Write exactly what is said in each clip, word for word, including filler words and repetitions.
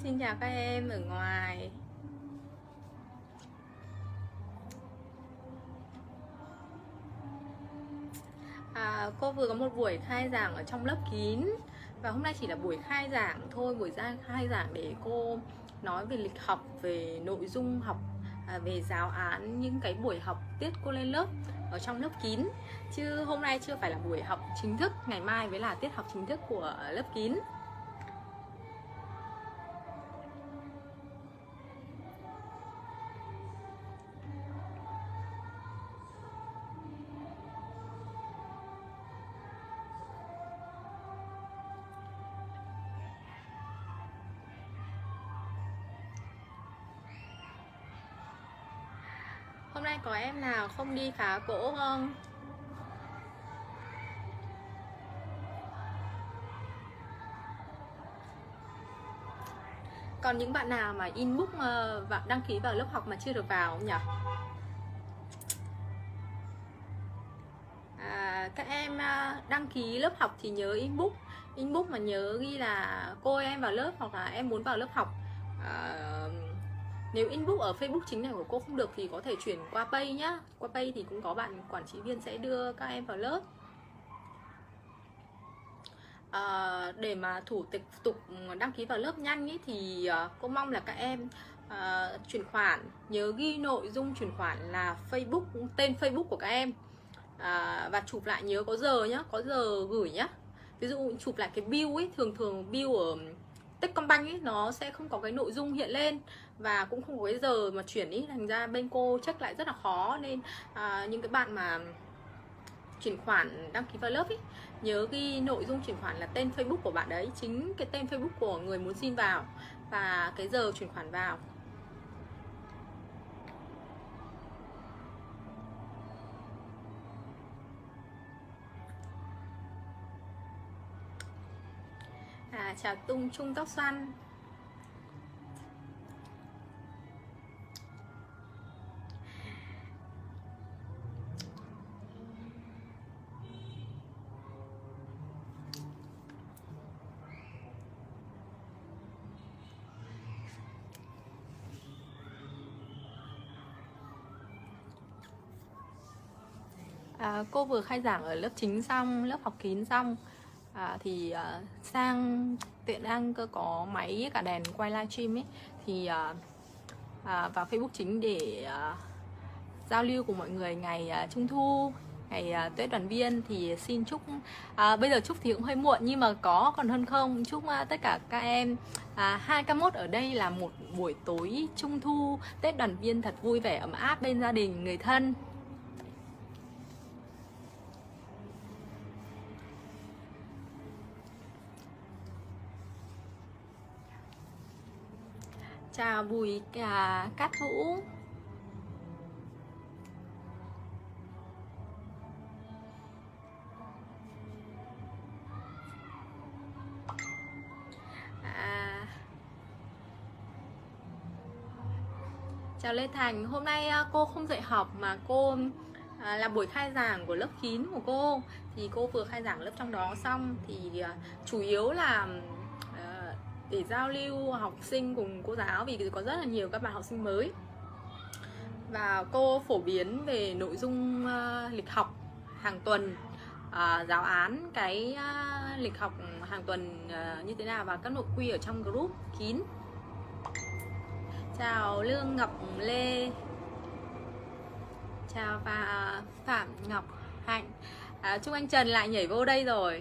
Xin chào các em ở ngoài. à, Cô vừa có một buổi khai giảng ở trong lớp kín. Và hôm nay chỉ là buổi khai giảng thôi. Buổi ra khai giảng để cô nói về lịch học, về nội dung học, à, về giáo án, những cái buổi học tiết cô lên lớp ở trong lớp kín. Chứ hôm nay chưa phải là buổi học chính thức. Ngày mai mới là tiết học chính thức của lớp kín. Hôm nay có em nào không đi phá cỗ không? Còn những bạn nào mà inbox và đăng ký vào lớp học mà chưa được vào không nhỉ? À, các em đăng ký lớp học thì nhớ inbox. Inbox mà nhớ ghi là cô ơi, em vào lớp, hoặc là em muốn vào lớp học. à, Nếu inbox ở Facebook chính này của cô không được thì có thể chuyển qua Pay nhá. Qua Pay thì cũng có bạn quản trị viên sẽ đưa các em vào lớp. À, để mà thủ tục đăng ký vào lớp nhanh ý, thì uh, cô mong là các em uh, chuyển khoản, nhớ ghi nội dung chuyển khoản là Facebook, tên Facebook của các em, à, và chụp lại, nhớ có giờ nhá, có giờ gửi nhá. Ví dụ chụp lại cái bill ấy, thường thường bill ở Techcombank ấy nó sẽ không có cái nội dung hiện lên và cũng không có cái giờ mà chuyển ý, thành ra bên cô check lại rất là khó. Nên à, những cái bạn mà chuyển khoản đăng ký vào lớp ý, nhớ ghi nội dung chuyển khoản là tên Facebook của bạn đấy, chính cái tên Facebook của người muốn xin vào, và cái giờ chuyển khoản vào. À, chào Tung Trung Tóc Xoăn. À, cô vừa khai giảng ở lớp chính xong, lớp học kín xong, à, thì à, sang tiện đang cơ có máy cả đèn quay livestream ấy, thì à, à, vào Facebook chính để à, giao lưu cùng mọi người ngày à, Trung Thu, ngày à, Tết đoàn viên. Thì xin chúc, à, bây giờ chúc thì cũng hơi muộn nhưng mà có còn hơn không, chúc à, tất cả các em à, hai k mốt ở đây là một buổi tối Trung Thu Tết đoàn viên thật vui vẻ, ấm áp bên gia đình, người thân. Chào Bùi à, Cát Vũ. à, Chào Lê Thành. Hôm nay cô không dạy học mà cô à, là buổi khai giảng của lớp kín của cô. Thì cô vừa khai giảng lớp trong đó xong, thì à, chủ yếu là để giao lưu học sinh cùng cô giáo, vì có rất là nhiều các bạn học sinh mới, và cô phổ biến về nội dung uh, lịch học hàng tuần, uh, giáo án cái uh, lịch học hàng tuần uh, như thế nào, và các nội quy ở trong group kín. Chào Lương Ngọc Lê. Chào và Phạm Ngọc Hạnh. à, Trung Anh Trần lại nhảy vô đây rồi.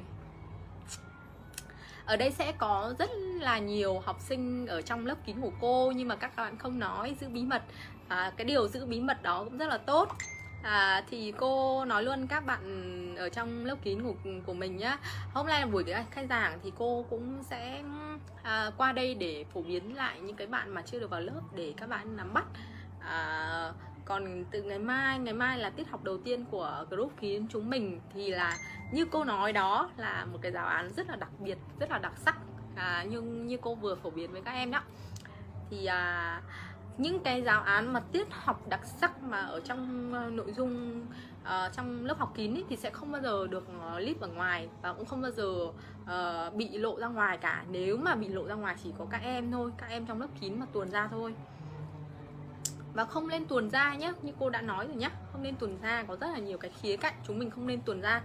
Ở đây sẽ có rất là nhiều học sinh ở trong lớp kín của cô, nhưng mà các bạn không nói, giữ bí mật. à, Cái điều giữ bí mật đó cũng rất là tốt. à, Thì cô nói luôn các bạn ở trong lớp kín của, của mình nhá. Hôm nay là buổi khai giảng thì cô cũng sẽ à, qua đây để phổ biến lại những cái bạn mà chưa được vào lớp, để các bạn nắm bắt. à, Còn từ ngày mai, ngày mai là tiết học đầu tiên của group kín chúng mình, thì là như cô nói đó là một cái giáo án rất là đặc biệt, rất là đặc sắc, à, nhưng như cô vừa phổ biến với các em đó. Thì à, những cái giáo án mà tiết học đặc sắc mà ở trong nội dung uh, trong lớp học kín ý, thì sẽ không bao giờ được uh, clip ở ngoài và cũng không bao giờ uh, bị lộ ra ngoài cả. Nếu mà bị lộ ra ngoài chỉ có các em thôi, các em trong lớp kín mà tuồn ra thôi. Và không nên tuồn ra nhé, như cô đã nói rồi nhé, không nên tuồn ra, có rất là nhiều cái khía cạnh chúng mình không nên tuồn ra.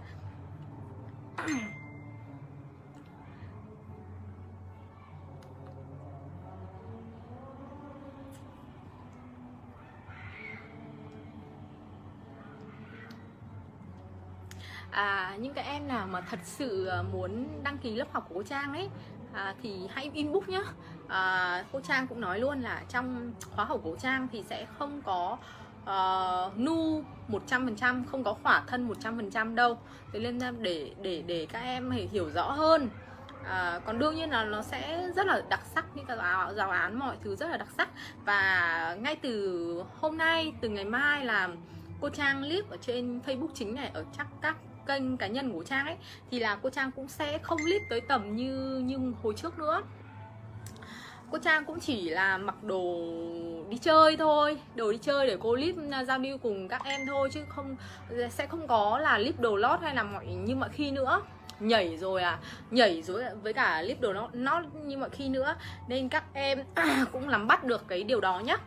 À, những cái em nào mà thật sự muốn đăng ký lớp học của cô Trang ấy à, thì hãy inbox nhá. à, Cô Trang cũng nói luôn là trong khóa học của cô Trang thì sẽ không có uh, nu một trăm phần trăm, không có khỏa thân một trăm phần trăm đâu. Thế nên để để để các em hiểu rõ hơn. À, còn đương nhiên là nó sẽ rất là đặc sắc, những cái giáo, giáo án mọi thứ rất là đặc sắc. Và ngay từ hôm nay, từ ngày mai là cô Trang clip ở trên Facebook chính này, ở chắc các kênh cá nhân của Trang ấy, thì là cô Trang cũng sẽ không clip tới tầm như như hồi trước nữa. Cô Trang cũng chỉ là mặc đồ đi chơi thôi, đồ đi chơi để cô clip giao lưu cùng các em thôi, chứ không sẽ không có là clip đồ lót hay là mọi như mọi khi nữa. Nhảy rồi à, nhảy rồi với cả clip đồ nó nó như mọi khi nữa, nên các em cũng nắm bắt được cái điều đó nhá.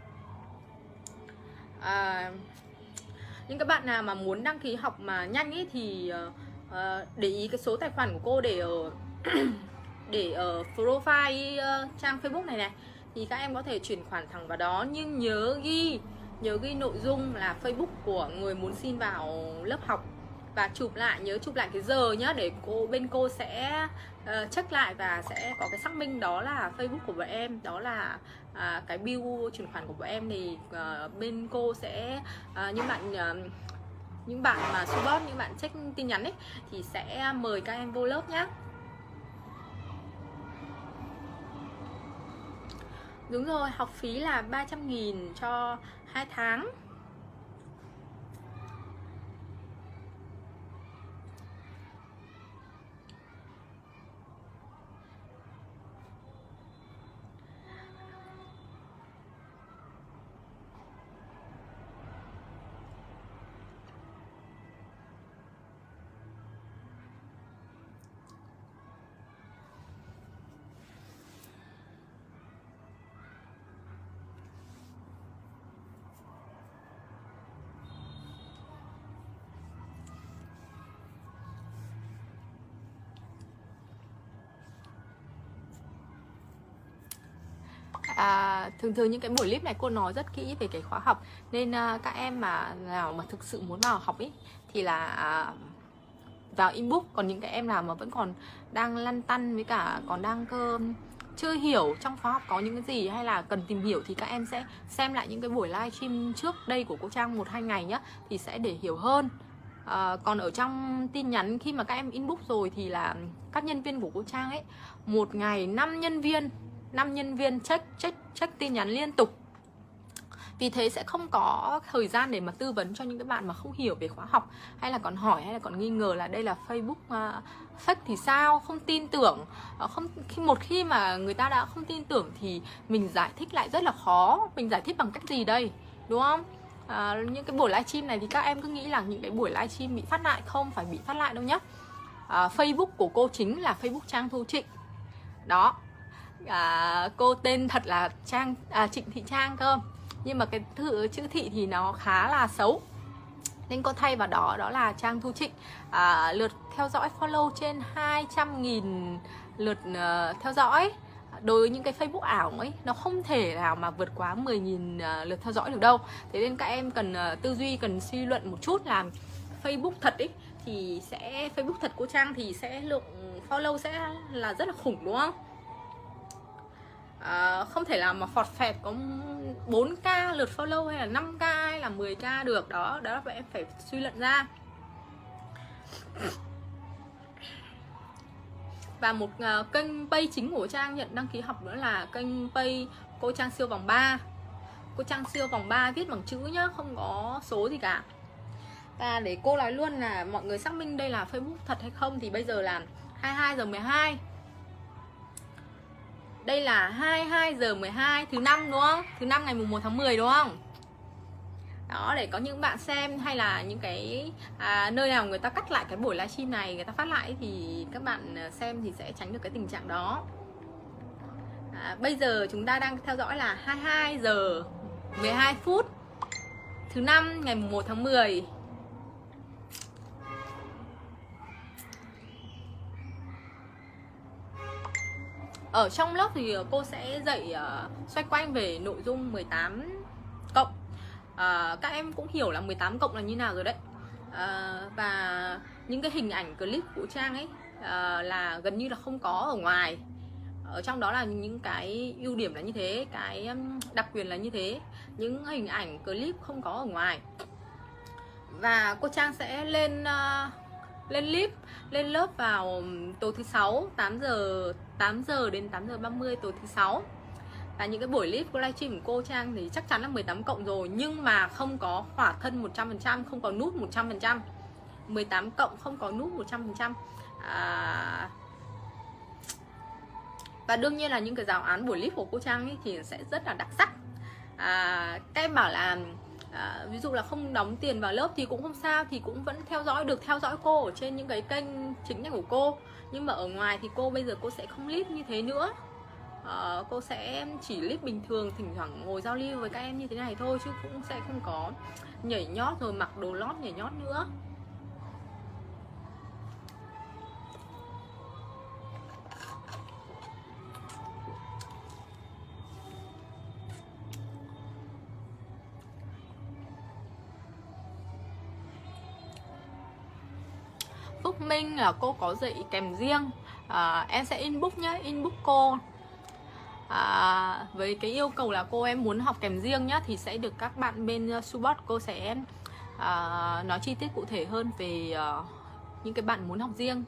À, những các bạn nào mà muốn đăng ký học mà nhanh ấy thì uh, để ý cái số tài khoản của cô để ở để ở profile uh, trang Facebook này này, thì các em có thể chuyển khoản thẳng vào đó. Nhưng nhớ ghi nhớ ghi nội dung là Facebook của người muốn xin vào lớp học, và chụp lại, nhớ chụp lại cái giờ nhá, để cô bên cô sẽ uh, check lại và sẽ có cái xác minh đó là Facebook của bọn em, đó là À, cái bill chuyển khoản của bọn em. Thì uh, bên cô sẽ uh, những bạn uh, những bạn mà support, những bạn check tin nhắn ấy, thì sẽ mời các em vô lớp nhá. Đúng rồi, học phí là ba trăm nghìn cho hai tháng. À, thường thường những cái buổi clip này cô nói rất kỹ về cái khóa học, nên uh, các em mà nào mà thực sự muốn vào học ý thì là uh, vào inbox. Còn những cái em nào mà vẫn còn đang lăn tăn với cả còn đang cơ chưa hiểu trong khóa học có những cái gì hay là cần tìm hiểu, thì các em sẽ xem lại những cái buổi livestream trước đây của cô Trang một hai ngày nhá, thì sẽ để hiểu hơn. À, còn ở trong tin nhắn khi mà các em inbox rồi thì là các nhân viên của cô Trang ấy, một ngày năm nhân viên năm nhân viên check check check tin nhắn liên tục. Vì thế sẽ không có thời gian để mà tư vấn cho những cái bạn mà không hiểu về khóa học, hay là còn hỏi hay là còn nghi ngờ là đây là Facebook uh, fake thì sao, không tin tưởng. uh, không khi một khi mà người ta đã không tin tưởng thì mình giải thích lại rất là khó. Mình giải thích bằng cách gì đây, đúng không? À, những cái buổi livestream này thì các em cứ nghĩ là những cái buổi livestream bị phát lại, không phải bị phát lại đâu nhá. à, Facebook của cô chính là Facebook Trang Thu Trịnh đó. À, cô tên thật là Trang à, Trịnh Thị Trang cơ, nhưng mà cái thư chữ Thị thì nó khá là xấu nên cô thay vào đó đó là Trang Thu Trịnh. à, Lượt theo dõi follow trên hai trăm nghìn lượt uh, theo dõi. Đối với những cái Facebook ảo ấy, nó không thể nào mà vượt quá mười nghìn uh, lượt theo dõi được đâu. Thế nên các em cần uh, tư duy, cần suy luận một chút là Facebook thật ấy thì sẽ Facebook thật cô Trang thì sẽ lượng follow sẽ là rất là khủng, đúng không? À, không thể nào mà phọt phẹt có bốn k lượt follow hay là năm k hay là mười k được. Đó, đó là em phải suy luận ra. Và một uh, kênh page chính của Trang nhận đăng ký học nữa là kênh page cô Trang siêu vòng ba. Cô Trang siêu vòng ba viết bằng chữ nhá, không có số gì cả. Và để cô nói luôn là mọi người xác minh đây là Facebook thật hay không thì bây giờ là hai mươi hai giờ mười hai. Đây là hai mươi hai giờ mười hai thứ năm đúng không? Thứ năm ngày mùng một tháng mười đúng không? Đó, để có những bạn xem hay là những cái à, nơi nào người ta cắt lại cái buổi livestream này, người ta phát lại thì các bạn xem thì sẽ tránh được cái tình trạng đó. à, Bây giờ chúng ta đang theo dõi là hai mươi hai giờ mười hai phút thứ năm ngày mùng một tháng mười. Ở trong lớp thì cô sẽ dạy uh, xoay quanh về nội dung mười tám cộng. uh, Các em cũng hiểu là mười tám cộng là như nào rồi đấy. uh, Và những cái hình ảnh clip của Trang ấy uh, là gần như là không có ở ngoài. Ở trong đó là những cái ưu điểm là như thế, cái đặc quyền là như thế. Những hình ảnh clip không có ở ngoài. Và cô Trang sẽ lên uh, lên clip, lên lớp vào tối thứ sáu tám giờ tám giờ đến tám giờ ba mươi tối thứ sáu. Và những cái buổi clip của livestream của cô Trang thì chắc chắn là mười tám cộng rồi, nhưng mà không có khỏa thân một trăm phần trăm, không có nút một trăm phần trăm. mười tám cộng không có nút một trăm phần trăm. À... Và đương nhiên là những cái giáo án buổi clip của cô Trang ấy thì sẽ rất là đặc sắc. À, các em bảo là à, ví dụ là không đóng tiền vào lớp thì cũng không sao, thì cũng vẫn theo dõi được, theo dõi cô ở trên những cái kênh chính này của cô. Nhưng mà ở ngoài thì cô bây giờ cô sẽ không clip như thế nữa. à, Cô sẽ chỉ clip bình thường, thỉnh thoảng ngồi giao lưu với các em như thế này thôi, chứ cũng sẽ không có nhảy nhót rồi mặc đồ lót nhảy nhót nữa. Phúc Minh là cô có dạy kèm riêng. à, Em sẽ inbox nhé, inbox cô à, với cái yêu cầu là cô em muốn học kèm riêng nhá, thì sẽ được các bạn bên support cô sẽ à, nói chi tiết cụ thể hơn về à, những cái bạn muốn học riêng.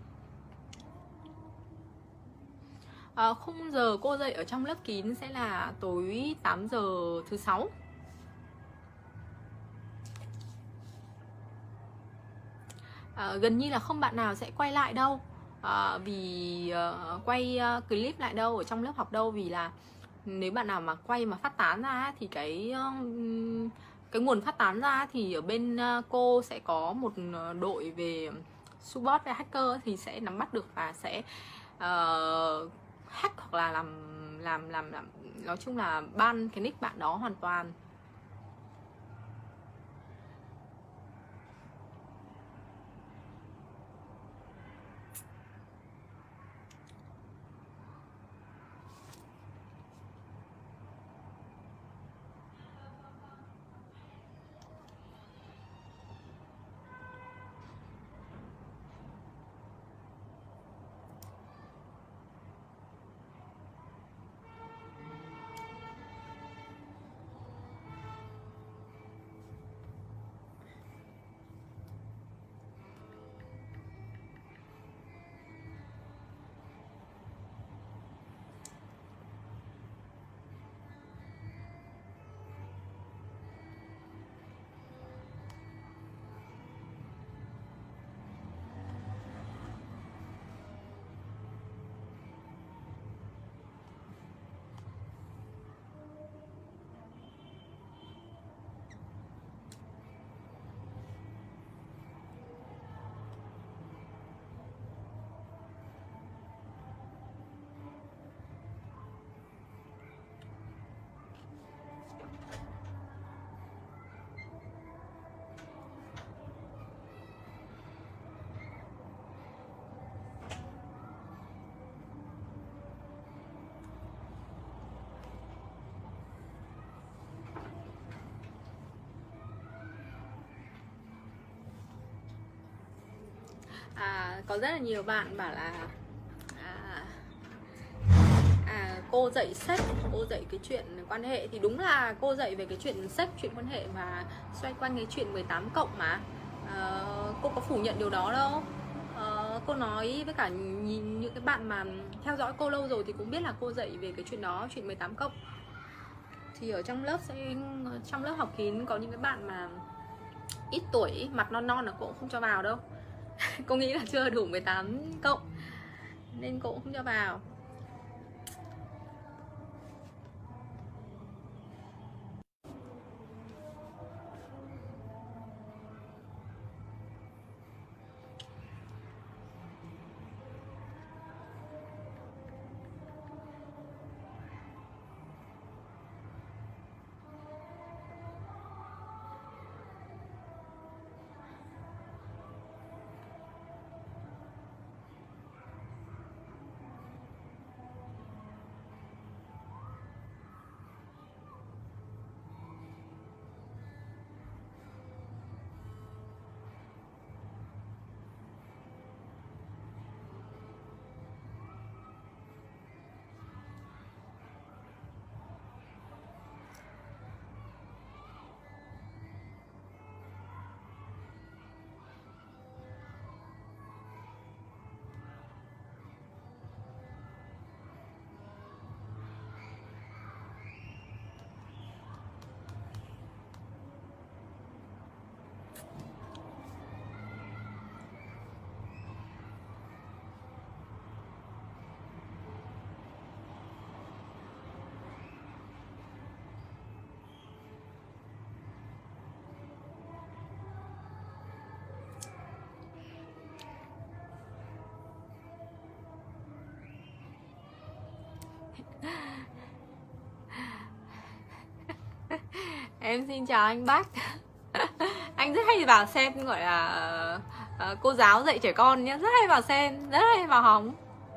à, Khung giờ cô dạy ở trong lớp kín sẽ là tối tám giờ thứ sáu. À, gần như là không bạn nào sẽ quay lại đâu. À, vì uh, quay uh, clip lại đâu ở trong lớp học đâu, vì là nếu bạn nào mà quay mà phát tán ra thì cái uh, cái nguồn phát tán ra thì ở bên uh, cô sẽ có một đội về support và hacker thì sẽ nắm bắt được và sẽ uh, hack hoặc là làm làm làm làm nói chung là ban cái nick bạn đó hoàn toàn. À, có rất là nhiều bạn bảo là à, à, cô dạy sex, cô dạy cái chuyện quan hệ, thì đúng là cô dạy về cái chuyện sex, chuyện quan hệ và xoay quanh cái chuyện mười tám cộng mà. à, Cô có phủ nhận điều đó đâu. à, Cô nói với cả nhìn những cái bạn mà theo dõi cô lâu rồi thì cũng biết là cô dạy về cái chuyện đó, chuyện mười tám cộng. Thì ở trong lớp sẽ trong lớp học kín có những cái bạn mà ít tuổi, mặt non non là cô cũng không cho vào đâu. Cô nghĩ là chưa đủ mười tám cộng nên cô cũng không cho vào. Em xin chào anh Bách. Anh rất hay vào xem gọi là uh, cô giáo dạy trẻ con nhé, rất hay vào xem, rất hay vào hóng.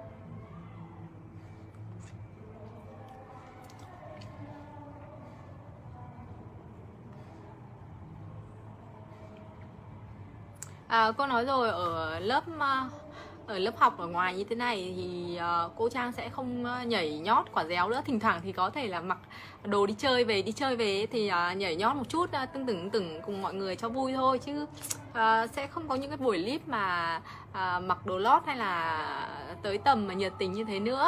À, cô nói rồi, ở lớp ở lớp học ở ngoài như thế này thì uh, cô Trang sẽ không nhảy nhót quả réo nữa. Thỉnh thoảng thì có thể là mặc đồ đi chơi về đi chơi về thì uh, nhảy nhót một chút uh, tưng tửng tửng cùng mọi người cho vui thôi, chứ uh, sẽ không có những cái buổi clip mà uh, mặc đồ lót hay là tới tầm mà nhiệt tình như thế nữa.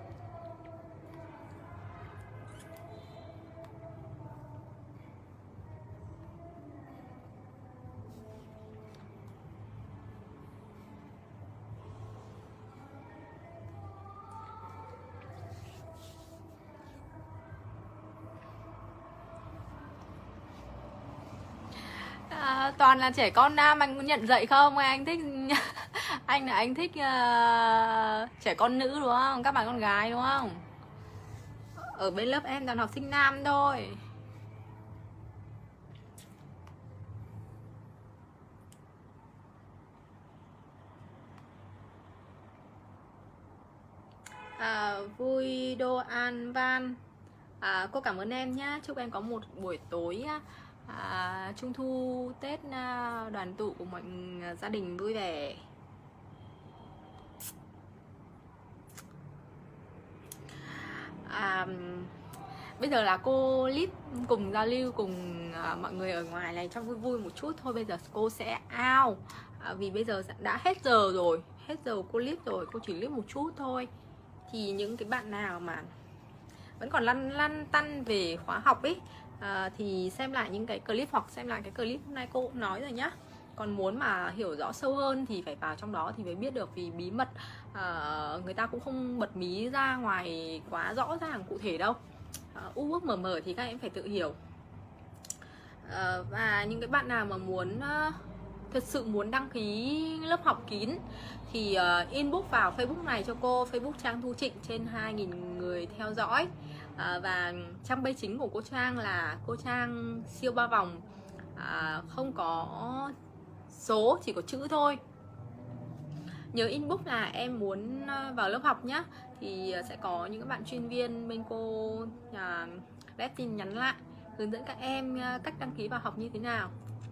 À, toàn là trẻ con nam, anh có nhận dạy không? Anh thích anh là anh thích uh, trẻ con nữ đúng không? Các bạn con gái đúng không? Ở bên lớp em toàn học sinh nam thôi. À, vui đô an van. À, cô cảm ơn em nhé. Chúc em có một buổi tối à, trung thu Tết à, đoàn tụ của mọi gia đình vui vẻ. À, bây giờ là cô clip cùng giao lưu cùng à, mọi người ở ngoài này cho vui vui một chút thôi. Bây giờ cô sẽ out à, vì bây giờ đã hết giờ rồi, hết giờ cô clip rồi, cô chỉ clip một chút thôi. Thì những cái bạn nào mà vẫn còn lăn lăn tăn về khóa học ấy à, thì xem lại những cái clip hoặc xem lại cái clip hôm nay cô cũng nói rồi nhá. Còn muốn mà hiểu rõ sâu hơn thì phải vào trong đó thì mới biết được, vì bí mật à, người ta cũng không bật mí ra ngoài quá rõ ràng cụ thể đâu. À, u ước mờ mờ thì các em phải tự hiểu. À, và những cái bạn nào mà muốn uh, thật sự muốn đăng ký lớp học kín thì uh, inbox vào Facebook này cho cô, Facebook Trang Thu Trịnh, trên hai nghìn người theo dõi. À, và trang page chính của cô Trang là cô Trang siêu ba vòng, à, không có số, chỉ có chữ thôi. Nhớ inbox là em muốn vào lớp học nhá, thì sẽ có những bạn chuyên viên bên cô uh, rep tin nhắn lại hướng dẫn các em cách đăng ký vào học như thế nào.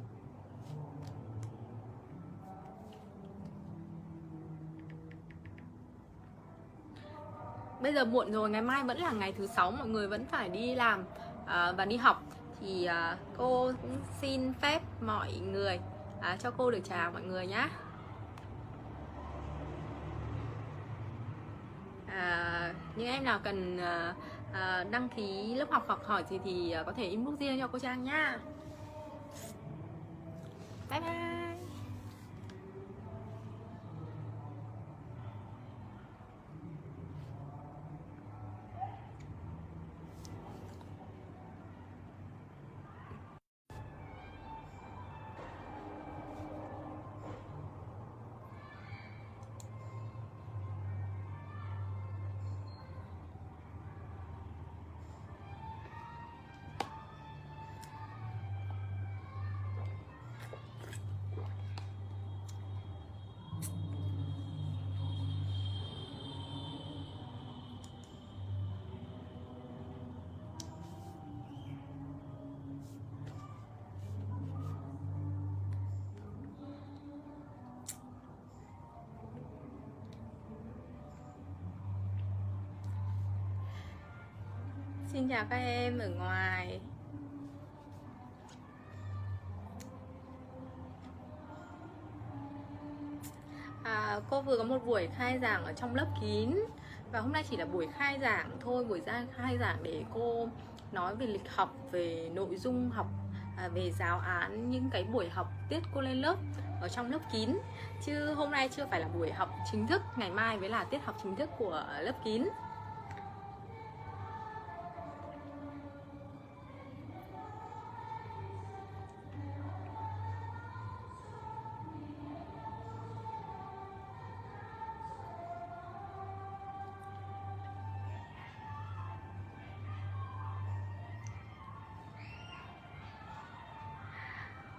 Bây giờ muộn rồi, ngày mai vẫn là ngày thứ sáu, mọi người vẫn phải đi làm à, và đi học. Thì à, cô cũng xin phép mọi người à, cho cô được chào mọi người nhé. À, những em nào cần à, à, đăng ký lớp học hoặc hỏi gì thì à, có thể inbox riêng cho cô Trang nhá. Bye bye. Xin chào các em ở ngoài. À, cô vừa có một buổi khai giảng ở trong lớp kín, và hôm nay chỉ là buổi khai giảng thôi, buổi ra khai giảng để cô nói về lịch học, về nội dung học, à, về giáo án, những cái buổi học tiết cô lên lớp ở trong lớp kín, chứ hôm nay chưa phải là buổi học chính thức, ngày mai mới là tiết học chính thức của lớp kín.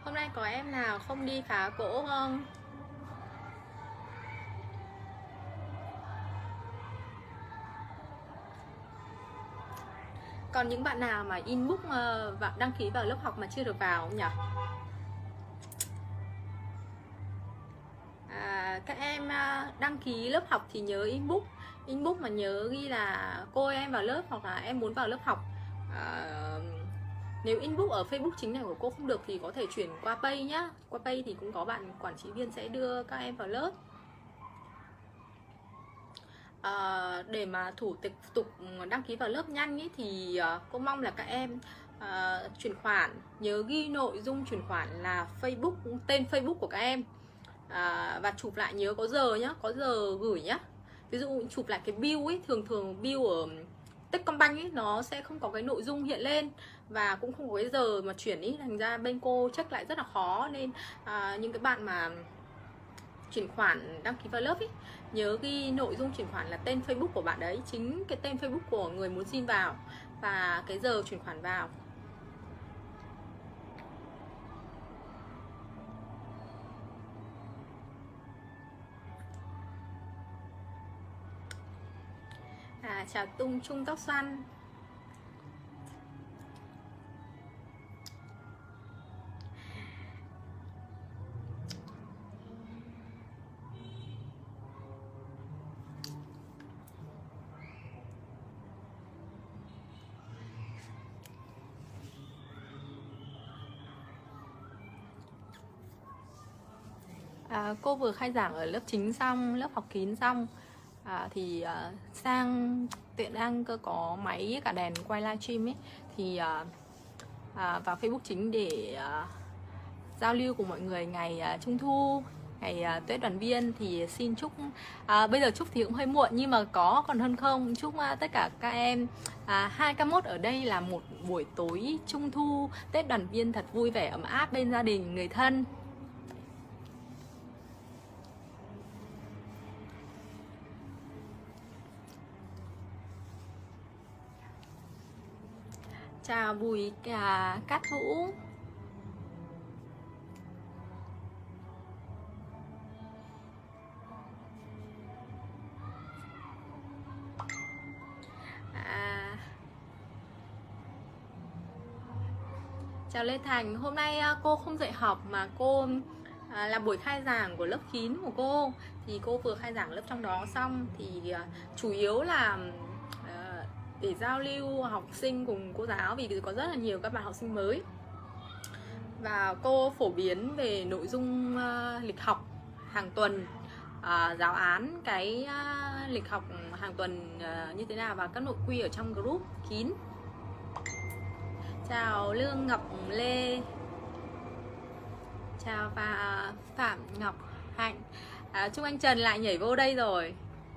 Hôm nay có em nào không đi phá cỗ không? Còn những bạn nào mà inbox và đăng ký vào lớp học mà chưa được vào không nhỉ? À, các em đăng ký lớp học thì nhớ inbox inbox mà nhớ ghi là cô ơi, em vào lớp, hoặc là em muốn vào lớp học. à, Nếu inbox ở Facebook chính này của cô không được thì có thể chuyển qua Pay nhá. Qua Pay thì cũng có bạn quản trị viên sẽ đưa các em vào lớp. À, để mà thủ tục tục đăng ký vào lớp nhanh ý, thì uh, cô mong là các em uh, chuyển khoản, nhớ ghi nội dung chuyển khoản là Facebook, tên Facebook của các em, à, và chụp lại, nhớ có giờ nhá, có giờ gửi nhá. Ví dụ chụp lại cái bill ấy, thường thường bill ở Techcombank ấy nó sẽ không có cái nội dung hiện lên và cũng không có cái giờ mà chuyển ý, thành ra bên cô check lại rất là khó. Nên à, những cái bạn mà chuyển khoản đăng ký vào lớp ấy, nhớ ghi nội dung chuyển khoản là tên Facebook của bạn đấy, chính cái tên Facebook của người muốn xin vào và cái giờ chuyển khoản vào. À, chào Tung Trung Tóc Xoăn. À, cô vừa khai giảng ở lớp chính xong, lớp học kín xong, à, thì uh, sang tiện đang cơ có máy cả đèn quay livestream ấy, thì uh, uh, vào Facebook chính để uh, giao lưu cùng mọi người ngày uh, Trung Thu, ngày uh, Tết Đoàn Viên. Thì xin chúc uh, bây giờ chúc thì cũng hơi muộn nhưng mà có còn hơn không, chúc uh, tất cả các em uh, hai k mốt ở đây là một buổi tối Trung Thu Tết Đoàn Viên thật vui vẻ ấm áp bên gia đình người thân. Chào Bùi cả Cát Vũ. À, chào Lê Thành. Hôm nay cô không dạy học mà cô à, là buổi khai giảng của lớp kín của cô. Thì cô vừa khai giảng lớp trong đó xong, thì à, chủ yếu là à, để giao lưu học sinh cùng cô giáo, vì có rất là nhiều các bạn học sinh mới. Và cô phổ biến về nội dung uh, lịch học hàng tuần, uh, giáo án cái uh, lịch học hàng tuần uh, như thế nào, và các nội quy ở trong group kín. Chào Lương Ngọc Lê. Chào và Phạm Ngọc Hạnh. À, Trung Anh Trần lại nhảy vô đây rồi.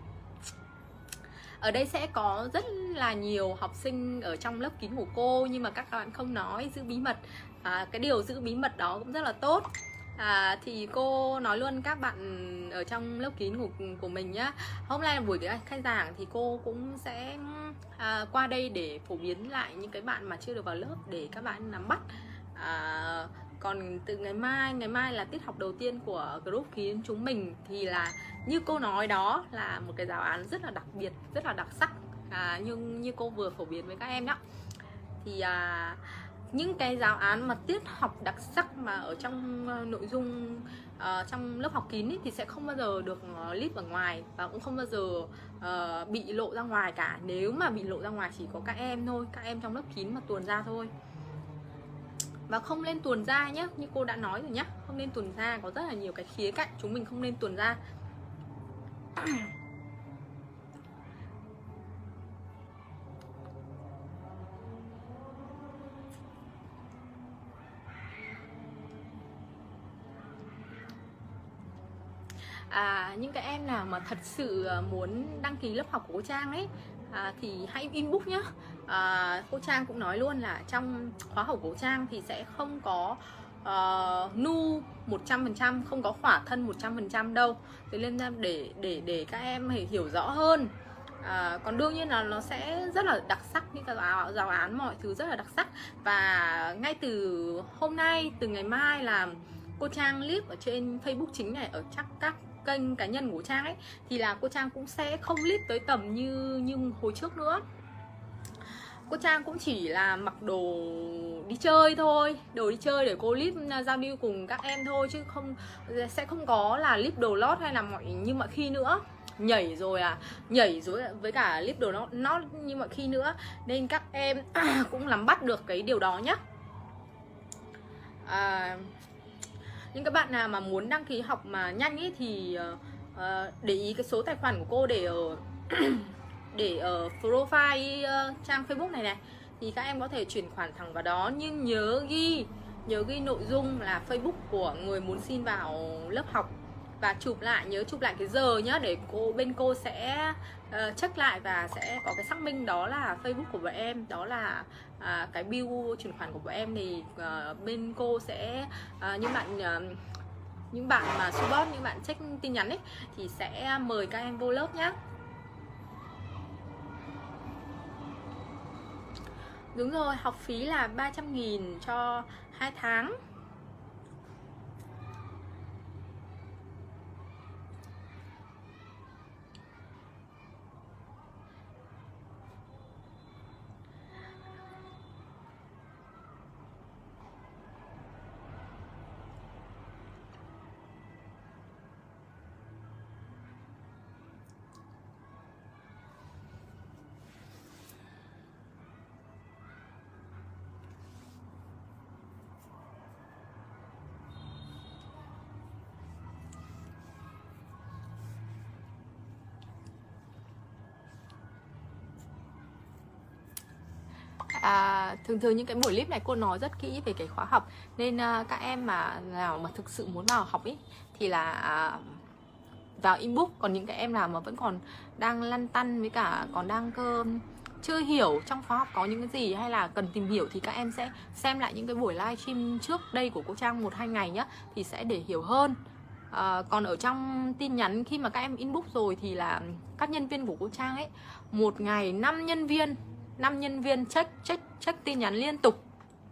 Ở đây sẽ có rất là nhiều học sinh ở trong lớp kín của cô, nhưng mà các bạn không nói, giữ bí mật. À, cái điều giữ bí mật đó cũng rất là tốt. À, thì cô nói luôn các bạn ở trong lớp kín của, của mình nhá. Hôm nay là buổi khai giảng thì cô cũng sẽ à, qua đây để phổ biến lại những cái bạn mà chưa được vào lớp để các bạn nắm bắt. à, Còn từ ngày mai, ngày mai là tiết học đầu tiên của group kín chúng mình, thì là như cô nói đó là một cái giáo án rất là đặc biệt, rất là đặc sắc, à, nhưng như cô vừa phổ biến với các em đó. Thì à, những cái giáo án mà tiết học đặc sắc mà ở trong uh, nội dung uh, trong lớp học kín ý, thì sẽ không bao giờ được uh, list ở ngoài, và cũng không bao giờ uh, bị lộ ra ngoài cả. Nếu mà bị lộ ra ngoài chỉ có các em thôi, các em trong lớp kín mà tuồn ra thôi. Và không nên tuồn ra nhé, như cô đã nói rồi nhé, không nên tuồn ra, có rất là nhiều cái khía cạnh chúng mình không nên tuồn ra. À, những cái em nào mà thật sự muốn đăng ký lớp học của cô Trang ấy, à, thì hãy inbox nhá. à, Cô Trang cũng nói luôn là trong khóa học của cô Trang thì sẽ không có uh, nu một trăm phần trăm, không có khỏa thân một trăm phần trăm đâu. Thế nên để để để các em hiểu rõ hơn, À, còn đương nhiên là nó sẽ rất là đặc sắc, những cái giáo, giáo án mọi thứ rất là đặc sắc. Và ngay từ hôm nay, từ ngày mai là cô Trang clip ở trên Facebook chính này, ở chắc các kênh cá nhân của Trang ấy, thì là cô Trang cũng sẽ không clip tới tầm như như hồi trước nữa. Cô Trang cũng chỉ là mặc đồ đi chơi thôi, đồ đi chơi để cô clip giao lưu cùng các em thôi, chứ không sẽ không có là clip đồ lót hay là mọi như mọi khi nữa. Nhảy rồi à, nhảy rồi với cả clip đồ nó nó như mọi khi nữa, nên các em cũng nắm bắt được cái điều đó nhé. À, những các bạn nào mà muốn đăng ký học mà nhanh ý thì uh, để ý cái số tài khoản của cô để ở để ở profile uh, trang Facebook này này, thì các em có thể chuyển khoản thẳng vào đó, nhưng nhớ ghi nhớ ghi nội dung là Facebook của người muốn xin vào lớp học, và chụp lại, nhớ chụp lại cái giờ nhá, để cô bên cô sẽ uh, check lại và sẽ có cái xác minh đó là Facebook của bọn em, đó là uh, cái bill chuyển khoản của bọn em, thì uh, bên cô sẽ uh, những bạn uh, những bạn mà support, những bạn check tin nhắn ấy thì sẽ mời các em vô lớp nhá. Đúng rồi, học phí là ba trăm nghìn cho hai tháng. À, thường thường những cái buổi clip này cô nói rất kỹ về cái khóa học, nên uh, các em mà nào mà thực sự muốn vào học ý thì là uh, vào inbox. Còn những cái em nào mà vẫn còn đang lăn tăn với cả còn đang cơ chưa hiểu trong khóa học có những cái gì hay là cần tìm hiểu, thì các em sẽ xem lại những cái buổi livestream trước đây của cô Trang một hai ngày nhá, thì sẽ để hiểu hơn. À, còn ở trong tin nhắn khi mà các em inbox rồi thì là các nhân viên của cô Trang ấy, một ngày năm nhân viên năm nhân viên check check check tin nhắn liên tục.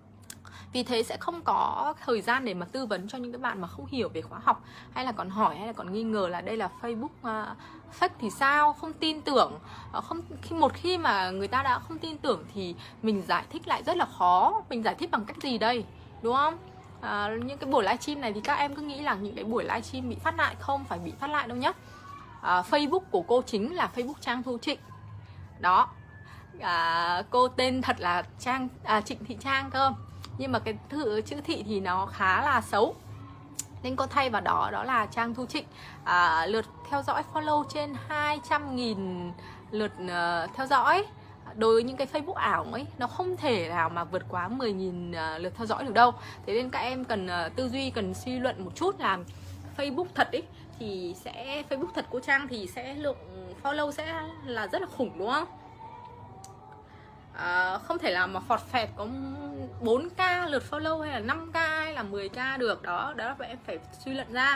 Vì thế sẽ không có thời gian để mà tư vấn cho những cái bạn mà không hiểu về khóa học, hay là còn hỏi hay là còn nghi ngờ là đây là Facebook uh, fake thì sao, không tin tưởng. uh, không khi một khi mà người ta đã không tin tưởng thì mình giải thích lại rất là khó. Mình giải thích bằng cách gì đây, đúng không? Uh, những cái buổi livestream này thì các em cứ nghĩ là những cái buổi livestream bị phát lại, không phải bị phát lại đâu nhá. uh, Facebook của cô chính là Facebook Trang Thu Trịnh đó. À, cô tên thật là Trang à, Trịnh Thị Trang cơ, nhưng mà cái thư, chữ Thị thì nó khá là xấu nên cô thay vào đó đó là Trang Thu Trịnh. à, Lượt theo dõi follow trên hai trăm nghìn lượt uh, theo dõi. Đối với những cái Facebook ảo ấy, nó không thể nào mà vượt quá mười nghìn uh, lượt theo dõi được đâu. Thế nên các em cần uh, tư duy, cần suy luận một chút là Facebook thật ấy thì sẽ Facebook thật cô Trang thì sẽ lượng follow sẽ là rất là khủng, đúng không? À, không thể nào mà phọt phẹt có bốn k lượt follow hay là năm k hay là mười k được. Đó, đó là em phải suy luận ra.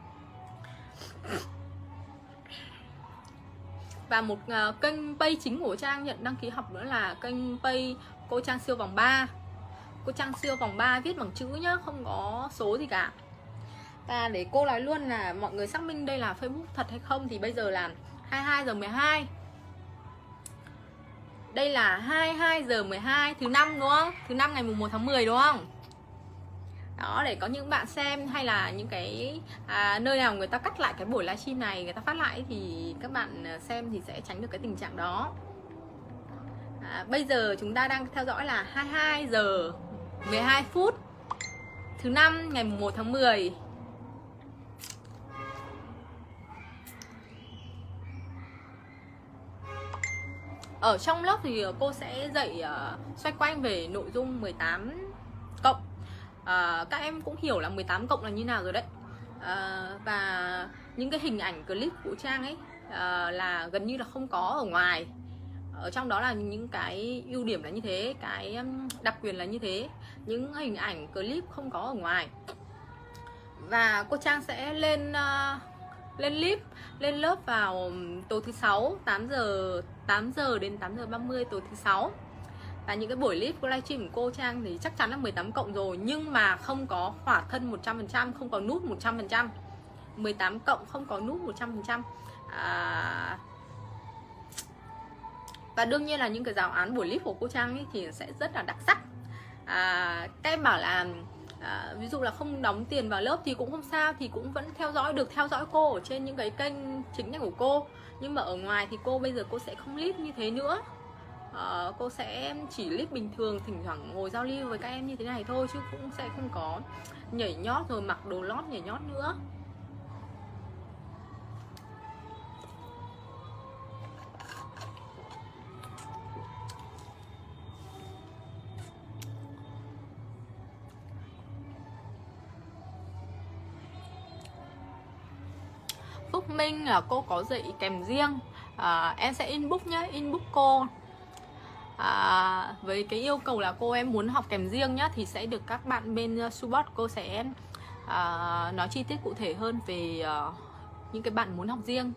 Và một uh, kênh page chính của Trang nhận đăng ký học nữa là kênh page cô Trang siêu vòng ba. Cô Trang siêu vòng ba viết bằng chữ nhá, không có số gì cả. Và để cô nói luôn là mọi người xác minh đây là Facebook thật hay không thì bây giờ là hai mươi hai giờ mười hai. Đây là hai mươi hai giờ mười hai thứ năm, đúng không? Thứ năm ngày mùng một tháng mười, đúng không? Đó, để có những bạn xem hay là những cái à, nơi nào người ta cắt lại cái buổi livestream này, người ta phát lại thì các bạn xem thì sẽ tránh được cái tình trạng đó. à, Bây giờ chúng ta đang theo dõi là hai mươi hai giờ mười hai phút thứ năm ngày mùng một tháng mười. Ở trong lớp thì cô sẽ dạy uh, xoay quanh về nội dung mười tám cộng. uh, Các em cũng hiểu là mười tám cộng là như nào rồi đấy. uh, Và những cái hình ảnh clip của Trang ấy uh, là gần như là không có ở ngoài. Ở trong đó là những cái ưu điểm là như thế, cái đặc quyền là như thế. Những hình ảnh clip không có ở ngoài. Và cô Trang sẽ lên uh, lên clip lên lớp vào tối thứ sáu tám giờ tám giờ đến tám giờ ba mươi tối thứ sáu. Và những cái buổi clip của livestream của cô Trang thì chắc chắn là mười tám cộng rồi, nhưng mà không có khỏa thân một trăm phần trăm, không có nút một trăm phần trăm. mười tám cộng không có nút một trăm phần trăm. À, và đương nhiên là những cái giáo án buổi clip của cô Trang ấy thì sẽ rất là đặc sắc. À, các em bảo là à, ví dụ là không đóng tiền vào lớp thì cũng không sao, thì cũng vẫn theo dõi được, theo dõi cô ở trên những cái kênh chính này của cô. Nhưng mà ở ngoài thì cô bây giờ cô sẽ không clip như thế nữa. À, cô sẽ chỉ clip bình thường, thỉnh thoảng ngồi giao lưu với các em như thế này thôi, chứ cũng sẽ không có nhảy nhót rồi mặc đồ lót nhảy nhót nữa. Phúc Minh là cô có dạy kèm riêng, à, em sẽ inbox nhé, inbox cô. À, với cái yêu cầu là cô em muốn học kèm riêng nhá, thì sẽ được các bạn bên support cô sẽ à, nói chi tiết cụ thể hơn về uh, những cái bạn muốn học riêng.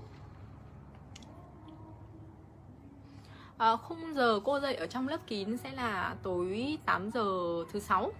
À, khung giờ cô dạy ở trong lớp kín sẽ là tối tám giờ thứ sáu.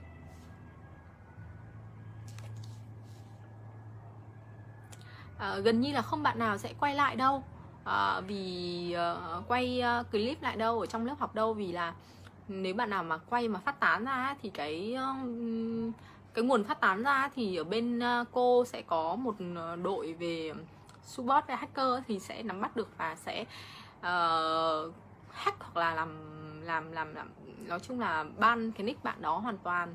À, gần như là không bạn nào sẽ quay lại đâu, à, vì uh, quay uh, clip lại đâu ở trong lớp học đâu, vì là nếu bạn nào mà quay mà phát tán ra thì cái uh, cái nguồn phát tán ra thì ở bên uh, cô sẽ có một đội về support và hacker thì sẽ nắm bắt được và sẽ uh, hack hoặc là làm làm làm làm nói chung là ban cái nick bạn đó hoàn toàn.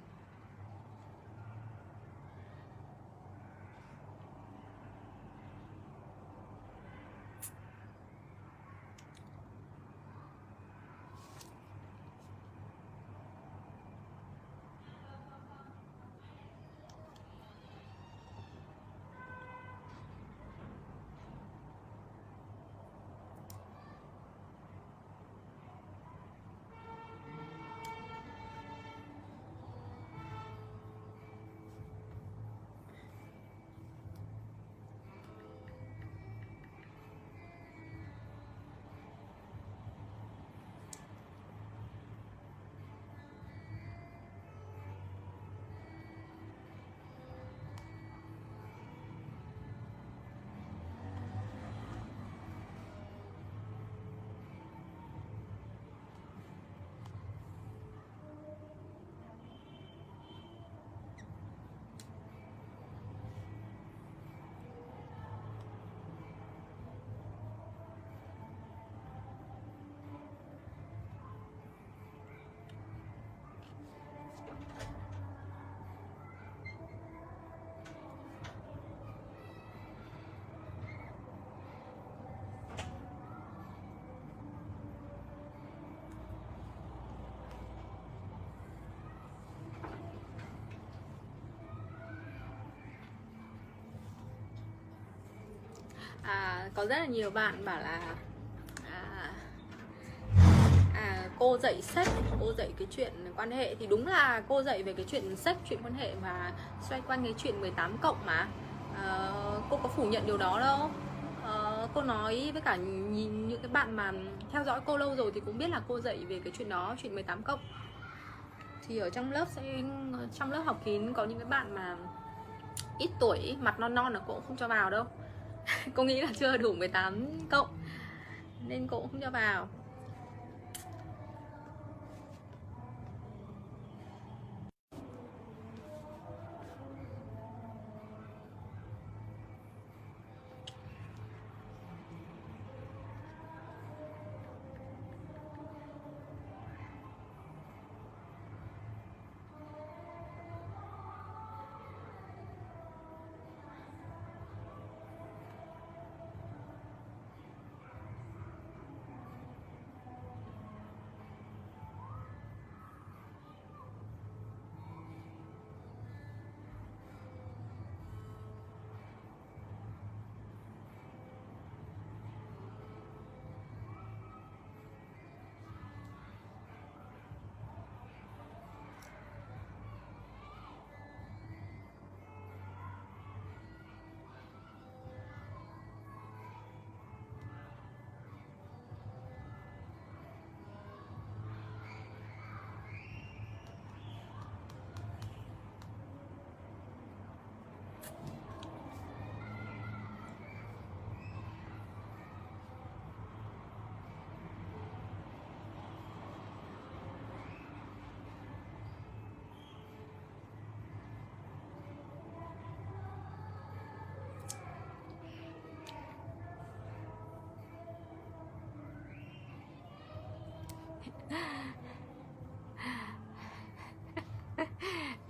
À, có rất là nhiều bạn bảo là à, à, cô dạy sách, cô dạy cái chuyện quan hệ, thì đúng là cô dạy về cái chuyện sách, chuyện quan hệ và xoay quanh cái chuyện mười tám cộng mà. À, cô có phủ nhận điều đó đâu. À, cô nói với cả nhìn những cái bạn mà theo dõi cô lâu rồi thì cũng biết là cô dạy về cái chuyện đó, chuyện mười tám cộng. Thì ở trong lớp sẽ trong lớp học kín có những cái bạn mà ít tuổi, mặt non non là cô cũng không cho vào đâu. Cô nghĩ là chưa đủ mười tám cộng nên cô cũng không cho vào.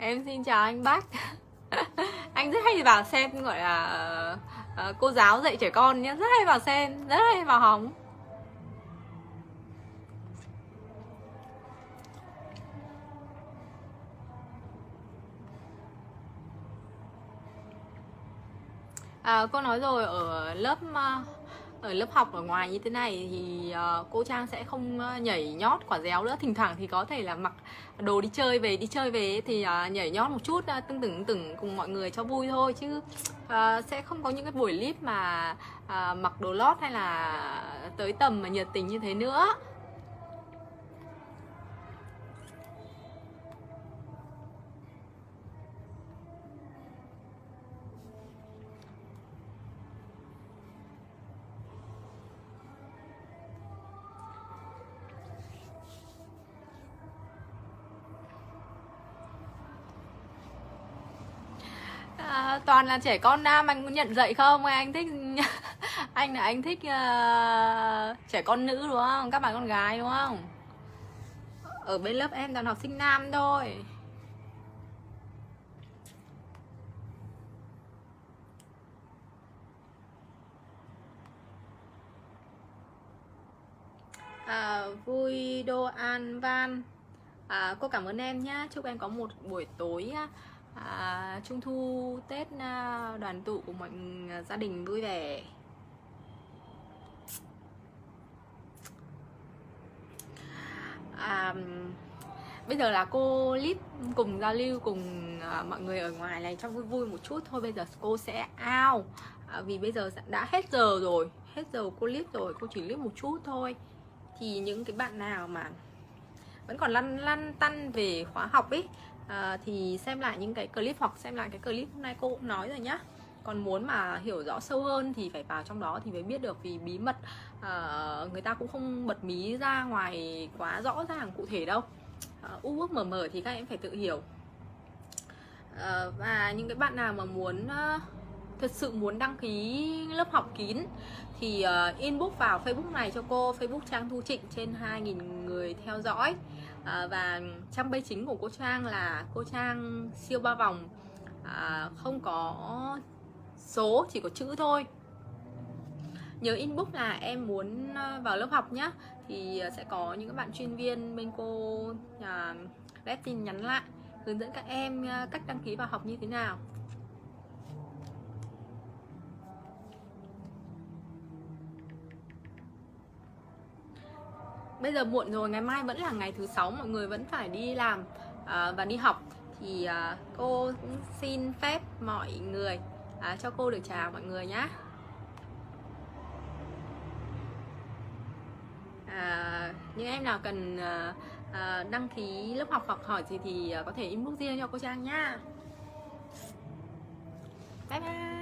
Em xin chào anh Bách. Anh rất hay vào xem, gọi là uh, cô giáo dạy trẻ con nhé, rất hay vào xem, rất hay vào hóng. À, cô nói rồi, ở lớp ở lớp học ở ngoài như thế này thì uh, cô Trang sẽ không nhảy nhót quả réo nữa. Thỉnh thoảng thì có thể là mặc đồ đi chơi về đi chơi về thì uh, nhảy nhót một chút, uh, tưng tửng tửng cùng mọi người cho vui thôi, chứ uh, sẽ không có những cái buổi clip mà uh, mặc đồ lót hay là tới tầm mà nhiệt tình như thế nữa. À, toàn là trẻ con nam, anh muốn nhận dạy không? Anh thích anh là anh thích uh, trẻ con nữ đúng không? Các bạn con gái đúng không? Ở bên lớp em toàn học sinh nam thôi. À, vui đô an van. À, cô cảm ơn em nhé. Chúc em có một buổi tối à, Trung thu Tết à, đoàn tụ của mọi gia đình vui vẻ. À, bây giờ là cô clip cùng giao lưu cùng à, mọi người ở ngoài này cho vui vui một chút thôi. Bây giờ cô sẽ out à, vì bây giờ đã hết giờ rồi, hết giờ cô clip rồi, cô chỉ clip một chút thôi. Thì những cái bạn nào mà vẫn còn lăn lăn tăn về khóa học ấy à, thì xem lại những cái clip hoặc xem lại cái clip hôm nay cô cũng nói rồi nhá. Còn muốn mà hiểu rõ sâu hơn thì phải vào trong đó thì mới biết được, vì bí mật à, người ta cũng không bật mí ra ngoài quá rõ ràng cụ thể đâu. à, u ước mờ mờ thì các em phải tự hiểu. à, và những cái bạn nào mà muốn uh, thật sự muốn đăng ký lớp học kín thì uh, inbox vào Facebook này cho cô, Facebook Trang Thu Trịnh, trên hai nghìn người theo dõi. uh, Và trang base chính của cô Trang là cô Trang siêu ba vòng, uh, không có số, chỉ có chữ thôi. Nhớ inbox là em muốn vào lớp học nhá, thì sẽ có những các bạn chuyên viên bên cô uh, rep tin nhắn lại hướng dẫn các em cách đăng ký vào học như thế nào. Bây giờ muộn rồi, ngày mai vẫn là ngày thứ sáu, mọi người vẫn phải đi làm à, và đi học. Thì à, cô cũng xin phép mọi người à, cho cô được chào mọi người nhé. à, Những em nào cần à, à, đăng ký lớp học hoặc hỏi gì thì à, có thể inbox riêng cho cô Trang nhá. Bye bye.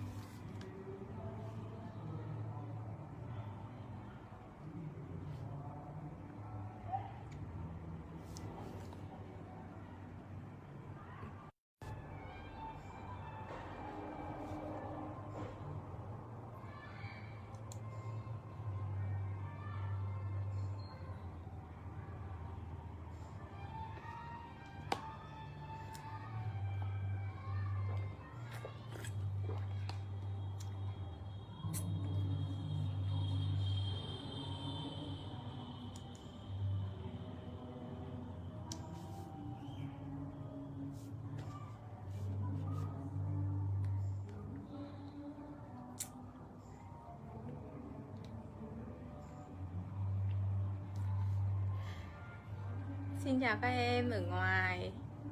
Xin chào các em ở ngoài.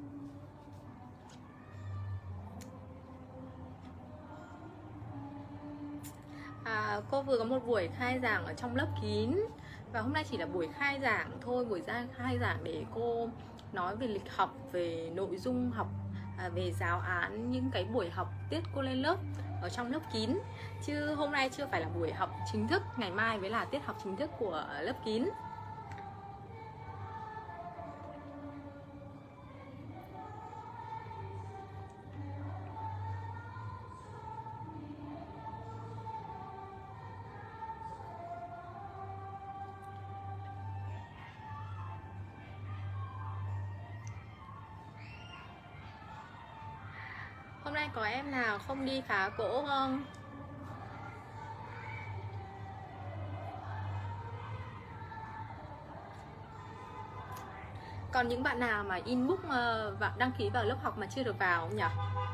à, Cô vừa có một buổi khai giảng ở trong lớp kín, và hôm nay chỉ là buổi khai giảng thôi, buổi ra khai giảng để cô nói về lịch học, về nội dung học, à, về giáo án, những cái buổi học tiết cô lên lớp ở trong lớp kín, chứ hôm nay chưa phải là buổi học chính thức. Ngày mai mới là tiết học chính thức của lớp kín. Hôm nay có em nào không đi phá cỗ không? Còn những bạn nào mà inbox và đăng ký vào lớp học mà chưa được vào không nhỉ?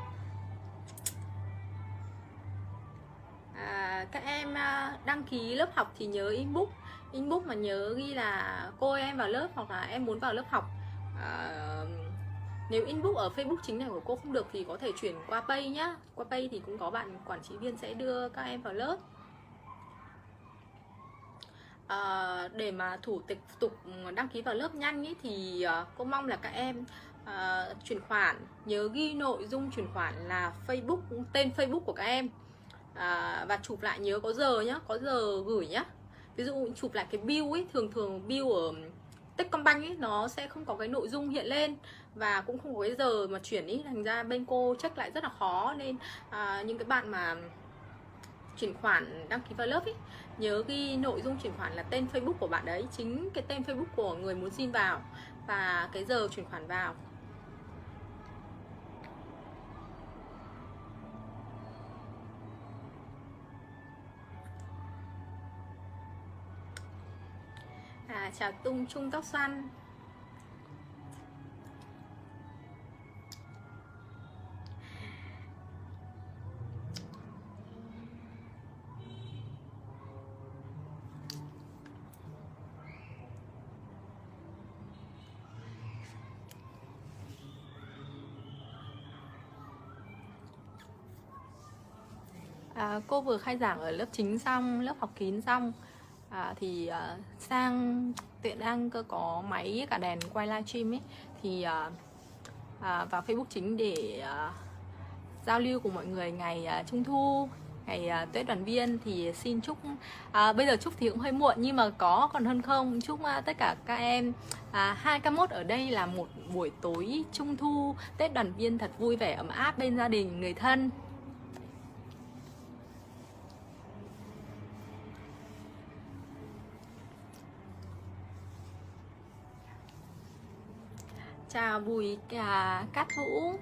À, các em đăng ký lớp học thì nhớ inbox inbox mà nhớ ghi là cô ơi, em vào lớp, hoặc là em muốn vào lớp học. à, Nếu inbox ở Facebook chính này của cô không được thì có thể chuyển qua Pay nhá. Qua Pay thì cũng có bạn quản trị viên sẽ đưa các em vào lớp. À, để mà thủ tục tục đăng ký vào lớp nhanh ý, thì uh, cô mong là các em uh, chuyển khoản nhớ ghi nội dung chuyển khoản là Facebook, tên Facebook của các em, à, và chụp lại nhớ có giờ nhá, có giờ gửi nhá. Ví dụ chụp lại cái bill ấy, thường thường bill ở Techcombank ấy nó sẽ không có cái nội dung hiện lên và cũng không có cái giờ mà chuyển ý, thành ra bên cô check lại rất là khó. Nên à, những cái bạn mà chuyển khoản đăng ký vào lớp ấy, nhớ ghi nội dung chuyển khoản là tên Facebook của bạn đấy, chính cái tên Facebook của người muốn xin vào và cái giờ chuyển khoản vào. À, chào Tung Trung Tóc Xoăn. À, cô vừa khai giảng ở lớp chính xong, lớp học kín xong, à, thì à, sang tiện đang cơ có máy cả đèn quay livestream ấy, thì à, à, vào Facebook chính để à, giao lưu cùng mọi người ngày à, Trung Thu, ngày à, Tết đoàn viên. Thì xin chúc à, bây giờ chúc thì cũng hơi muộn nhưng mà có còn hơn không, chúc à, tất cả các em à, hai k mốt ở đây là một buổi tối Trung Thu Tết đoàn viên thật vui vẻ ấm áp bên gia đình người thân. Chào Bùi à, Cát Vũ.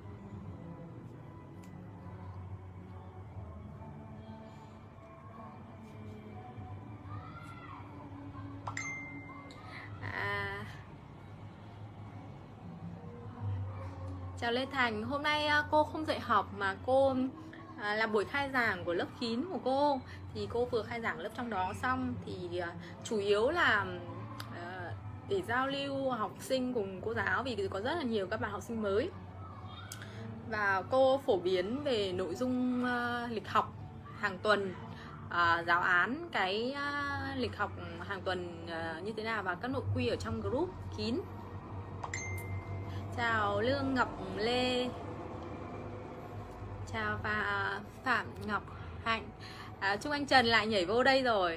à, Chào Lê Thành. Hôm nay cô không dạy học mà cô à, là buổi khai giảng của lớp kín của cô. Thì cô vừa khai giảng lớp trong đó xong, thì à, chủ yếu là để giao lưu học sinh cùng cô giáo, vì có rất là nhiều các bạn học sinh mới, và cô phổ biến về nội dung uh, lịch học hàng tuần, uh, giáo án cái uh, lịch học hàng tuần uh, như thế nào và các nội quy ở trong group kín. Chào Lương Ngọc Lê, chào và Phạm Ngọc Hạnh. À, Trung Anh Trần lại nhảy vô đây rồi.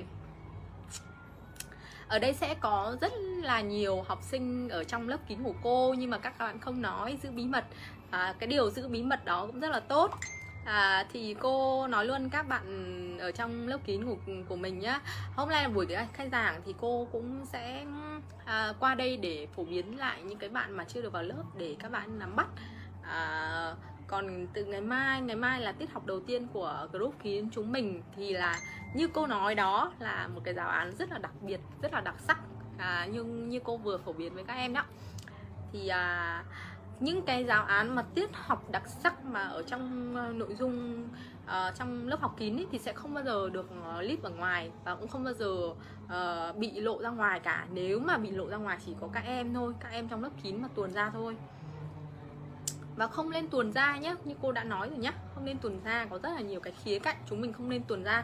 Ở đây sẽ có rất là nhiều học sinh ở trong lớp kín của cô, nhưng mà các bạn không nói, giữ bí mật. à, Cái điều giữ bí mật đó cũng rất là tốt. à, Thì cô nói luôn các bạn ở trong lớp kín của, của mình nhá. Hôm nay là buổi khai giảng thì cô cũng sẽ à, qua đây để phổ biến lại những cái bạn mà chưa được vào lớp để các bạn nắm bắt. à, Còn từ ngày mai, ngày mai là tiết học đầu tiên của group kín chúng mình, thì là như cô nói đó là một cái giáo án rất là đặc biệt, rất là đặc sắc, à, nhưng như cô vừa phổ biến với các em đó. Thì à, những cái giáo án mà tiết học đặc sắc mà ở trong uh, nội dung uh, trong lớp học kín ý, thì sẽ không bao giờ được uh, clip ở ngoài và cũng không bao giờ uh, bị lộ ra ngoài cả. Nếu mà bị lộ ra ngoài chỉ có các em thôi, các em trong lớp kín mà tuồn ra thôi. Và không nên tuồn ra nhé, như cô đã nói rồi nhé, không nên tuồn ra, có rất là nhiều cái khía cạnh chúng mình không nên tuồn ra.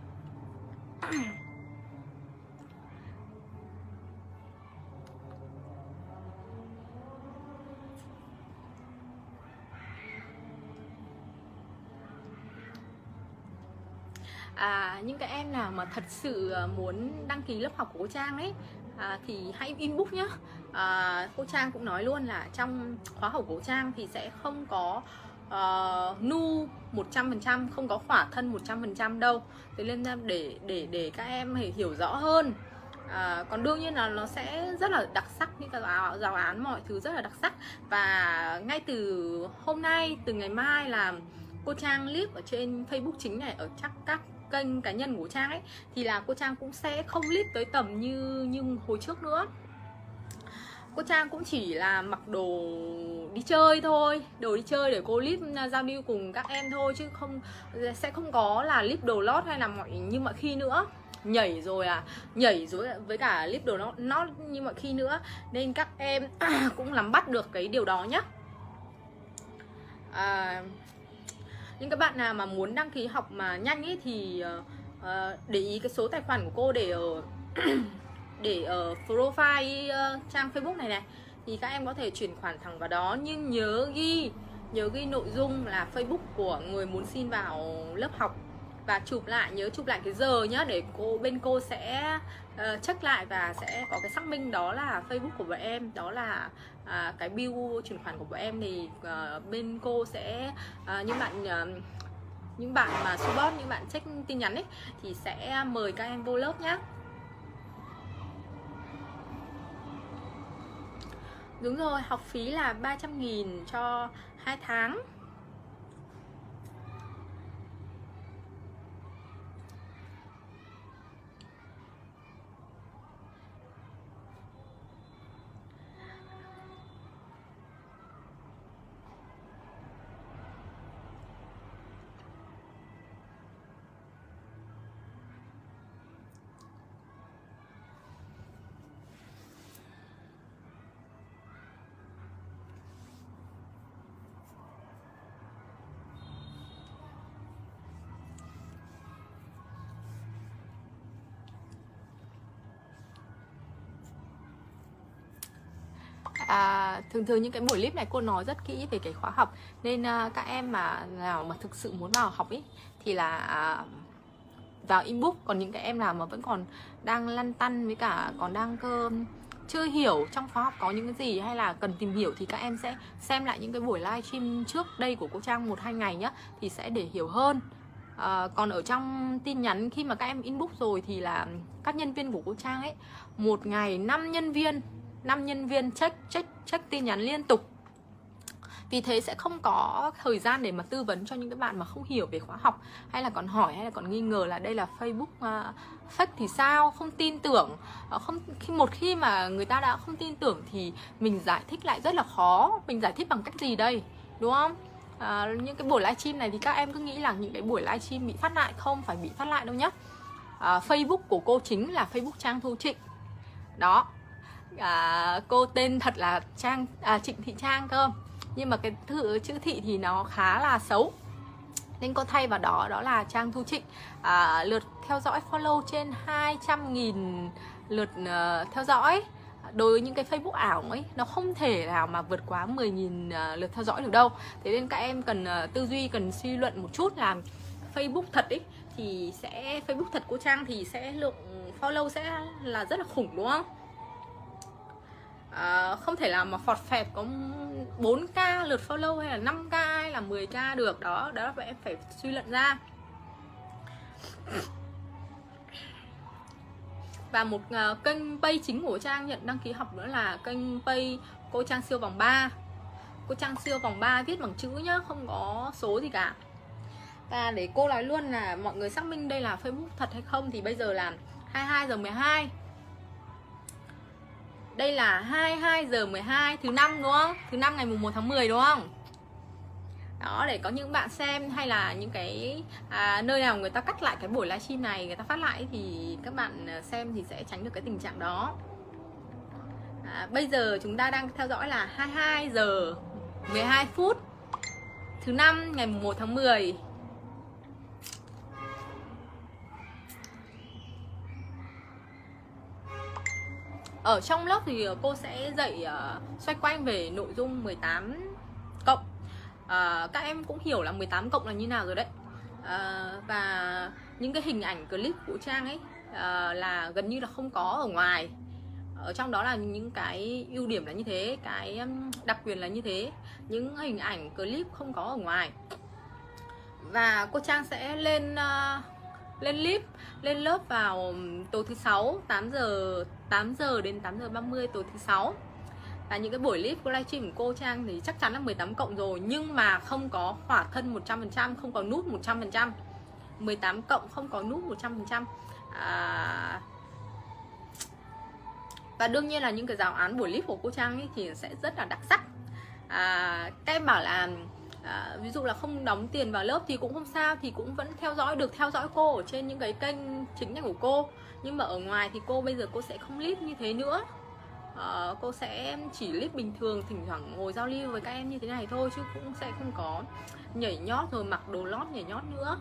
À, những cái em nào mà thật sự muốn đăng ký lớp học của cô Trang ấy, à, thì hãy inbox nhá. à, Cô Trang cũng nói luôn là trong khóa học của cô Trang thì sẽ không có uh, nu một trăm phần trăm, không có khỏa thân một trăm phần trăm đâu. Thế nên để để để các em hiểu rõ hơn À, còn đương nhiên là nó sẽ rất là đặc sắc, những cái giáo, giáo án mọi thứ rất là đặc sắc. Và ngay từ hôm nay, từ ngày mai là cô Trang clip ở trên Facebook chính này, ở chắc các kênh cá nhân của Trang ấy, thì là cô Trang cũng sẽ không clip tới tầm như như hồi trước nữa. Cô Trang cũng chỉ là mặc đồ đi chơi thôi, đồ đi chơi để cô clip giao lưu cùng các em thôi, chứ không sẽ không có là clip đồ lót hay là mọi như mọi khi nữa. Nhảy rồi à, nhảy rồi với cả clip đồ nó nó như mọi khi nữa, nên các em cũng nắm bắt được cái điều đó nhá. À, những các bạn nào mà muốn đăng ký học mà nhanh ấy thì uh, để ý cái số tài khoản của cô để ở để ở profile uh, trang Facebook này này, thì các em có thể chuyển khoản thẳng vào đó. Nhưng nhớ ghi nhớ ghi nội dung là Facebook của người muốn xin vào lớp học, và chụp lại, nhớ chụp lại cái giờ nhá, để cô bên cô sẽ uh, check lại và sẽ có cái xác minh đó là Facebook của bọn em, đó là uh, cái bill chuyển khoản của bọn em. Thì uh, bên cô sẽ uh, những bạn uh, những bạn mà support, những bạn check tin nhắn ấy, thì sẽ mời các em vô lớp nhá. Đúng rồi, học phí là ba trăm nghìn cho hai tháng. À, thường thường những cái buổi clip này cô nói rất kỹ về cái khóa học, nên uh, các em mà nào mà thực sự muốn vào học ý thì là uh, vào inbox. Còn những cái em nào mà vẫn còn đang lăn tăn với cả còn đang cơ chưa hiểu trong khóa học có những cái gì hay là cần tìm hiểu, thì các em sẽ xem lại những cái buổi livestream trước đây của cô Trang một hai ngày nhá, thì sẽ để hiểu hơn. À, còn ở trong tin nhắn khi mà các em inbox rồi thì là các nhân viên của cô Trang ấy, một ngày năm nhân viên năm nhân viên check check check tin nhắn liên tục. Vì thế sẽ không có thời gian để mà tư vấn cho những cái bạn mà không hiểu về khóa học, hay là còn hỏi hay là còn nghi ngờ là đây là Facebook uh, fake thì sao, không tin tưởng. uh, không khi một khi mà người ta đã không tin tưởng thì mình giải thích lại rất là khó. Mình giải thích bằng cách gì đây, đúng không? Uh, những cái buổi livestream này thì các em cứ nghĩ là những cái buổi livestream bị phát lại, không phải bị phát lại đâu nhá. uh, Facebook của cô chính là Facebook Trang Thu Trịnh đó. À, cô tên thật là Trang à, Trịnh Thị Trang cơ, nhưng mà cái thư chữ Thị thì nó khá là xấu nên cô thay vào đó đó là Trang Thu Trịnh. à, Lượt theo dõi follow trên hai trăm nghìn lượt uh, theo dõi. Đối với những cái Facebook ảo ấy, nó không thể nào mà vượt quá mười nghìn uh, lượt theo dõi được đâu. Thế nên các em cần uh, tư duy, cần suy luận một chút là Facebook thật ấy thì sẽ Facebook thật của Trang thì sẽ lượng follow sẽ là rất là khủng, đúng không? À, không thể nào mà phọt phẹt có bốn k lượt follow hay là năm k hay là mười k được. Đó, đó là em phải suy luận ra. Và một uh, kênh page chính của Trang nhận đăng ký học nữa là kênh page cô Trang siêu vòng ba. Cô Trang siêu vòng ba viết bằng chữ nhá, không có số gì cả. Và để cô nói luôn là mọi người xác minh đây là Facebook thật hay không thì bây giờ là hai mươi hai giờ mười hai. Đây là hai mươi hai giờ mười hai thứ năm, đúng không? Thứ năm ngày mùng một tháng mười, đúng không? Đó, để có những bạn xem hay là những cái à, nơi nào người ta cắt lại cái buổi livestream này, người ta phát lại thì các bạn xem thì sẽ tránh được cái tình trạng đó. à, Bây giờ chúng ta đang theo dõi là hai mươi hai giờ mười hai phút thứ năm ngày mùng một tháng mười. Ở trong lớp thì cô sẽ dạy uh, xoay quanh về nội dung mười tám cộng. uh, Các em cũng hiểu là mười tám cộng là như nào rồi đấy. uh, Và những cái hình ảnh clip của Trang ấy uh, là gần như là không có ở ngoài. Ở trong đó là những cái ưu điểm là như thế, cái đặc quyền là như thế. Những hình ảnh clip không có ở ngoài. Và cô Trang sẽ lên uh, lên clip lên lớp vào tối thứ sáu, tám giờ tám giờ đến tám giờ ba mươi tối thứ sáu. Và những cái buổi clip của livestream của cô Trang thì chắc chắn là mười tám cộng rồi, nhưng mà không có khỏa thân một trăm phần trăm, không có nút một trăm phần trăm. mười tám cộng không có nút một trăm phần trăm. À, và đương nhiên là những cái giáo án buổi clip của cô Trang ấy thì sẽ rất là đặc sắc. À, các em bảo là à, ví dụ là không đóng tiền vào lớp thì cũng không sao, thì cũng vẫn theo dõi được, theo dõi cô ở trên những cái kênh chính này của cô. Nhưng mà ở ngoài thì cô bây giờ cô sẽ không clip như thế nữa. À, cô sẽ chỉ clip bình thường, thỉnh thoảng ngồi giao lưu với các em như thế này thôi, chứ cũng sẽ không có nhảy nhót rồi mặc đồ lót nhảy nhót nữa.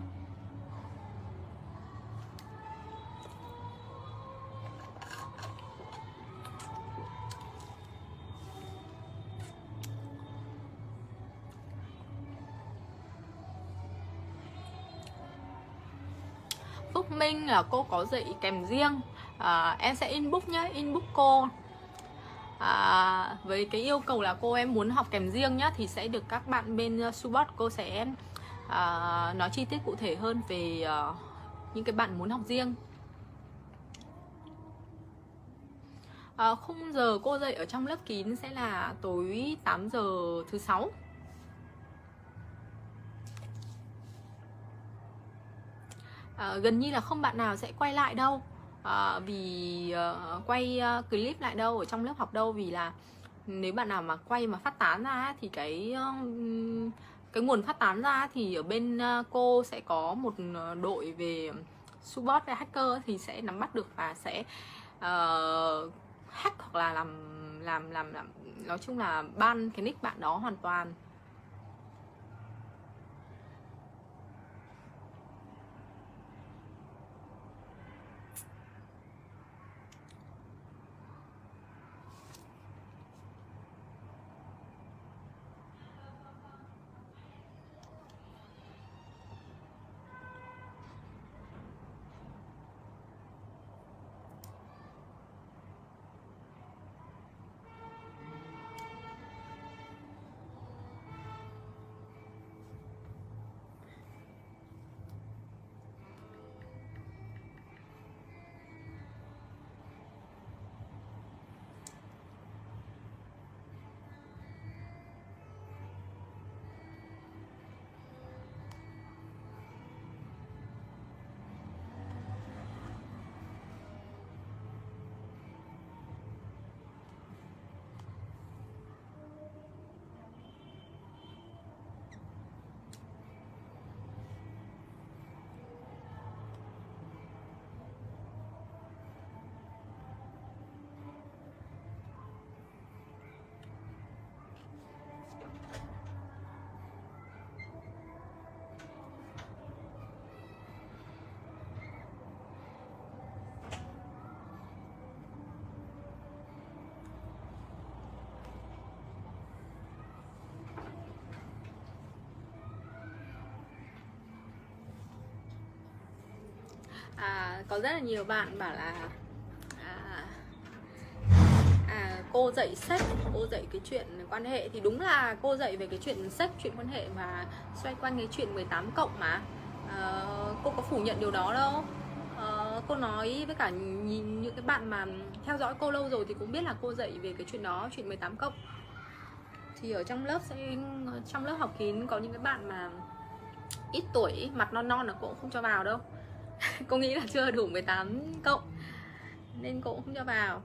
Phúc Minh là cô có dạy kèm riêng, à, em sẽ inbox nhé, inbox cô à, với cái yêu cầu là cô em muốn học kèm riêng nhá, thì sẽ được các bạn bên support cô sẽ à, nói chi tiết cụ thể hơn về à, những cái bạn muốn học riêng. À, khung giờ cô dạy ở trong lớp kín sẽ là tối tám giờ thứ sáu. À, gần như là không bạn nào sẽ quay lại đâu, à, vì uh, quay uh, clip lại đâu ở trong lớp học đâu, vì là nếu bạn nào mà quay mà phát tán ra thì cái uh, cái nguồn phát tán ra thì ở bên uh, cô sẽ có một đội về support về hacker thì sẽ nắm bắt được và sẽ uh, hack hoặc là làm làm làm làm nói chung là ban cái nick bạn đó hoàn toàn. À, có rất là nhiều bạn bảo là à, à, cô dạy sex, cô dạy cái chuyện quan hệ, thì đúng là cô dạy về cái chuyện sex, chuyện quan hệ mà xoay quanh cái chuyện mười tám cộng mà. À, cô có phủ nhận điều đó đâu. À, cô nói với cả nhìn những cái bạn mà theo dõi cô lâu rồi thì cũng biết là cô dạy về cái chuyện đó, chuyện mười tám cộng. Thì ở trong lớp sẽ trong lớp học kín có những cái bạn mà ít tuổi, mặt non non là cô cũng không cho vào đâu. Cô nghĩ là chưa đủ mười tám cộng nên cô cũng không cho vào.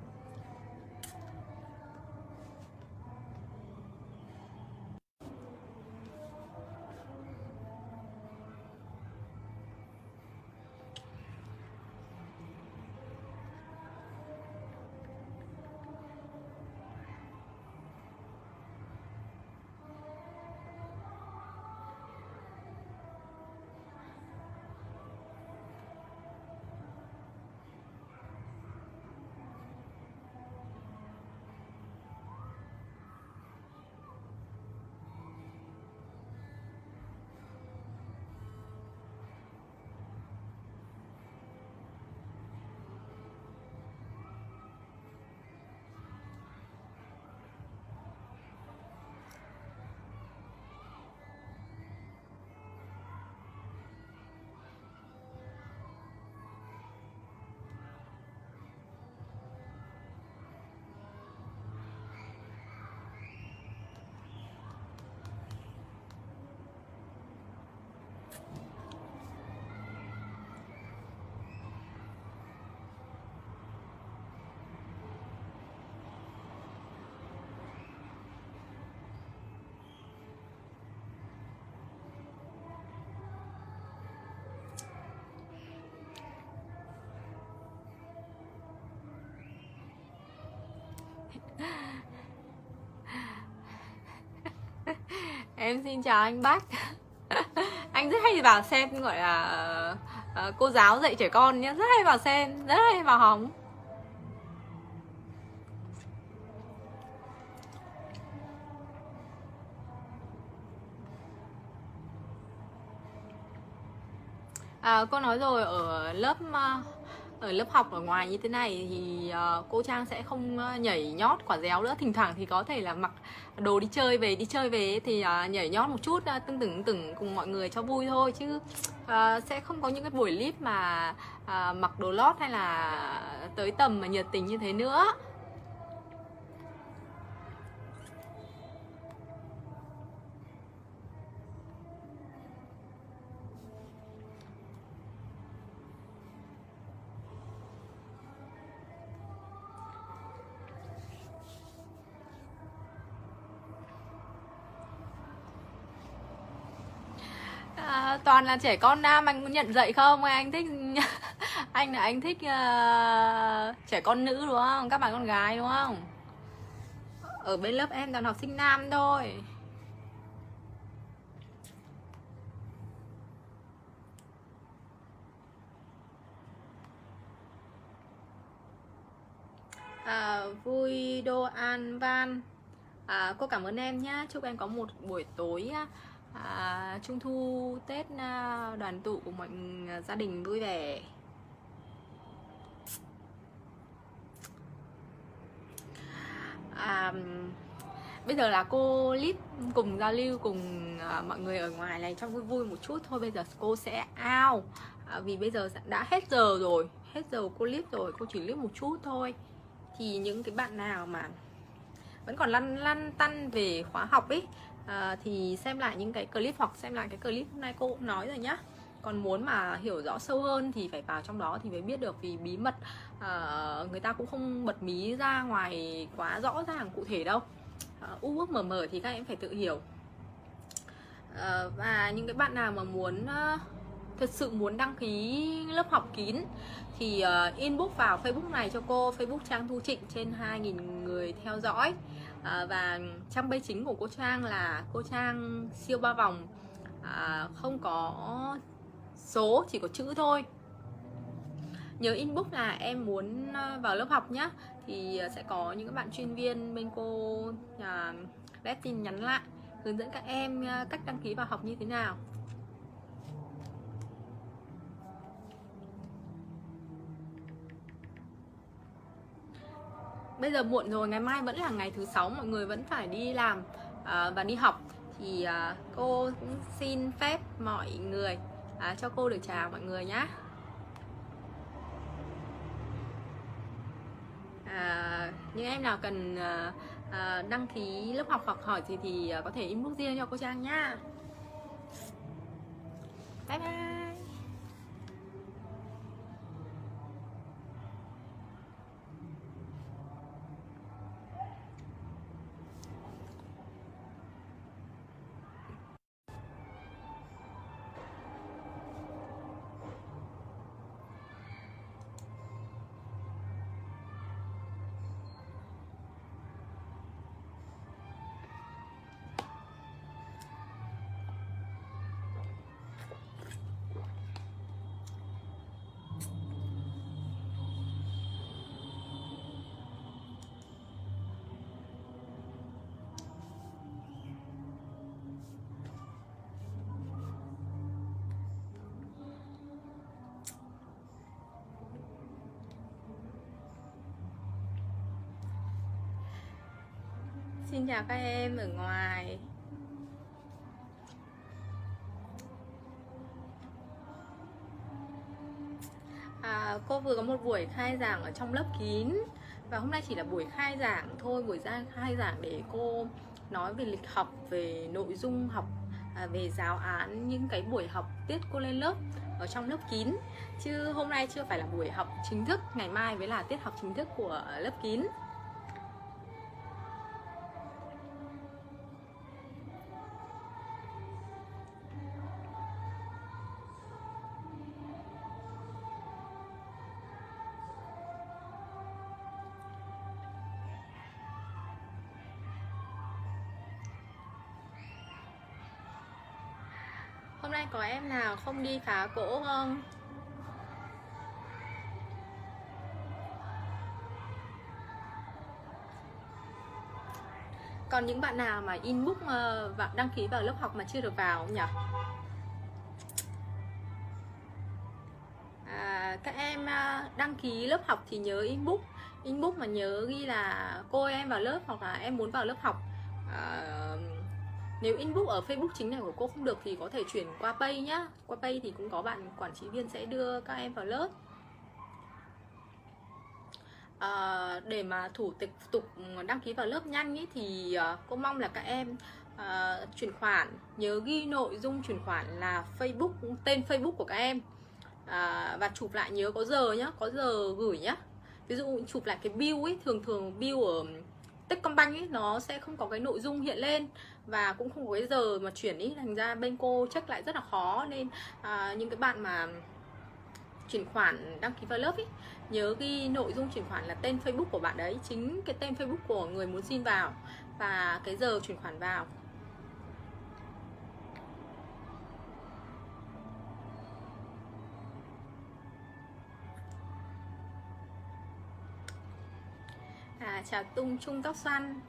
Em xin chào anh Bách. Anh rất hay vào xem, gọi là uh, cô giáo dạy trẻ con nhé, rất hay vào xem, rất hay vào hóng. À, cô nói rồi, ở lớp ở lớp học ở ngoài như thế này thì uh, cô Trang sẽ không nhảy nhót quả réo nữa. Thỉnh thoảng thì có thể là mặc đồ đi chơi về đi chơi về thì uh, nhảy nhót một chút, uh, tưng tửng tửng cùng mọi người cho vui thôi, chứ uh, sẽ không có những cái buổi clip mà uh, mặc đồ lót hay là tới tầm mà nhiệt tình như thế nữa. À, toàn là trẻ con nam, anh có nhận dạy không? Anh thích anh là anh thích uh, trẻ con nữ đúng không? Các bạn con gái đúng không? Ở bên lớp em toàn học sinh nam thôi. À, vui đô an van. À, cô cảm ơn em nhé. Chúc em có một buổi tối à, trung thu Tết à, đoàn tụ của mọi gia đình vui vẻ. À, bây giờ là cô clip cùng giao lưu cùng à, mọi người ở ngoài này cho vui vui một chút thôi. Bây giờ cô sẽ out à, vì bây giờ đã hết giờ rồi, hết giờ cô clip rồi, cô chỉ clip một chút thôi. Thì những cái bạn nào mà vẫn còn lăn lăn tăn về khóa học ấy à, thì xem lại những cái clip hoặc xem lại cái clip hôm nay cô cũng nói rồi nhá. Còn muốn mà hiểu rõ sâu hơn thì phải vào trong đó thì mới biết được, vì bí mật à, người ta cũng không bật mí ra ngoài quá rõ ràng cụ thể đâu. À, u ước mờ mờ thì các em phải tự hiểu. À, và những cái bạn nào mà muốn uh, thật sự muốn đăng ký lớp học kín thì uh, inbox vào Facebook này cho cô, Facebook Trang Thu Trịnh, trên hai nghìn người theo dõi. À, và trang page chính của cô Trang là cô Trang siêu ba vòng, à, không có số, chỉ có chữ thôi. Nhớ inbox là em muốn vào lớp học nhá, thì sẽ có những bạn chuyên viên bên cô à, rep tin nhắn lại hướng dẫn các em cách đăng ký vào học như thế nào. Bây giờ muộn rồi, ngày mai vẫn là ngày thứ sáu, mọi người vẫn phải đi làm à, và đi học. Thì à, cô cũng xin phép mọi người à, cho cô được chào mọi người nhé. À, những em nào cần à, à, đăng ký lớp học hoặc hỏi gì thì à, có thể inbox riêng cho cô Trang nhá. Bye bye. Xin chào các em ở ngoài. À, cô vừa có một buổi khai giảng ở trong lớp kín, và hôm nay chỉ là buổi khai giảng thôi, buổi ra khai giảng để cô nói về lịch học, về nội dung học, à, về giáo án, những cái buổi học tiết cô lên lớp ở trong lớp kín, chứ hôm nay chưa phải là buổi học chính thức. Ngày mai mới là tiết học chính thức của lớp kín. Hôm nay có em nào không đi phá cỗ không? Còn những bạn nào mà inbox và đăng ký vào lớp học mà chưa được vào không nhỉ? À, các em đăng ký lớp học thì nhớ inbox inbox mà nhớ ghi là cô ơi, em vào lớp, hoặc là em muốn vào lớp học. à, Nếu inbox ở Facebook chính này của cô không được thì có thể chuyển qua Pay nhá. Qua Pay thì cũng có bạn quản trị viên sẽ đưa các em vào lớp. À, để mà thủ tục tục đăng ký vào lớp nhanh ý, thì uh, cô mong là các em uh, chuyển khoản, nhớ ghi nội dung chuyển khoản là Facebook, tên Facebook của các em, à, và chụp lại nhớ có giờ nhá, có giờ gửi nhá. Ví dụ chụp lại cái bill ấy, thường thường bill ở Techcombank ấy nó sẽ không có cái nội dung hiện lên và cũng không có cái giờ mà chuyển ý, thành ra bên cô check lại rất là khó. Nên à, những cái bạn mà chuyển khoản đăng ký vào lớp ý, nhớ ghi nội dung chuyển khoản là tên Facebook của bạn đấy, chính cái tên Facebook của người muốn xin vào và cái giờ chuyển khoản vào. À, chào Tung Trung Tóc Xoăn.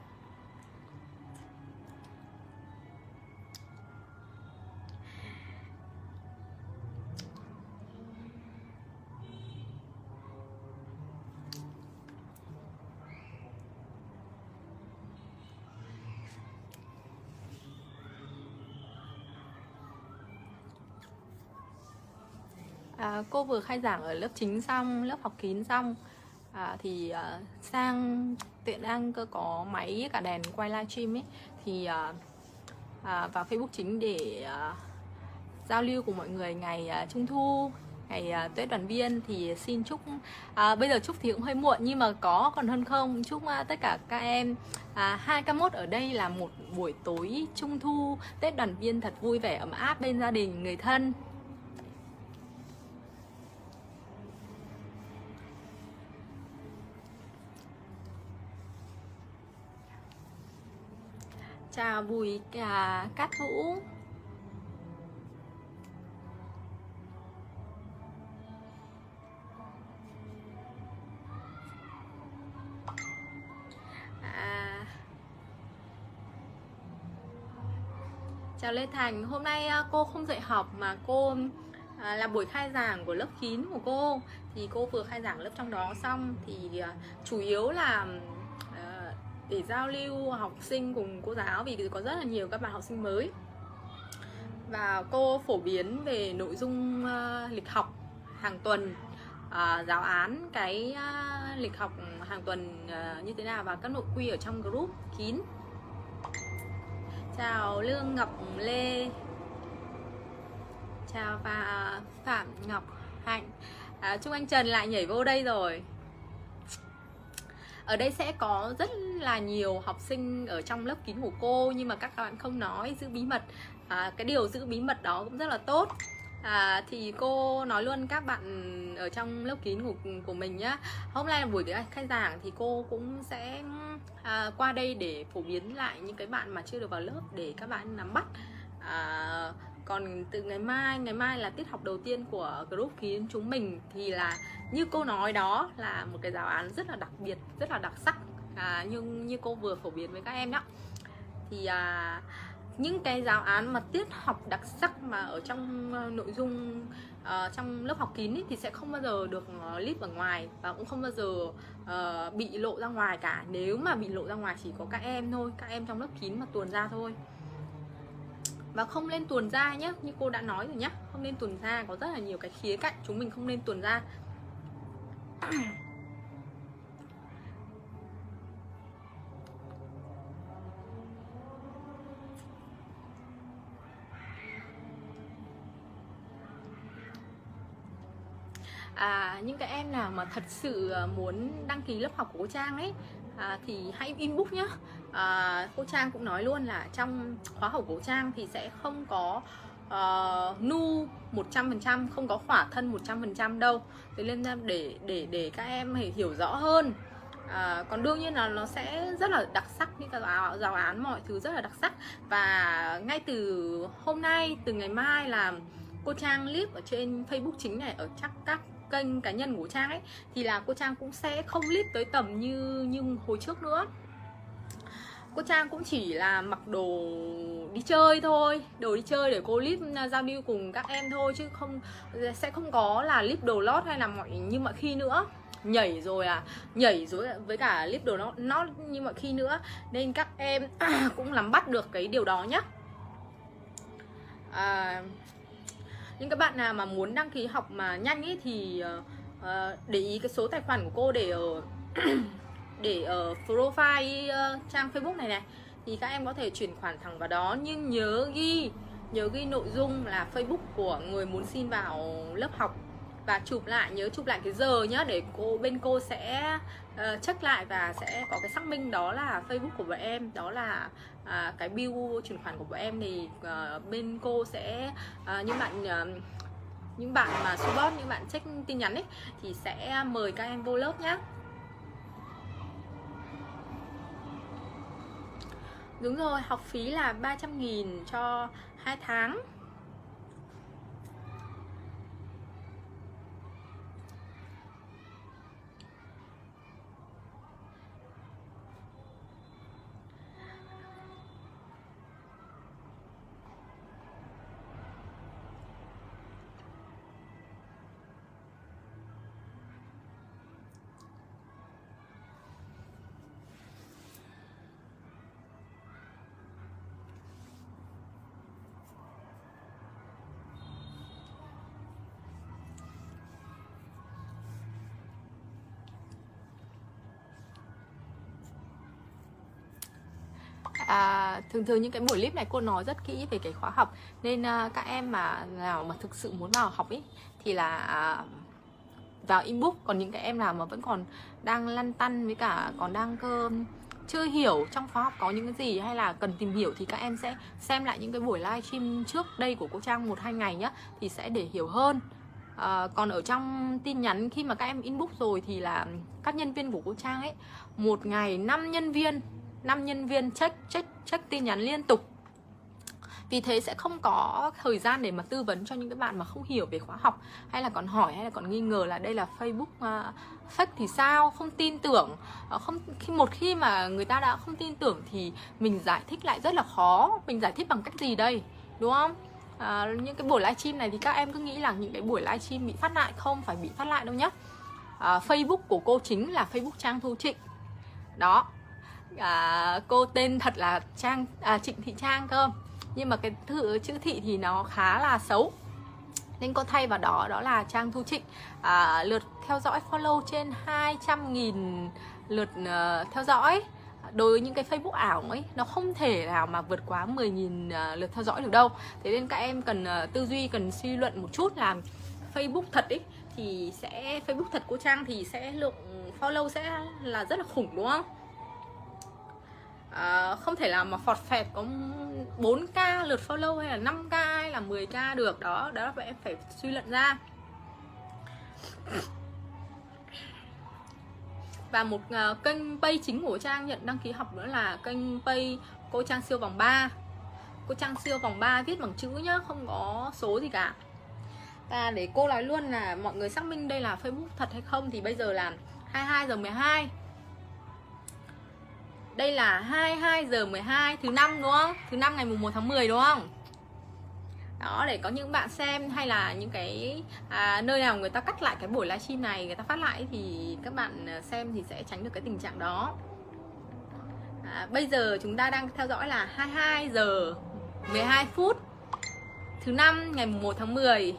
À, cô vừa khai giảng ở lớp chính xong, lớp học kín xong, à, thì uh, sang tiện đang cơ có máy cả đèn quay livestream ấy, thì uh, uh, vào Facebook chính để uh, giao lưu cùng mọi người ngày uh, Trung Thu, ngày uh, Tết đoàn viên. Thì xin chúc uh, bây giờ chúc thì cũng hơi muộn nhưng mà có còn hơn không, chúc uh, tất cả các em uh, hai k mốt ở đây là một buổi tối Trung Thu Tết đoàn viên thật vui vẻ ấm áp bên gia đình người thân. Chào Bùi à, Cát Vũ. à, Chào Lê Thành. Hôm nay cô không dạy học mà cô à, là buổi khai giảng của lớp kín của cô. Thì cô vừa khai giảng lớp trong đó xong, thì à, chủ yếu là để giao lưu học sinh cùng cô giáo, vì có rất là nhiều các bạn học sinh mới. Và cô phổ biến về nội dung uh, lịch học hàng tuần, uh, giáo án cái uh, lịch học hàng tuần uh, như thế nào và các nội quy ở trong group kín. Chào Lương Ngọc Lê. Chào và Phạm Ngọc Hạnh. À, Trung Anh Trần lại nhảy vô đây rồi. Ở đây sẽ có rất là nhiều học sinh ở trong lớp kín của cô, nhưng mà các bạn không nói, giữ bí mật. à, Cái điều giữ bí mật đó cũng rất là tốt. à, Thì cô nói luôn các bạn ở trong lớp kín của, của mình nhá. Hôm nay là buổi khai giảng thì cô cũng sẽ à, qua đây để phổ biến lại những cái bạn mà chưa được vào lớp để các bạn nắm bắt. à, Còn từ ngày mai, ngày mai là tiết học đầu tiên của group kín chúng mình, thì là như cô nói đó là một cái giáo án rất là đặc biệt, rất là đặc sắc, à, nhưng như cô vừa phổ biến với các em đó. Thì à, những cái giáo án mà tiết học đặc sắc mà ở trong uh, nội dung uh, trong lớp học kín ý, thì sẽ không bao giờ được uh, clip ở ngoài và cũng không bao giờ uh, bị lộ ra ngoài cả. Nếu mà bị lộ ra ngoài chỉ có các em thôi, các em trong lớp kín mà tuồn ra thôi. Và không nên tuồn ra nhé, như cô đã nói rồi nhé, không nên tuồn ra, có rất là nhiều cái khía cạnh chúng mình không nên tuồn ra. À, những cái em nào mà thật sự muốn đăng ký lớp học của cô Trang ấy, à, thì hãy inbox nhá. à, Cô Trang cũng nói luôn là trong khóa học của cô Trang thì sẽ không có uh, nu một trăm phần trăm, không có khỏa thân một trăm phần trăm đâu. Thế nên để để để các em hiểu rõ hơn, À, còn đương nhiên là nó sẽ rất là đặc sắc, những cái giáo, giáo án mọi thứ rất là đặc sắc. Và ngay từ hôm nay, từ ngày mai là cô Trang clip ở trên Facebook chính này, ở chắc các kênh cá nhân của Trang ấy, thì là cô Trang cũng sẽ không clip tới tầm như như hồi trước nữa. Cô Trang cũng chỉ là mặc đồ đi chơi thôi, đồ đi chơi để cô clip giao lưu cùng các em thôi, chứ không sẽ không có là clip đồ lót hay là mọi như mọi khi nữa. Nhảy rồi à, nhảy rồi với cả clip đồ nó nó như mọi khi nữa, nên các em cũng nắm bắt được cái điều đó nhé. À, những các bạn nào mà muốn đăng ký học mà nhanh ý thì uh, để ý cái số tài khoản của cô để ở để ở profile uh, trang Facebook này này, thì các em có thể chuyển khoản thẳng vào đó, nhưng nhớ ghi nhớ ghi nội dung là Facebook của người muốn xin vào lớp học, và chụp lại, nhớ chụp lại cái giờ nhá, để cô bên cô sẽ uh, check lại và sẽ có cái xác minh đó là Facebook của bọn em, đó là uh, cái bill chuyển khoản của bọn em. Thì uh, bên cô sẽ uh, những bạn uh, những bạn mà support, những bạn check tin nhắn ấy, thì sẽ mời các em vô lớp nhá. Đúng rồi, học phí là ba trăm nghìn cho hai tháng. À, thường thường những cái buổi clip này cô nói rất kỹ về cái khóa học, nên uh, các em mà nào mà thực sự muốn vào học ý thì là uh, vào inbox. Còn những cái em nào mà vẫn còn đang lăn tăn với cả còn đang cơ chưa hiểu trong khóa học có những cái gì hay là cần tìm hiểu, thì các em sẽ xem lại những cái buổi livestream trước đây của cô Trang một hai ngày nhá, thì sẽ để hiểu hơn. À, còn ở trong tin nhắn khi mà các em inbox rồi thì là các nhân viên của cô Trang ấy, một ngày năm nhân viên năm nhân viên check check check tin nhắn liên tục. Vì thế sẽ không có thời gian để mà tư vấn cho những cái bạn mà không hiểu về khóa học, hay là còn hỏi hay là còn nghi ngờ là đây là Facebook uh, fake thì sao, không tin tưởng. uh, không khi một khi mà người ta đã không tin tưởng thì mình giải thích lại rất là khó. Mình giải thích bằng cách gì đây, đúng không? Uh, những cái buổi livestream này thì các em cứ nghĩ là những cái buổi livestream bị phát lại, không phải bị phát lại đâu nhá. uh, Facebook của cô chính là Facebook Trang Thu Trịnh đó. À, cô tên thật là Trang à, Trịnh Thị Trang cơ, nhưng mà cái thư, chữ Thị thì nó khá là xấu, nên cô thay vào đó đó là Trang Thu Trịnh. à, Lượt theo dõi follow trên hai trăm nghìn lượt uh, theo dõi. Đối với những cái Facebook ảo ấy, nó không thể nào mà vượt quá mười nghìn uh, lượt theo dõi được đâu. Thế nên các em cần uh, tư duy, cần suy luận một chút là Facebook thật ấy thì sẽ Facebook thật của Trang thì sẽ lượng follow sẽ là rất là khủng, đúng không? À, không thể nào mà phọt phẹt có bốn k lượt follow hay là năm k hay là mười k được. Đó, đó là em phải suy luận ra. Và một uh, kênh page chính của Trang nhận đăng ký học nữa là kênh page cô Trang siêu vòng ba. Cô Trang siêu vòng ba viết bằng chữ nhá, không có số gì cả. Và để cô nói luôn là mọi người xác minh đây là Facebook thật hay không thì bây giờ là hai mươi hai giờ mười hai. Đây là hai mươi hai giờ mười hai thứ năm, đúng không? Thứ năm ngày mùng một tháng mười, đúng không? Đó, để có những bạn xem hay là những cái à, nơi nào người ta cắt lại cái buổi livestream này, người ta phát lại thì các bạn xem thì sẽ tránh được cái tình trạng đó. à, Bây giờ chúng ta đang theo dõi là hai mươi hai giờ mười hai phút thứ năm ngày mùng một tháng mười.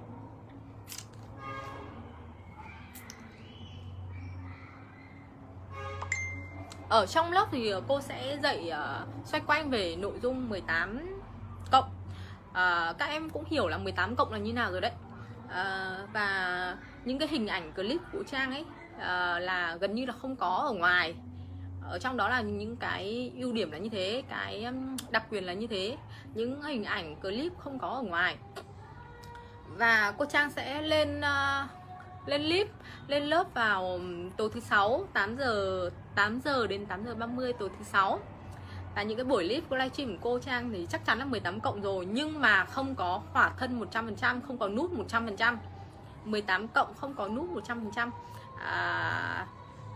Ở trong lớp thì cô sẽ dạy uh, xoay quanh về nội dung mười tám cộng. uh, Các em cũng hiểu là mười tám cộng là như nào rồi đấy. uh, Và những cái hình ảnh clip của Trang ấy uh, là gần như là không có ở ngoài. Ở trong đó là những cái ưu điểm là như thế, cái đặc quyền là như thế. Những hình ảnh clip không có ở ngoài. Và cô Trang sẽ lên uh, lên clip lên lớp vào tối thứ sáu tám giờ tám giờ đến tám giờ ba mươi tối thứ sáu. Và những cái buổi clip của livestream của cô Trang thì chắc chắn là mười tám cộng rồi, nhưng mà không có khỏa thân một trăm phần trăm, không có nút một trăm phần trăm. mười tám cộng không có nút một trăm phần trăm. À,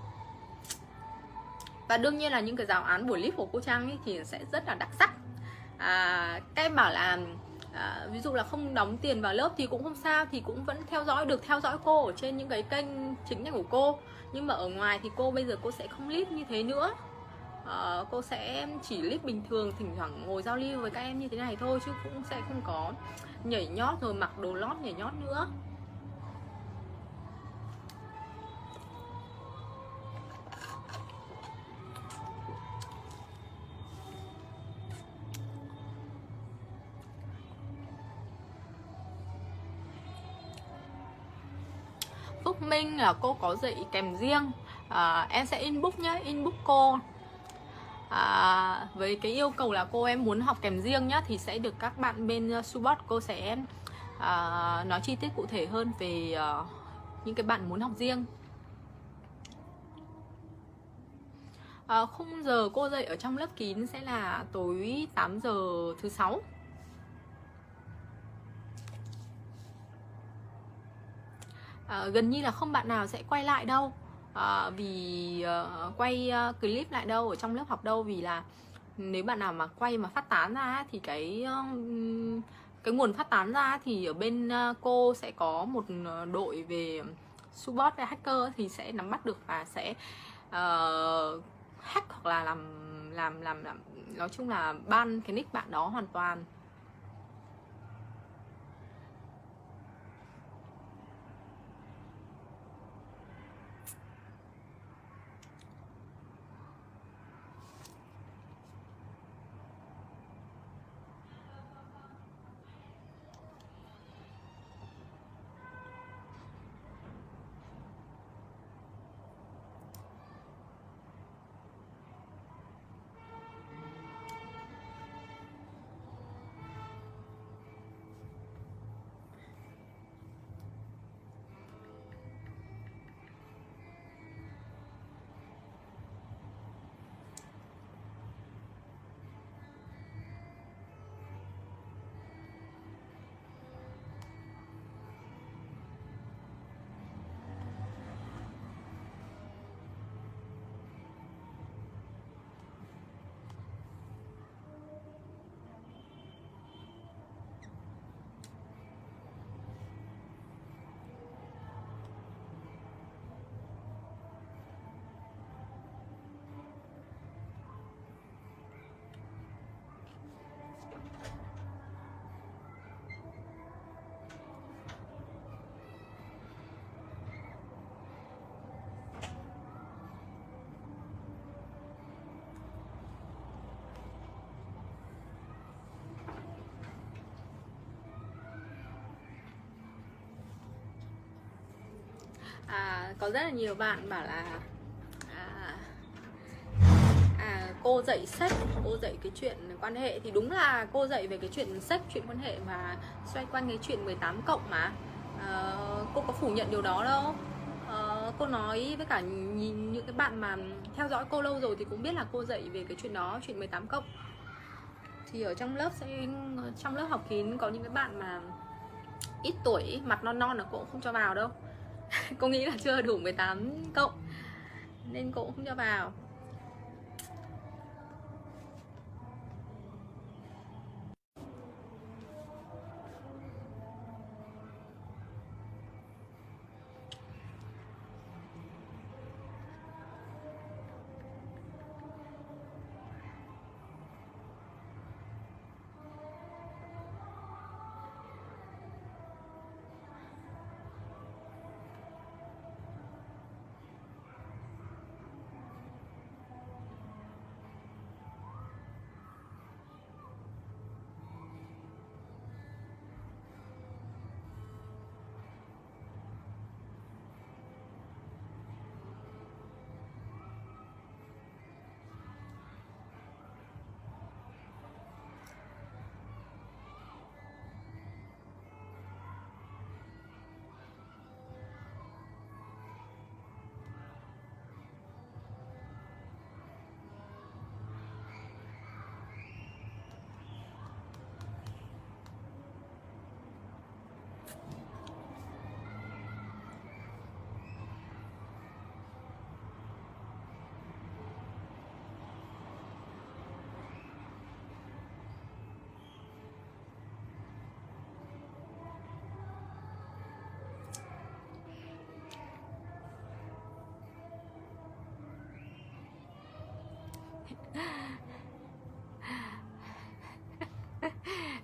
và đương nhiên là những cái giáo án buổi clip của cô Trang ấy thì sẽ rất là đặc sắc. À, các em bảo là à, ví dụ là không đóng tiền vào lớp thì cũng không sao, thì cũng vẫn theo dõi được, theo dõi cô ở trên những cái kênh chính này của cô. Nhưng mà ở ngoài thì cô bây giờ cô sẽ không clip như thế nữa. À, cô sẽ chỉ clip bình thường, thỉnh thoảng ngồi giao lưu với các em như thế này thôi, chứ cũng sẽ không có nhảy nhót rồi mặc đồ lót nhảy nhót nữa. Phúc Minh là cô có dạy kèm riêng, à, em sẽ inbox nhé, inbox cô. À, với cái yêu cầu là cô em muốn học kèm riêng nhá, thì sẽ được các bạn bên support cô sẽ à, nói chi tiết cụ thể hơn về uh, những cái bạn muốn học riêng. À, khung giờ cô dạy ở trong lớp kín sẽ là tối tám giờ thứ sáu. À, gần như là không bạn nào sẽ quay lại đâu, à, vì uh, quay uh, clip lại đâu ở trong lớp học đâu, vì là nếu bạn nào mà quay mà phát tán ra thì cái uh, cái nguồn phát tán ra thì ở bên uh, cô sẽ có một đội về support và hacker thì sẽ nắm bắt được và sẽ uh, hack hoặc là làm làm làm làm nói chung là ban cái nick bạn đó hoàn toàn. À, có rất là nhiều bạn bảo là à, à, cô dạy sách, cô dạy cái chuyện quan hệ, thì đúng là cô dạy về cái chuyện sách, chuyện quan hệ và xoay quanh cái chuyện mười tám cộng mà. À, cô có phủ nhận điều đó đâu. À, cô nói với cả nhìn những cái bạn mà theo dõi cô lâu rồi thì cũng biết là cô dạy về cái chuyện đó, chuyện mười tám cộng. Thì ở trong lớp sẽ trong lớp học kín có những cái bạn mà ít tuổi, mặt non non là cô cũng không cho vào đâu. Cô nghĩ là chưa đủ mười tám cộng nên cô cũng không cho vào.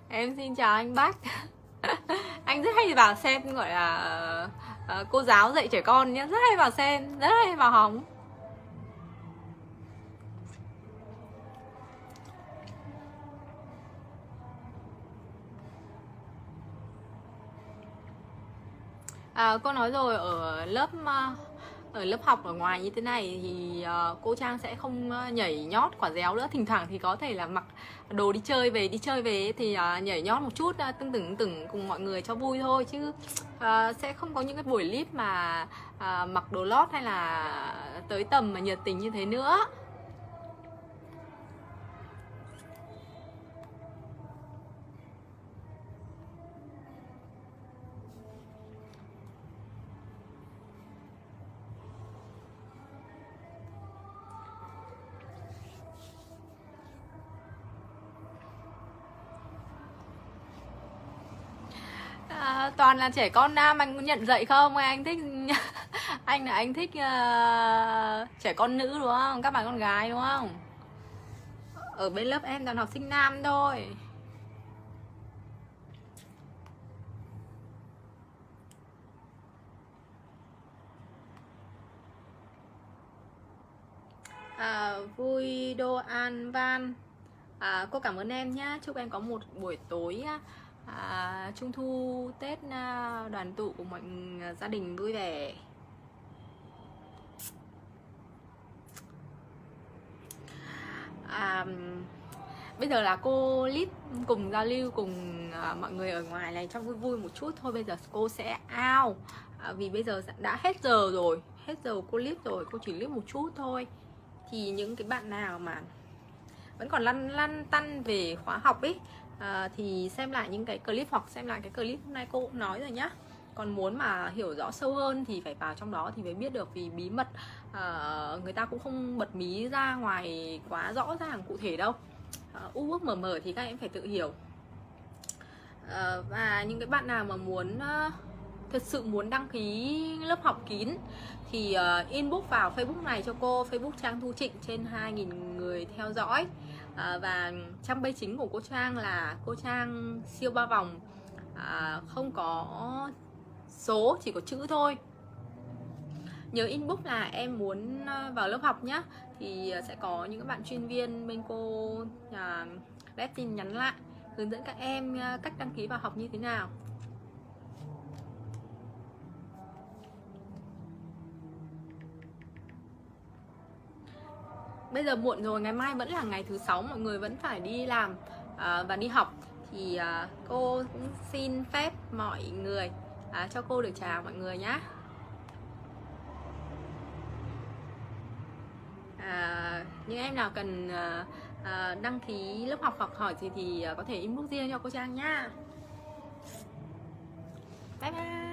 Em xin chào anh Bách. Anh rất hay vào xem, gọi là uh, cô giáo dạy trẻ con nhé, rất hay vào xem, rất hay vào hóng. À, cô nói rồi, ở lớp ở lớp học ở ngoài như thế này thì uh, cô Trang sẽ không nhảy nhót quả réo nữa. Thỉnh thoảng thì có thể là mặc đồ đi chơi về đi chơi về thì uh, nhảy nhót một chút, uh, tưng tửng tửng cùng mọi người cho vui thôi, chứ uh, sẽ không có những cái buổi clip mà uh, mặc đồ lót hay là tới tầm mà nhiệt tình như thế nữa. À, toàn là trẻ con nam, anh có nhận dạy không? Anh thích anh là anh thích uh, trẻ con nữ đúng không? Các bạn con gái đúng không? Ở bên lớp em toàn học sinh nam thôi. À, vui đô an van. À, cô cảm ơn em nhé. Chúc em có một buổi tối à, Trung thu Tết à, đoàn tụ của mọi gia đình vui vẻ. À, bây giờ là cô Lít cùng giao lưu cùng à, mọi người ở ngoài này cho vui vui một chút thôi. Bây giờ cô sẽ out à, vì bây giờ đã hết giờ rồi, hết giờ cô Lít rồi, cô chỉ Lít một chút thôi. Thì những cái bạn nào mà vẫn còn lăn lăn tăn về khóa học ấy à, thì xem lại những cái clip hoặc xem lại cái clip hôm nay cô cũng nói rồi nhá. Còn muốn mà hiểu rõ sâu hơn thì phải vào trong đó thì mới biết được, vì bí mật à, người ta cũng không bật mí ra ngoài quá rõ ràng cụ thể đâu. à, u ước mờ mờ thì các em phải tự hiểu. à, và những cái bạn nào mà muốn uh, thật sự muốn đăng ký lớp học kín thì uh, inbox vào Facebook này cho cô, Facebook Trang Thu Trịnh, trên hai nghìn người theo dõi. uh, Và trang base chính của cô Trang là cô Trang siêu ba vòng, uh, không có số, chỉ có chữ thôi. Nhớ inbox là em muốn vào lớp học nhá, thì sẽ có những các bạn chuyên viên bên cô uh, rep tin nhắn lại hướng dẫn các em cách đăng ký vào học như thế nào. Bây giờ muộn rồi, ngày mai vẫn là ngày thứ sáu, mọi người vẫn phải đi làm à, và đi học. Thì à, cô cũng xin phép mọi người à, cho cô được chào mọi người nhé. à, Những em nào cần à, à, đăng ký lớp học hoặc hỏi gì thì à, có thể inbox riêng cho cô Trang nhá. Bye bye.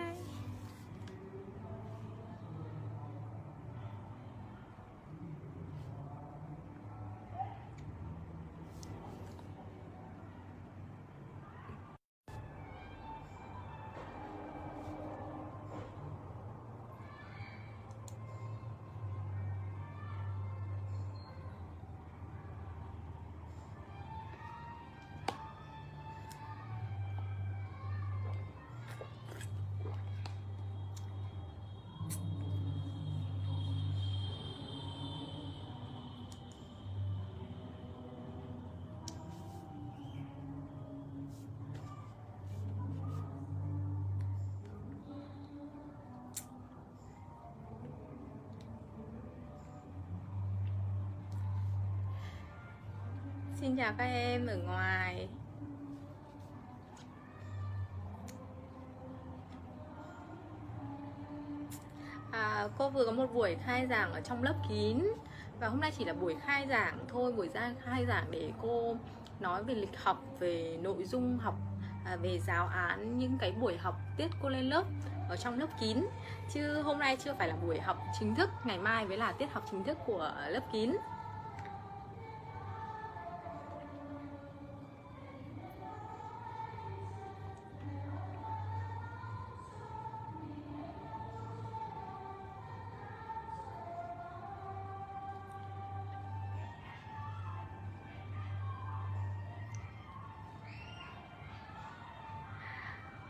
Xin chào các em ở ngoài. à, Cô vừa có một buổi khai giảng ở trong lớp kín, và hôm nay chỉ là buổi khai giảng thôi, buổi ra khai giảng để cô nói về lịch học, về nội dung học, à, về giáo án, những cái buổi học tiết cô lên lớp ở trong lớp kín, chứ hôm nay chưa phải là buổi học chính thức. Ngày mai mới là tiết học chính thức của lớp kín.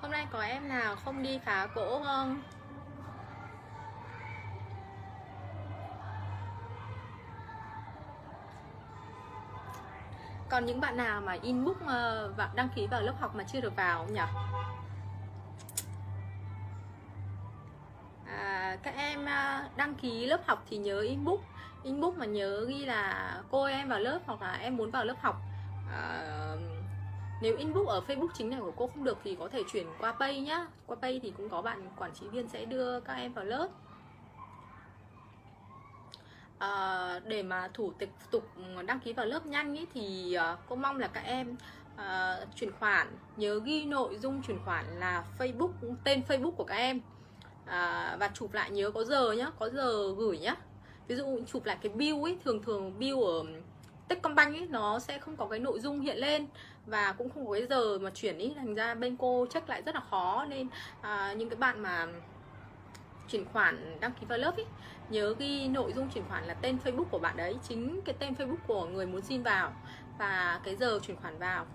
Hôm nay có em nào không đi phá cỗ không? Còn những bạn nào mà inbox và đăng ký vào lớp học mà chưa được vào không nhỉ? À, các em đăng ký lớp học thì nhớ inbox inbox mà nhớ ghi là cô ơi, em vào lớp hoặc là em muốn vào lớp học. à, Nếu inbox ở Facebook chính này của cô không được thì có thể chuyển qua Pay nhá. Qua Pay thì cũng có bạn quản trị viên sẽ đưa các em vào lớp. À, để mà thủ tục tục đăng ký vào lớp nhanh ý, thì uh, cô mong là các em uh, chuyển khoản nhớ ghi nội dung chuyển khoản là Facebook, tên Facebook của các em, à, và chụp lại nhớ có giờ nhá, có giờ gửi nhá. Ví dụ chụp lại cái bill ấy, thường thường bill ở Techcombank ấy nó sẽ không có cái nội dung hiện lên và cũng không có cái giờ mà chuyển ý, thành ra bên cô check lại rất là khó. Nên à, những cái bạn mà chuyển khoản đăng ký vào lớp ý, nhớ ghi nội dung chuyển khoản là tên Facebook của bạn đấy, chính cái tên Facebook của người muốn xin vào và cái giờ chuyển khoản vào.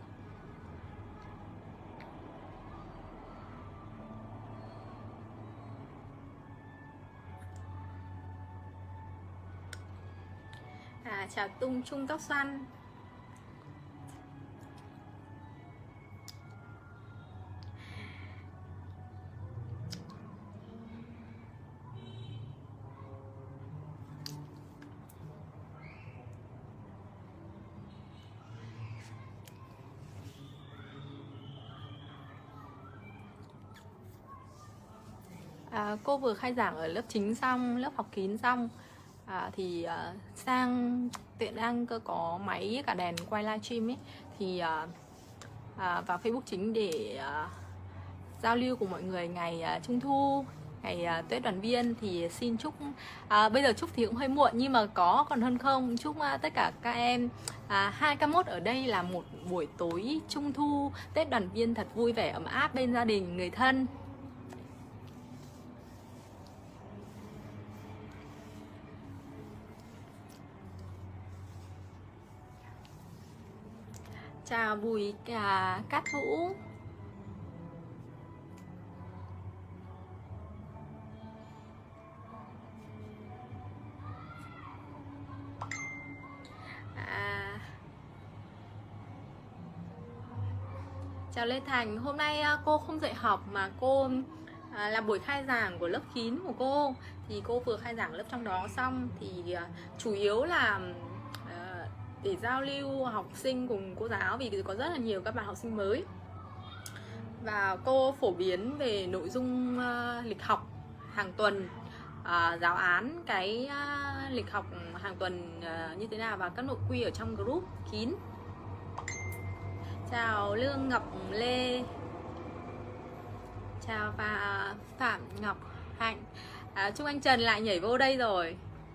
À, chào Tung Trung Tóc Xoăn. À, cô vừa khai giảng ở lớp chính xong, lớp học kín xong, à, thì uh, sang tiện đang cơ có máy cả đèn quay livestream ấy, thì uh, uh, vào Facebook chính để uh, giao lưu cùng mọi người ngày uh, Trung Thu, ngày uh, Tết Đoàn Viên. Thì xin chúc uh, bây giờ chúc thì cũng hơi muộn nhưng mà có còn hơn không, chúc uh, tất cả các em uh, hai k mốt ở đây là một buổi tối Trung Thu Tết Đoàn Viên thật vui vẻ ấm áp bên gia đình người thân. Chào Bùi cả Cát Vũ. À, chào Lê Thành. Hôm nay cô không dạy học mà cô à, là buổi khai giảng của lớp kín của cô. Thì cô vừa khai giảng lớp trong đó xong, thì à, chủ yếu là để giao lưu học sinh cùng cô giáo, vì có rất là nhiều các bạn học sinh mới. Và cô phổ biến về nội dung uh, lịch học hàng tuần, uh, giáo án cái uh, lịch học hàng tuần uh, như thế nào và các nội quy ở trong group kín. Chào Lương Ngọc Lê. Chào và Phạm Ngọc Hạnh. À, Trung Anh Trần lại nhảy vô đây rồi.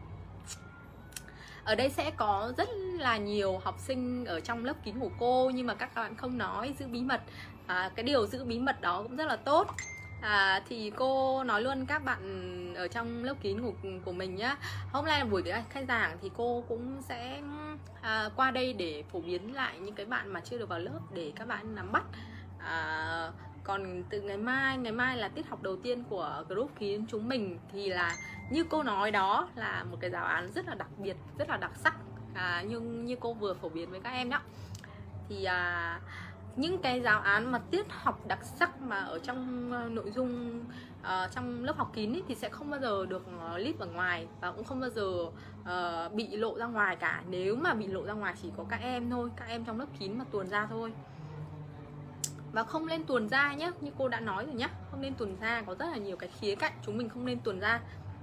Ở đây sẽ có rất là nhiều học sinh ở trong lớp kín của cô, nhưng mà các bạn không nói, giữ bí mật. à, Cái điều giữ bí mật đó cũng rất là tốt. à, Thì cô nói luôn các bạn ở trong lớp kín của, của mình nhá. Hôm nay là buổi khai giảng thì cô cũng sẽ à, qua đây để phổ biến lại những cái bạn mà chưa được vào lớp để các bạn nắm bắt. à, Còn từ ngày mai, ngày mai là tiết học đầu tiên của group kín chúng mình, thì là như cô nói đó là một cái giáo án rất là đặc biệt, rất là đặc sắc, à, nhưng như cô vừa phổ biến với các em đó. Thì à, những cái giáo án mà tiết học đặc sắc mà ở trong uh, nội dung uh, trong lớp học kín ý, thì sẽ không bao giờ được uh, list ở ngoài và cũng không bao giờ uh, bị lộ ra ngoài cả. Nếu mà bị lộ ra ngoài chỉ có các em thôi, các em trong lớp kín mà tuồn ra thôi. Và không nên tuồn ra nhé, như cô đã nói rồi nhé, không nên tuồn ra, có rất là nhiều cái khía cạnh chúng mình không nên tuồn ra.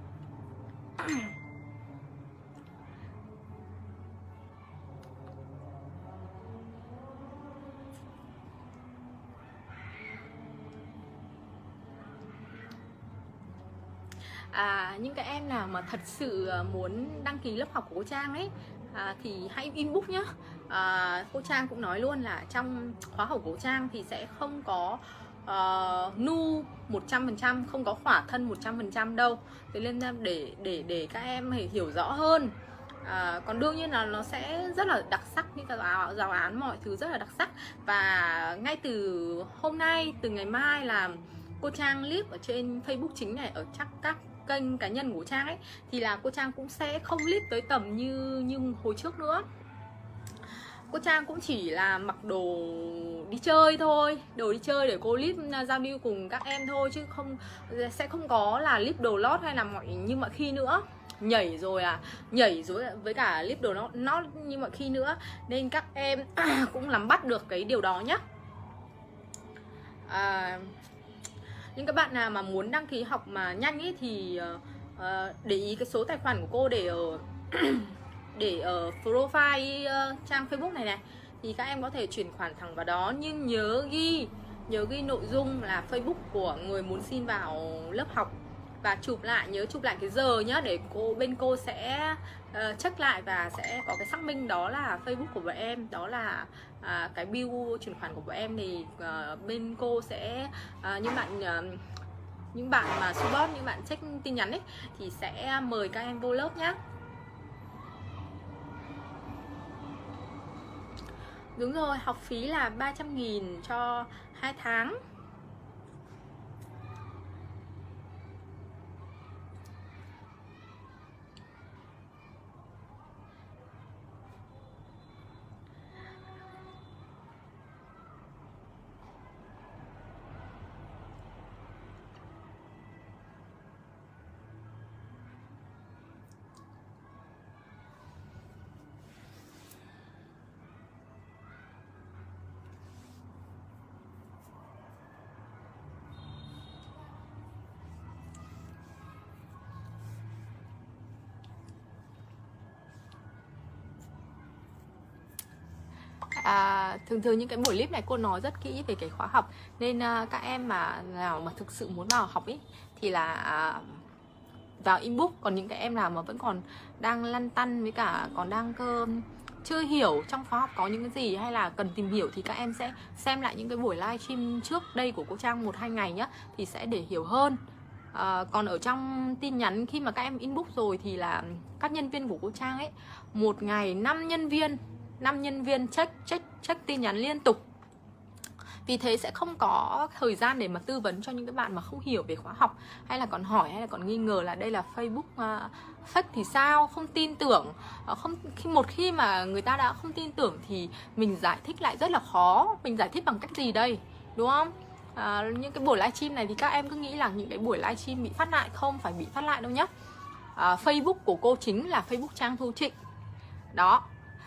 À, những cái em nào mà thật sự muốn đăng ký lớp học của cô Trang ấy, à, thì hãy inbox nhá. à, Cô Trang cũng nói luôn là trong khóa học của cô Trang thì sẽ không có uh, nu một trăm phần trăm, không có khỏa thân một trăm phần trăm đâu. Thế nên để để để các em hiểu rõ hơn À, còn đương nhiên là nó sẽ rất là đặc sắc, những cái giáo, giáo án mọi thứ rất là đặc sắc. Và ngay từ hôm nay, từ ngày mai là cô Trang clip ở trên Facebook chính này, ở chắc các kênh cá nhân của Trang ấy, thì là cô Trang cũng sẽ không clip tới tầm như như hồi trước nữa. Cô Trang cũng chỉ là mặc đồ đi chơi thôi, đồ đi chơi để cô clip giao lưu cùng các em thôi, chứ không sẽ không có là clip đồ lót hay là mọi như mọi khi nữa. Nhảy rồi à, nhảy rồi với cả clip đồ nó nó như mọi khi nữa, nên các em cũng nắm bắt được cái điều đó nhá. À, những các bạn nào mà muốn đăng ký học mà nhanh ấy thì uh, để ý cái số tài khoản của cô để ở để ở profile uh, trang Facebook này này, thì các em có thể chuyển khoản thẳng vào đó. Nhưng nhớ ghi nhớ ghi nội dung là Facebook của người muốn xin vào lớp học, và chụp lại, nhớ chụp lại cái giờ nhá, để cô bên cô sẽ uh, check lại và sẽ có cái xác minh đó là Facebook của bọn em, đó là uh, cái bill chuyển khoản của bọn em. Thì uh, bên cô sẽ uh, những bạn uh, những bạn mà support, những bạn check tin nhắn ấy, thì sẽ mời các em vô lớp nhá. Đúng rồi, học phí là ba trăm nghìn cho hai tháng. À, thường thường những cái buổi clip này cô nói rất kỹ về cái khóa học, nên uh, các em mà nào mà thực sự muốn vào học ý thì là uh, vào inbox. Còn những cái em nào mà vẫn còn đang lăn tăn với cả còn đang cơ chưa hiểu trong khóa học có những cái gì hay là cần tìm hiểu, thì các em sẽ xem lại những cái buổi livestream trước đây của cô Trang một hai ngày nhá, thì sẽ để hiểu hơn. À, còn ở trong tin nhắn khi mà các em inbox rồi thì là các nhân viên của cô Trang ấy, một ngày năm nhân viên năm nhân viên check check check tin nhắn liên tục. Vì thế sẽ không có thời gian để mà tư vấn cho những cái bạn mà không hiểu về khóa học, hay là còn hỏi hay là còn nghi ngờ là đây là Facebook uh, fake thì sao, không tin tưởng. uh, không khi một khi mà người ta đã không tin tưởng thì mình giải thích lại rất là khó. Mình giải thích bằng cách gì đây, đúng không? À, những cái buổi livestream này thì các em cứ nghĩ là những cái buổi livestream bị phát lại, không phải bị phát lại đâu nhá. à, Facebook của cô chính là Facebook Trang Thu Trịnh đó.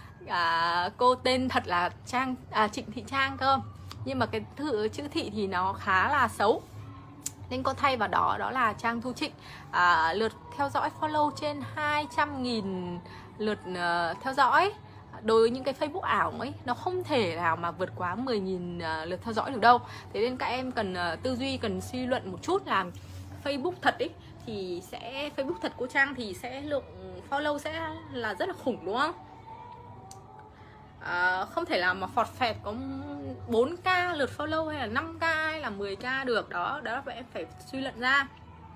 À, cô tên thật là Trang à, Trịnh Thị Trang cơ, nhưng mà cái thứ chữ Thị thì nó khá là xấu nên cô thay vào đó đó là Trang Thu Trịnh. à, Lượt theo dõi follow trên hai trăm nghìn lượt uh, theo dõi. Đối với những cái Facebook ảo ấy, nó không thể nào mà vượt quá mười nghìn uh, lượt theo dõi được đâu. Thế nên các em cần uh, tư duy, cần suy luận một chút là Facebook thật ấy thì sẽ Facebook thật cô Trang thì sẽ lượng follow sẽ là rất là khủng, đúng không? À, không thể nào mà phọt phẹt có bốn k lượt follow hay là năm k hay là mười k được. Đó, đó là em phải suy luận ra.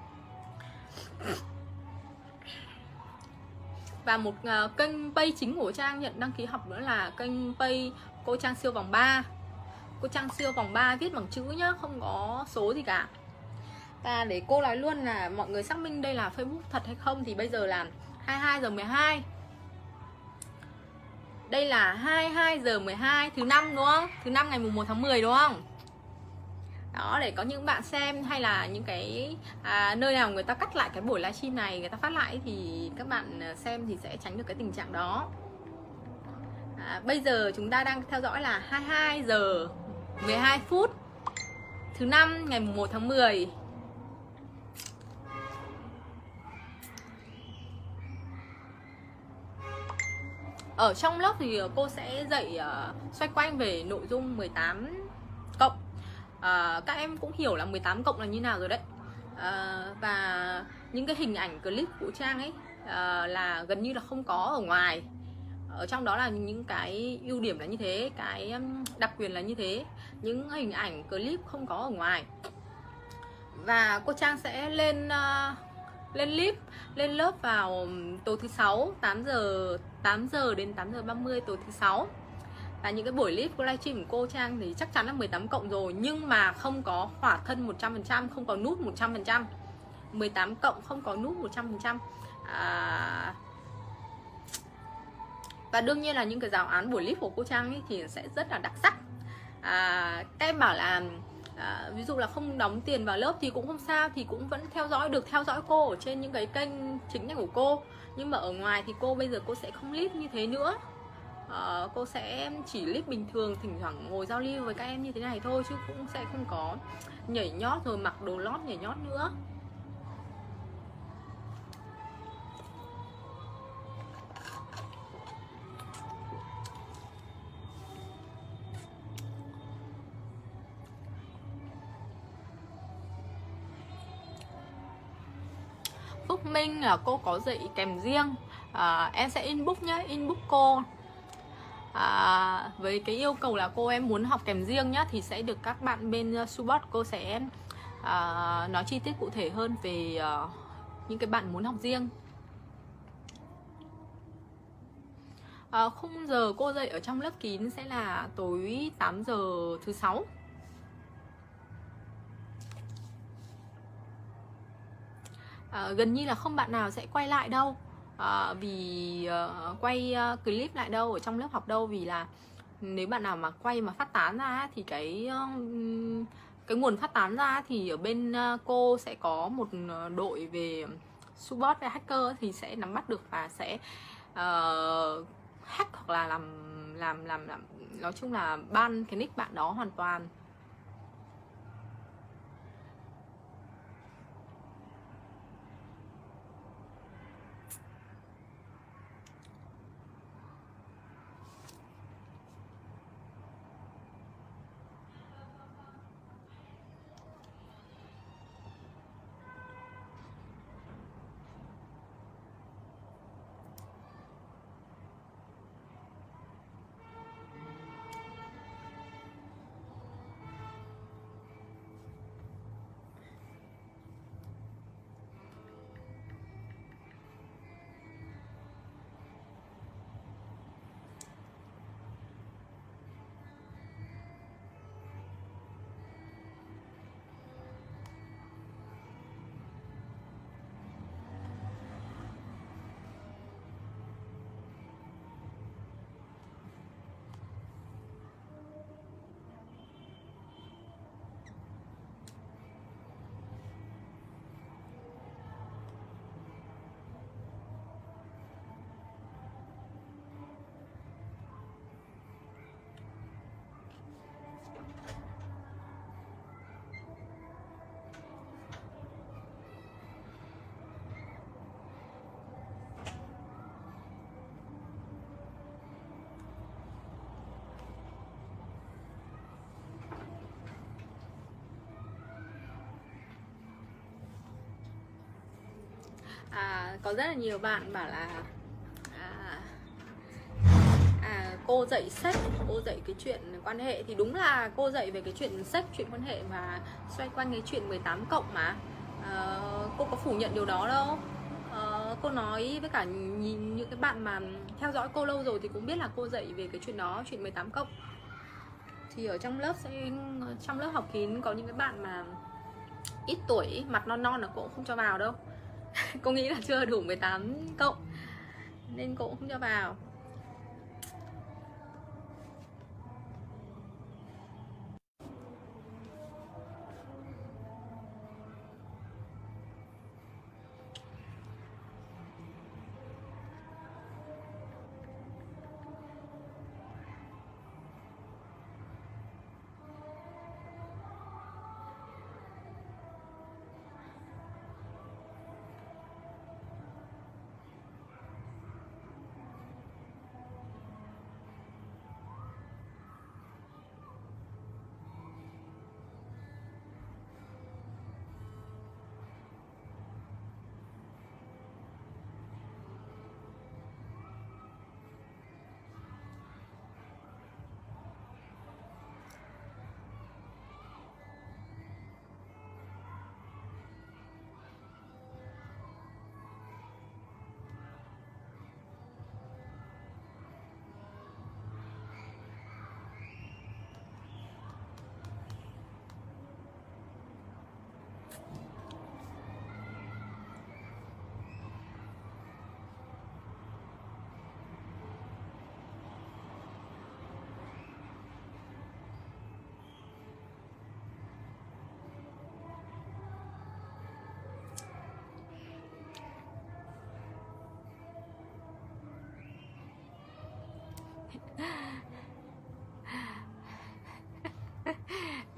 Và một uh, kênh page chính của Trang nhận đăng ký học nữa là kênh page cô Trang siêu vòng ba. Cô Trang siêu vòng ba viết bằng chữ nhá, không có số gì cả. Và để cô nói luôn là mọi người xác minh đây là Facebook thật hay không thì bây giờ là hai mươi hai giờ mười hai. Đây là hai mươi hai giờ mười hai thứ năm, đúng không? Thứ năm ngày mùng một tháng mười, đúng không? Đó, để có những bạn xem hay là những cái à, nơi nào người ta cắt lại cái buổi livestream này, người ta phát lại thì các bạn xem thì sẽ tránh được cái tình trạng đó. à, Bây giờ chúng ta đang theo dõi là hai mươi hai giờ mười hai phút thứ năm ngày mùng một tháng mười. Ở trong lớp thì cô sẽ dạy uh, xoay quanh về nội dung mười tám cộng. uh, Các em cũng hiểu là mười tám cộng là như nào rồi đấy. uh, Và những cái hình ảnh clip của Trang ấy uh, là gần như là không có ở ngoài. Ở trong đó là những cái ưu điểm là như thế, cái đặc quyền là như thế. Những hình ảnh clip không có ở ngoài. Và cô Trang sẽ lên uh, lên clip lên lớp vào tối thứ sáu tám giờ tám giờ đến tám giờ ba mươi tối thứ sáu. Và những cái buổi clip của livestream của cô Trang thì chắc chắn là mười tám cộng rồi, nhưng mà không có khỏa thân một trăm phần trăm, không có nút một trăm phần trăm. mười tám cộng không có nút một trăm phần trăm. À, và đương nhiên là những cái giáo án buổi clip của cô Trang ấy thì sẽ rất là đặc sắc. À, các em bảo là à, ví dụ là không đóng tiền vào lớp thì cũng không sao, thì cũng vẫn theo dõi được, theo dõi cô ở trên những cái kênh chính này của cô. Nhưng mà ở ngoài thì cô bây giờ cô sẽ không clip như thế nữa. À, cô sẽ chỉ clip bình thường, thỉnh thoảng ngồi giao lưu với các em như thế này thôi, chứ cũng sẽ không có nhảy nhót rồi mặc đồ lót nhảy nhót nữa. Phúc Minh là cô có dạy kèm riêng, à, em sẽ inbox nhé, inbox cô à, với cái yêu cầu là cô em muốn học kèm riêng nhá, thì sẽ được các bạn bên uh, support cô sẽ à, nói chi tiết cụ thể hơn về uh, những cái bạn muốn học riêng. À, khung giờ cô dạy ở trong lớp kín sẽ là tối tám giờ thứ sáu. À, gần như là không bạn nào sẽ quay lại đâu, à, vì uh, quay uh, clip lại đâu ở trong lớp học đâu, vì là nếu bạn nào mà quay mà phát tán ra thì cái uh, cái nguồn phát tán ra thì ở bên uh, cô sẽ có một đội về support và hacker thì sẽ nắm bắt được và sẽ uh, hack hoặc là làm làm làm làm nói chung là ban cái nick bạn đó hoàn toàn. À, có rất là nhiều bạn bảo là à, à, cô dạy sex, cô dạy cái chuyện quan hệ, thì đúng là cô dạy về cái chuyện sex, chuyện quan hệ mà xoay quanh cái chuyện mười tám cộng mà. À, cô có phủ nhận điều đó đâu. À, cô nói với cả nhìn những cái bạn mà theo dõi cô lâu rồi thì cũng biết là cô dạy về cái chuyện đó, chuyện mười tám cộng. Thì ở trong lớp sẽ trong lớp học kín có những cái bạn mà ít tuổi, mặt non non là cô cũng không cho vào đâu. Cô nghĩ là chưa đủ mười tám cộng nên cô cũng không cho vào.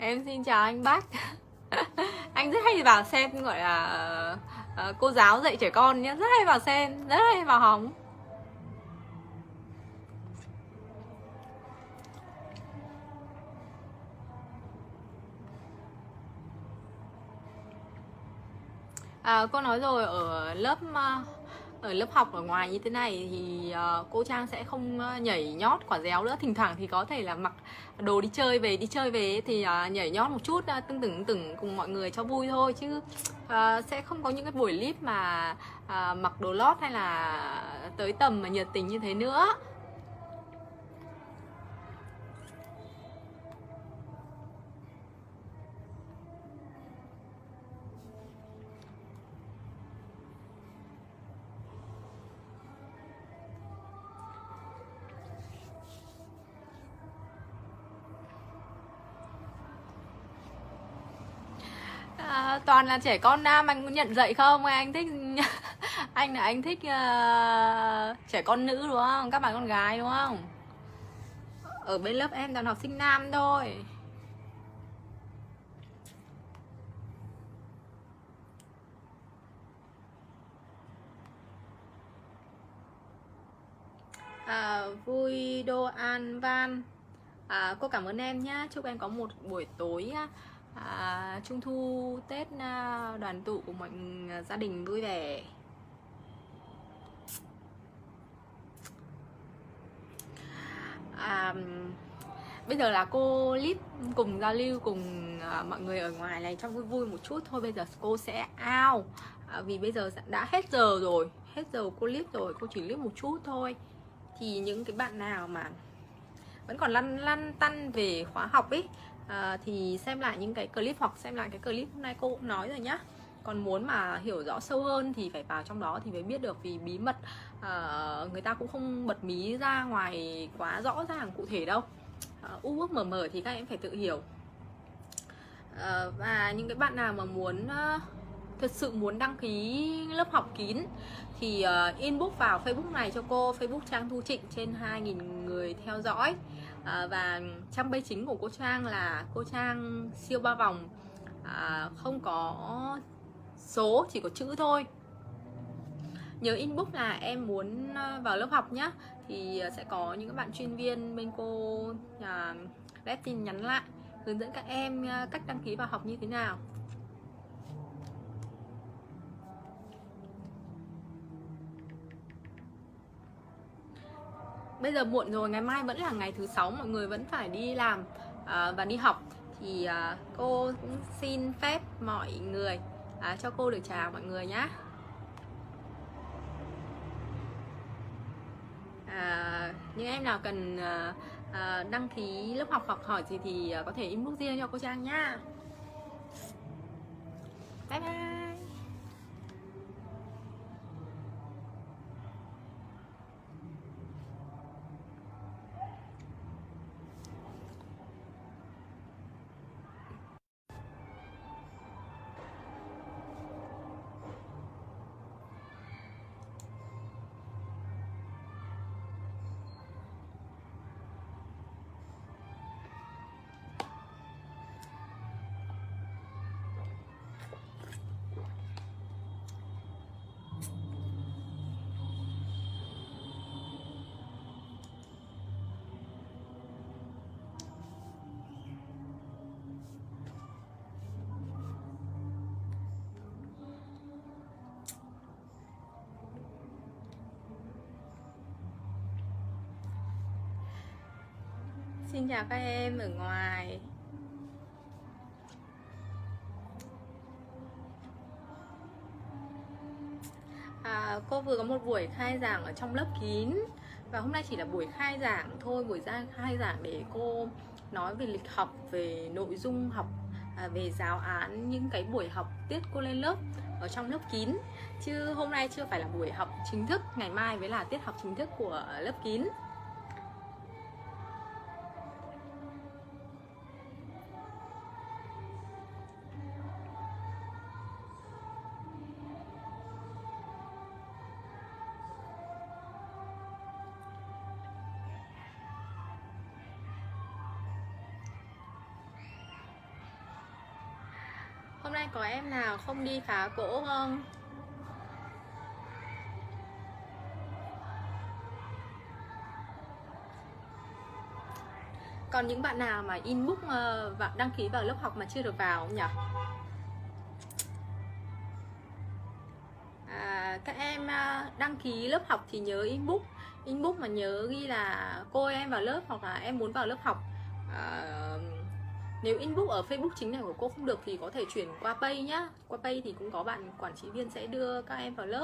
Em xin chào anh Bách. Anh rất hay vào xem, gọi là uh, cô giáo dạy trẻ con nhé, rất hay vào xem, rất hay vào hóng. À, cô nói rồi, ở lớp ở lớp học ở ngoài như thế này thì uh, cô Trang sẽ không nhảy nhót quả réo nữa. Thỉnh thoảng thì có thể là mặc đồ đi chơi về đi chơi về thì uh, nhảy nhót một chút, uh, tưng tửng tửng cùng mọi người cho vui thôi, chứ uh, sẽ không có những cái buổi clip mà uh, mặc đồ lót hay là tới tầm mà nhiệt tình như thế nữa. À, toàn là trẻ con nam, anh có nhận dạy không? Anh thích anh là anh thích uh, trẻ con nữ đúng không? Các bạn con gái đúng không? Ở bên lớp em toàn học sinh nam thôi. À, vui đô an van. À, cô cảm ơn em nhé. Chúc em có một buổi tối à, trung thu Tết à, đoàn tụ của mọi gia đình vui vẻ. À, bây giờ là cô clip cùng giao lưu cùng à, mọi người ở ngoài này cho vui vui một chút thôi. Bây giờ cô sẽ out à, vì bây giờ đã hết giờ rồi, hết giờ cô clip rồi, cô chỉ clip một chút thôi. Thì những cái bạn nào mà vẫn còn lăn lăn tăn về khóa học ấy à, thì xem lại những cái clip hoặc xem lại cái clip hôm nay cô cũng nói rồi nhá. Còn muốn mà hiểu rõ sâu hơn thì phải vào trong đó thì mới biết được, vì bí mật à, người ta cũng không bật mí ra ngoài quá rõ ràng cụ thể đâu. À, u ước mờ mờ thì các em phải tự hiểu. À, và những cái bạn nào mà muốn uh, thật sự muốn đăng ký lớp học kín thì uh, inbox vào Facebook này cho cô, Facebook Trang Thu Trịnh, trên hai nghìn người theo dõi. À, và trang page chính của cô Trang là cô Trang siêu ba vòng, à, không có số, chỉ có chữ thôi. Nhớ inbox là em muốn vào lớp học nhá, thì sẽ có những các bạn chuyên viên bên cô à, rep tin nhắn lại hướng dẫn các em cách đăng ký vào học như thế nào. Bây giờ muộn rồi, ngày mai vẫn là ngày thứ sáu, mọi người vẫn phải đi làm à, và đi học. Thì à, cô cũng xin phép mọi người à, cho cô được chào mọi người nhé. À, những em nào cần à, à, đăng ký lớp học hoặc hỏi gì thì à, có thể inbox riêng cho cô Trang nhá. Bye bye. Xin chào các em ở ngoài. À, cô vừa có một buổi khai giảng ở trong lớp kín, và hôm nay chỉ là buổi khai giảng thôi, buổi ra khai giảng để cô nói về lịch học, về nội dung học, à, về giáo án, những cái buổi học tiết cô lên lớp ở trong lớp kín, chứ hôm nay chưa phải là buổi học chính thức. Ngày mai mới là tiết học chính thức của lớp kín. Hôm nay có em nào không đi phá cỗ không? Còn những bạn nào mà inbox và đăng ký vào lớp học mà chưa được vào không nhỉ? À, các em đăng ký lớp học thì nhớ inbox inbox mà nhớ ghi là cô ơi, em vào lớp, hoặc là em muốn vào lớp học. à, Nếu inbox ở Facebook chính này của cô không được thì có thể chuyển qua Pay nhá. Qua Pay thì cũng có bạn quản trị viên sẽ đưa các em vào lớp.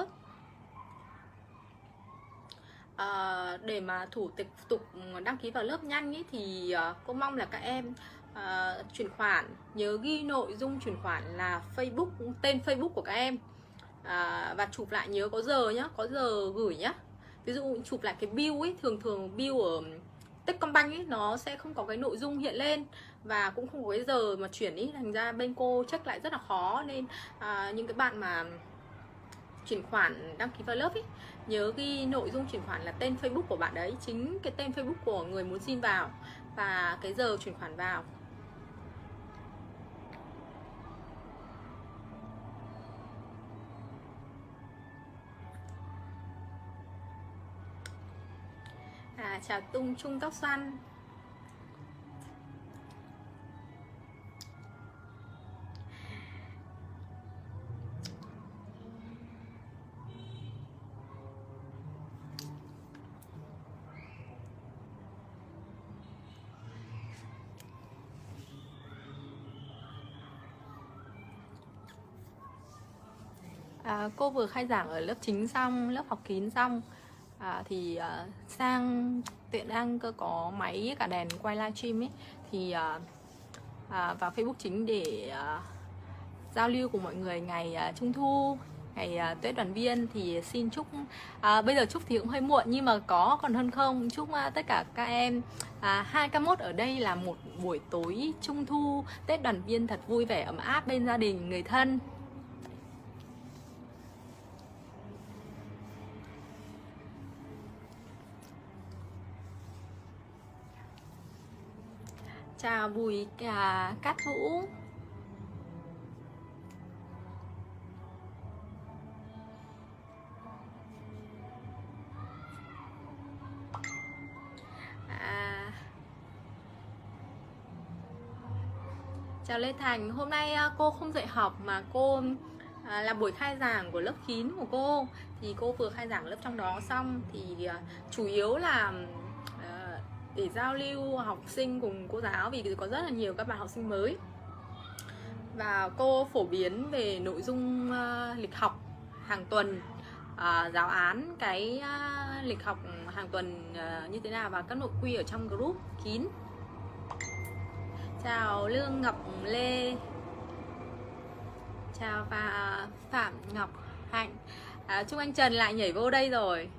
À, để mà thủ tục tục đăng ký vào lớp nhanh ý, thì uh, cô mong là các em uh, chuyển khoản, nhớ ghi nội dung chuyển khoản là Facebook, tên Facebook của các em, à, và chụp lại, nhớ có giờ nhá, có giờ gửi nhá. Ví dụ chụp lại cái bill ấy, thường thường bill ở Techcombank ấy nó sẽ không có cái nội dung hiện lên và cũng không có cái giờ mà chuyển ý, thành ra bên cô check lại rất là khó. Nên à, những cái bạn mà chuyển khoản đăng ký vào lớp ấy, nhớ ghi nội dung chuyển khoản là tên Facebook của bạn đấy, chính cái tên Facebook của người muốn xin vào và cái giờ chuyển khoản vào. À, chào Tung Trung Tóc Xoăn. À, cô vừa khai giảng ở lớp chính xong, lớp học kín xong, à, thì uh, sang tiện đang cơ có máy cả đèn quay livestream ấy, thì uh, uh, vào Facebook chính để uh, giao lưu cùng mọi người ngày uh, Trung Thu, ngày uh, Tết Đoàn Viên. Thì xin chúc uh, bây giờ chúc thì cũng hơi muộn nhưng mà có còn hơn không, chúc uh, tất cả các em uh, hai k mốt ở đây là một buổi tối Trung Thu Tết Đoàn Viên thật vui vẻ ấm áp bên gia đình người thân. Chào Bùi à, Cát Vũ. à, Chào Lê Thành. Hôm nay cô không dạy học mà cô à, là buổi khai giảng của lớp kín của cô. Thì cô vừa khai giảng lớp trong đó xong, thì à, chủ yếu là để giao lưu học sinh cùng cô giáo, vì có rất là nhiều các bạn học sinh mới. Và cô phổ biến về nội dung uh, lịch học hàng tuần, uh, giáo án cái uh, lịch học hàng tuần uh, như thế nào và các nội quy ở trong group kín. Chào Lương Ngọc Lê. Chào và Phạm Ngọc Hạnh. À, Trung Anh Trần lại nhảy vô đây rồi.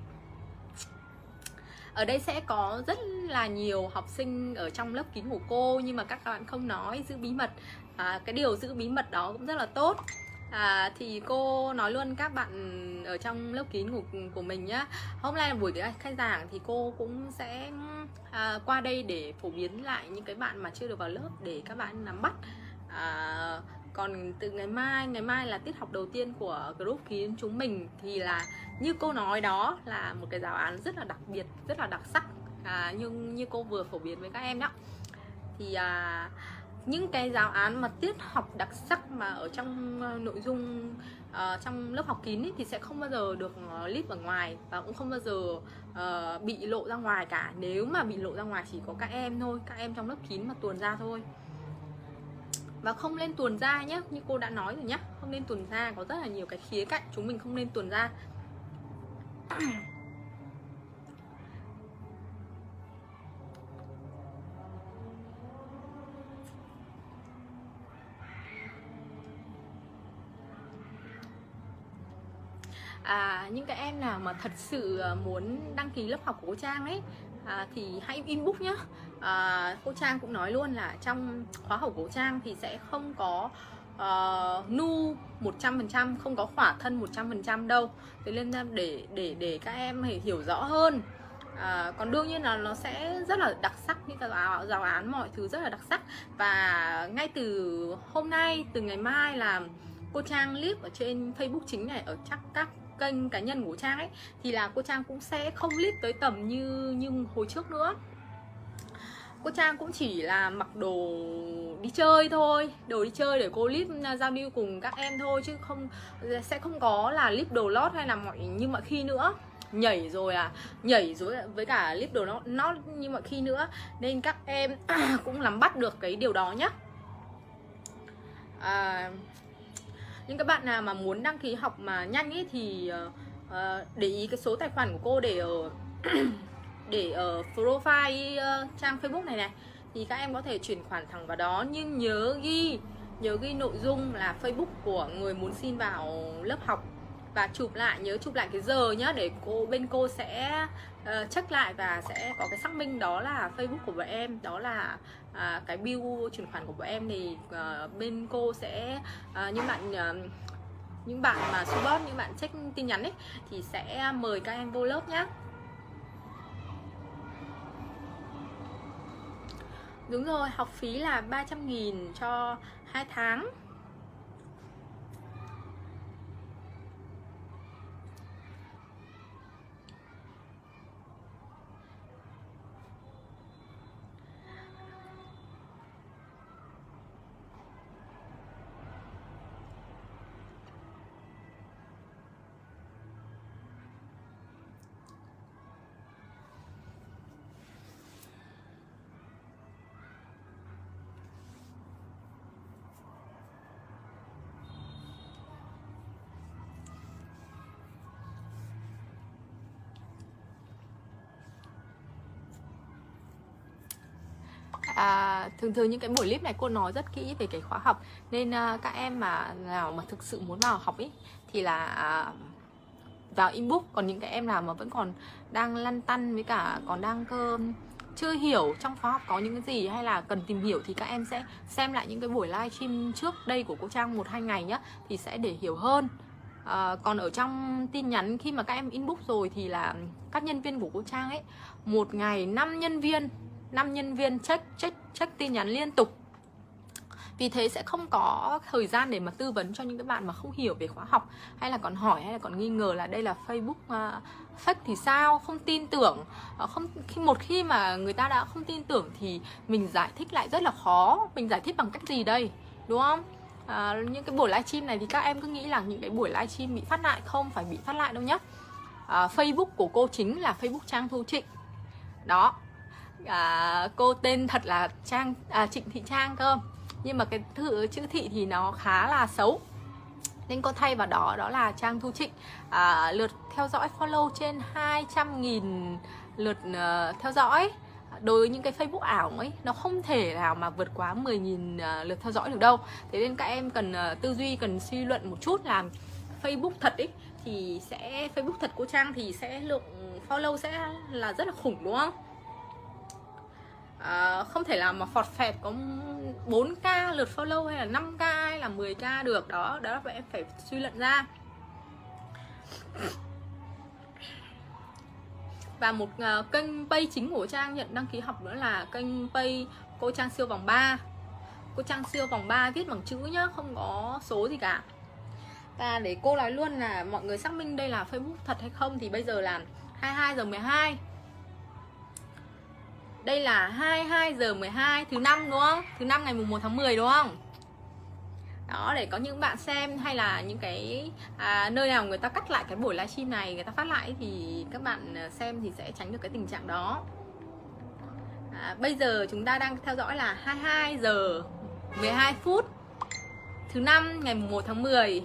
Ở đây sẽ có rất là nhiều học sinh ở trong lớp kín của cô, nhưng mà các bạn không nói, giữ bí mật. à, Cái điều giữ bí mật đó cũng rất là tốt. à, Thì cô nói luôn các bạn ở trong lớp kín của, của mình nhá. Hôm nay là buổi khai giảng thì cô cũng sẽ à, qua đây để phổ biến lại những cái bạn mà chưa được vào lớp để các bạn nắm bắt. à, Còn từ ngày mai, ngày mai là tiết học đầu tiên của group kín chúng mình, thì là như cô nói đó là một cái giáo án rất là đặc biệt, rất là đặc sắc, à, nhưng như cô vừa phổ biến với các em đó. Thì à, những cái giáo án mà tiết học đặc sắc mà ở trong nội dung uh, trong lớp học kín ý, thì sẽ không bao giờ được clip ở ngoài và cũng không bao giờ uh, bị lộ ra ngoài cả. Nếu mà bị lộ ra ngoài chỉ có các em thôi, các em trong lớp kín mà tuồn ra thôi. Và không nên tuồn ra nhé, như cô đã nói rồi nhé, không nên tuồn ra, có rất là nhiều cái khía cạnh chúng mình không nên tuồn ra. À, những cái em nào mà thật sự muốn đăng ký lớp học của cô Trang ấy, à, thì hãy inbox nhá. à, Cô Trang cũng nói luôn là trong khóa học của cô Trang thì sẽ không có uh, nu một trăm phần trăm, không có khỏa thân một trăm phần trăm đâu. Thế nên để để để các em hiểu rõ hơn, À, còn đương nhiên là nó sẽ rất là đặc sắc, những cái giáo, giáo án mọi thứ rất là đặc sắc. Và ngay từ hôm nay, từ ngày mai là cô Trang clip ở trên Facebook chính này, ở chắc các kênh cá nhân của Trang ấy, thì là cô Trang cũng sẽ không clip tới tầm như như hồi trước nữa. Cô Trang cũng chỉ là mặc đồ đi chơi thôi, đồ đi chơi để cô clip giao lưu cùng các em thôi, chứ không sẽ không có là clip đồ lót hay là mọi như mọi khi nữa. Nhảy rồi à, nhảy rồi với cả clip đồ nó nó như mọi khi nữa, nên các em cũng nắm bắt được cái điều đó nhé. À, những các bạn nào mà muốn đăng ký học mà nhanh ấy thì uh, để ý cái số tài khoản của cô để ở để ở profile uh, trang Facebook này này, thì các em có thể chuyển khoản thẳng vào đó, nhưng nhớ ghi nhớ ghi nội dung là Facebook của người muốn xin vào lớp học, và chụp lại, nhớ chụp lại cái giờ nhá, để cô bên cô sẽ uh, check lại và sẽ có cái xác minh đó là Facebook của bọn em, đó là uh, cái bill chuyển khoản của bọn em. Thì uh, bên cô sẽ uh, những bạn uh, những bạn mà support, những bạn check tin nhắn ấy, thì sẽ mời các em vô lớp nhá. Đúng rồi, học phí là ba trăm nghìn cho hai tháng. À, thường thường những cái buổi clip này cô nói rất kỹ về cái khóa học, nên uh, các em mà nào mà thực sự muốn vào học ý thì là uh, vào inbox. Còn những cái em nào mà vẫn còn đang lăn tăn với cả còn đang cơ chưa hiểu trong khóa học có những cái gì hay là cần tìm hiểu, thì các em sẽ xem lại những cái buổi livestream trước đây của cô Trang một hai ngày nhá, thì sẽ để hiểu hơn. À, còn ở trong tin nhắn khi mà các em inbox rồi thì là các nhân viên của cô Trang ấy, một ngày năm nhân viên năm nhân viên check check check tin nhắn liên tục. Vì thế sẽ không có thời gian để mà tư vấn cho những cái bạn mà không hiểu về khóa học, hay là còn hỏi hay là còn nghi ngờ là đây là Facebook uh, fake thì sao, không tin tưởng. uh, không khi một khi mà người ta đã không tin tưởng thì mình giải thích lại rất là khó. Mình giải thích bằng cách gì đây, đúng không? Uh, những cái buổi livestream này thì các em cứ nghĩ là những cái buổi livestream bị phát lại, không phải bị phát lại đâu nhá. uh, Facebook của cô chính là Facebook Trang Thu Trịnh đó. À, cô tên thật là Trang à, Trịnh Thị Trang cơ, nhưng mà cái thư, chữ Thị thì nó khá là xấu nên cô thay vào đó đó là Trang Thu Trịnh. à, Lượt theo dõi follow trên hai trăm nghìn lượt uh, theo dõi. Đối với những cái Facebook ảo ấy, nó không thể nào mà vượt quá mười nghìn uh, lượt theo dõi được đâu. Thế nên các em cần uh, tư duy, cần suy luận một chút là Facebook thật ấy thì sẽ Facebook thật của Trang thì sẽ lượng follow sẽ là rất là khủng, đúng không? À, không thể nào mà phọt phẹt có bốn k lượt follow hay là năm k hay là mười k được. Đó, đó là em phải suy luận ra. Và một uh, kênh page chính của Trang nhận đăng ký học nữa là kênh page cô Trang siêu vòng ba. Cô Trang siêu vòng ba viết bằng chữ nhá, không có số gì cả. Và để cô nói luôn là mọi người xác minh đây là Facebook thật hay không thì bây giờ là hai mươi hai giờ mười hai. Đây là hai mươi hai giờ mười hai thứ năm, đúng không? Thứ năm ngày mùng một tháng mười, đúng không? Đó, để có những bạn xem hay là những cái à, nơi nào người ta cắt lại cái buổi livestream này, người ta phát lại thì các bạn xem thì sẽ tránh được cái tình trạng đó. à, Bây giờ chúng ta đang theo dõi là hai mươi hai giờ mười hai phút thứ năm ngày mùng một tháng mười.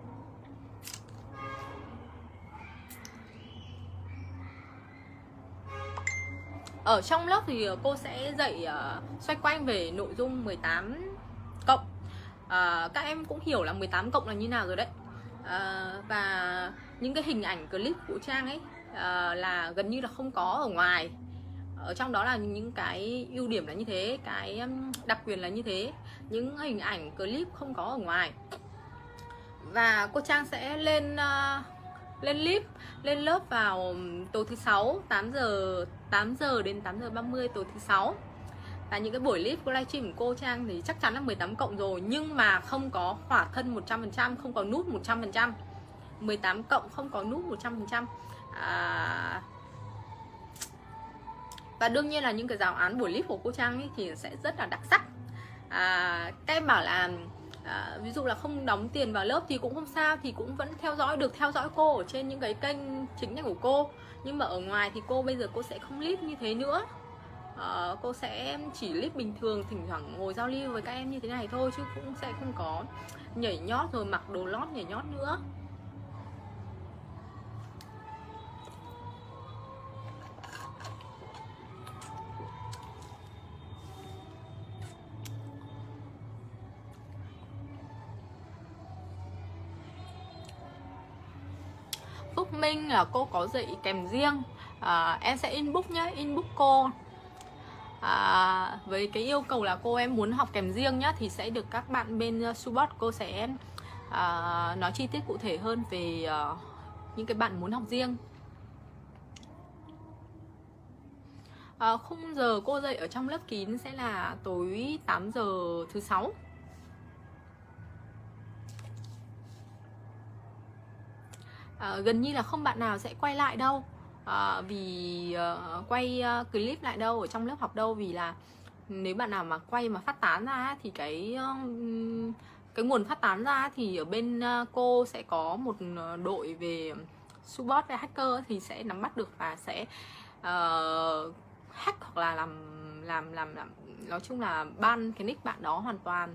Ở trong lớp thì cô sẽ dạy uh, xoay quanh về nội dung mười tám cộng. uh, Các em cũng hiểu là mười tám cộng là như nào rồi đấy. uh, Và những cái hình ảnh clip của Trang ấy uh, là gần như là không có ở ngoài. Ở trong đó là những cái ưu điểm là như thế, cái đặc quyền là như thế. Những hình ảnh clip không có ở ngoài. Và cô Trang sẽ lên uh, lên clip lên lớp vào tối thứ sáu tám giờ tám giờ đến tám giờ ba mươi tối thứ sáu. Và những cái buổi clip của livestream của cô Trang thì chắc chắn là mười tám cộng rồi, nhưng mà không có khỏa thân một trăm phần trăm, không có nút một trăm phần trăm. mười tám cộng không có nút một trăm phần trăm. À, và đương nhiên là những cái giáo án buổi clip của cô Trang ấy thì sẽ rất là đặc sắc. À, các em bảo là à, ví dụ là không đóng tiền vào lớp thì cũng không sao, thì cũng vẫn theo dõi được, theo dõi cô ở trên những cái kênh chính này của cô. Nhưng mà ở ngoài thì cô bây giờ cô sẽ không clip như thế nữa. À, cô sẽ chỉ clip bình thường, thỉnh thoảng ngồi giao lưu với các em như thế này thôi, chứ cũng sẽ không có nhảy nhót rồi mặc đồ lót nhảy nhót nữa. Phúc Minh là cô có dạy kèm riêng, à, em sẽ inbox nhé, inbox cô. À, với cái yêu cầu là cô em muốn học kèm riêng nhá, thì sẽ được các bạn bên uh, support cô sẽ uh, nói chi tiết cụ thể hơn về uh, những cái bạn muốn học riêng. Uh, khung giờ cô dạy ở trong lớp kín sẽ là tối tám giờ thứ sáu. À, gần như là không bạn nào sẽ quay lại đâu, à, vì uh, quay uh, clip lại đâu ở trong lớp học đâu, vì là nếu bạn nào mà quay mà phát tán ra thì cái uh, cái nguồn phát tán ra thì ở bên uh, cô sẽ có một đội về support và hacker thì sẽ nắm bắt được và sẽ uh, hack hoặc là làm làm làm làm nói chung là ban cái nick bạn đó hoàn toàn.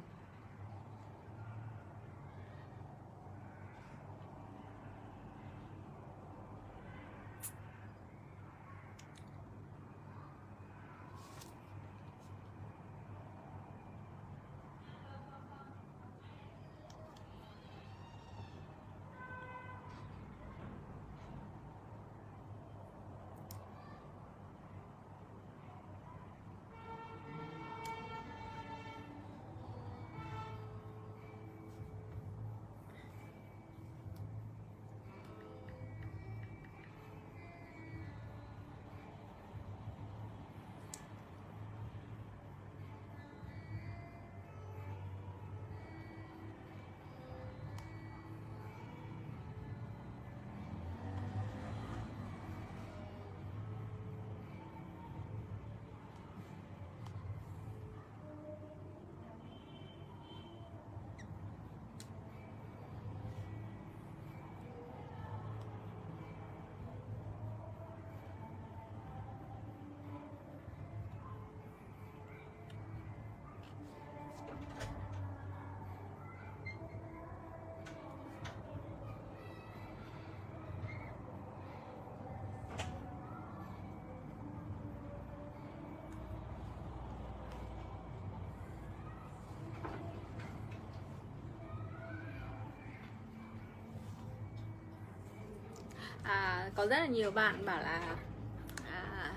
À, có rất là nhiều bạn bảo là à,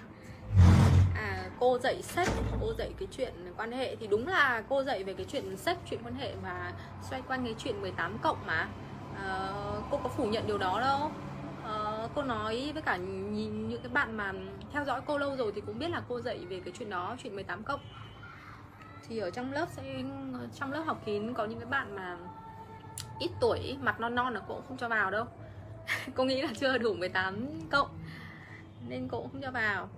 à, cô dạy sách, cô dạy cái chuyện quan hệ, thì đúng là cô dạy về cái chuyện sách, chuyện quan hệ và xoay quanh cái chuyện mười tám cộng mà. À, cô có phủ nhận điều đó đâu. À, cô nói với cả nhìn những cái bạn mà theo dõi cô lâu rồi thì cũng biết là cô dạy về cái chuyện đó, chuyện mười tám cộng. Thì ở trong lớp sẽ trong lớp học kín có những cái bạn mà ít tuổi, mặt non non là cô cũng không cho vào đâu. Cô nghĩ là chưa đủ mười tám cộng nên cô cũng không cho vào.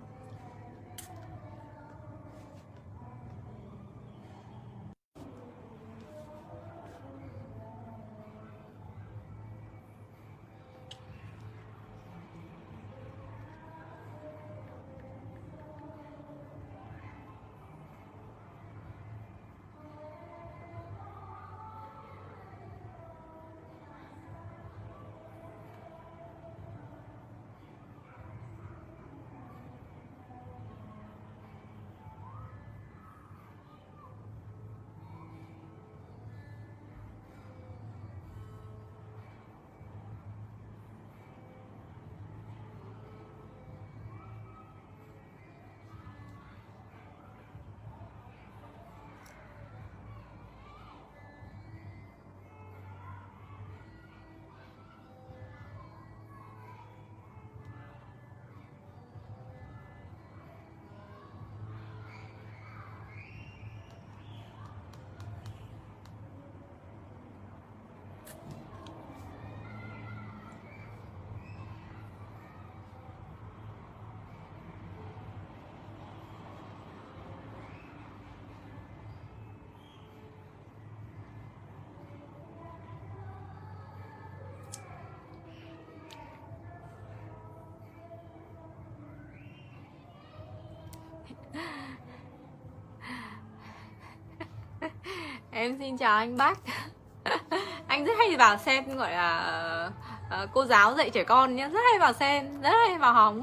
Em xin chào anh Bác. Anh rất hay vào xem, gọi là uh, cô giáo dạy trẻ con nhé, rất hay vào xem, rất hay vào hóng.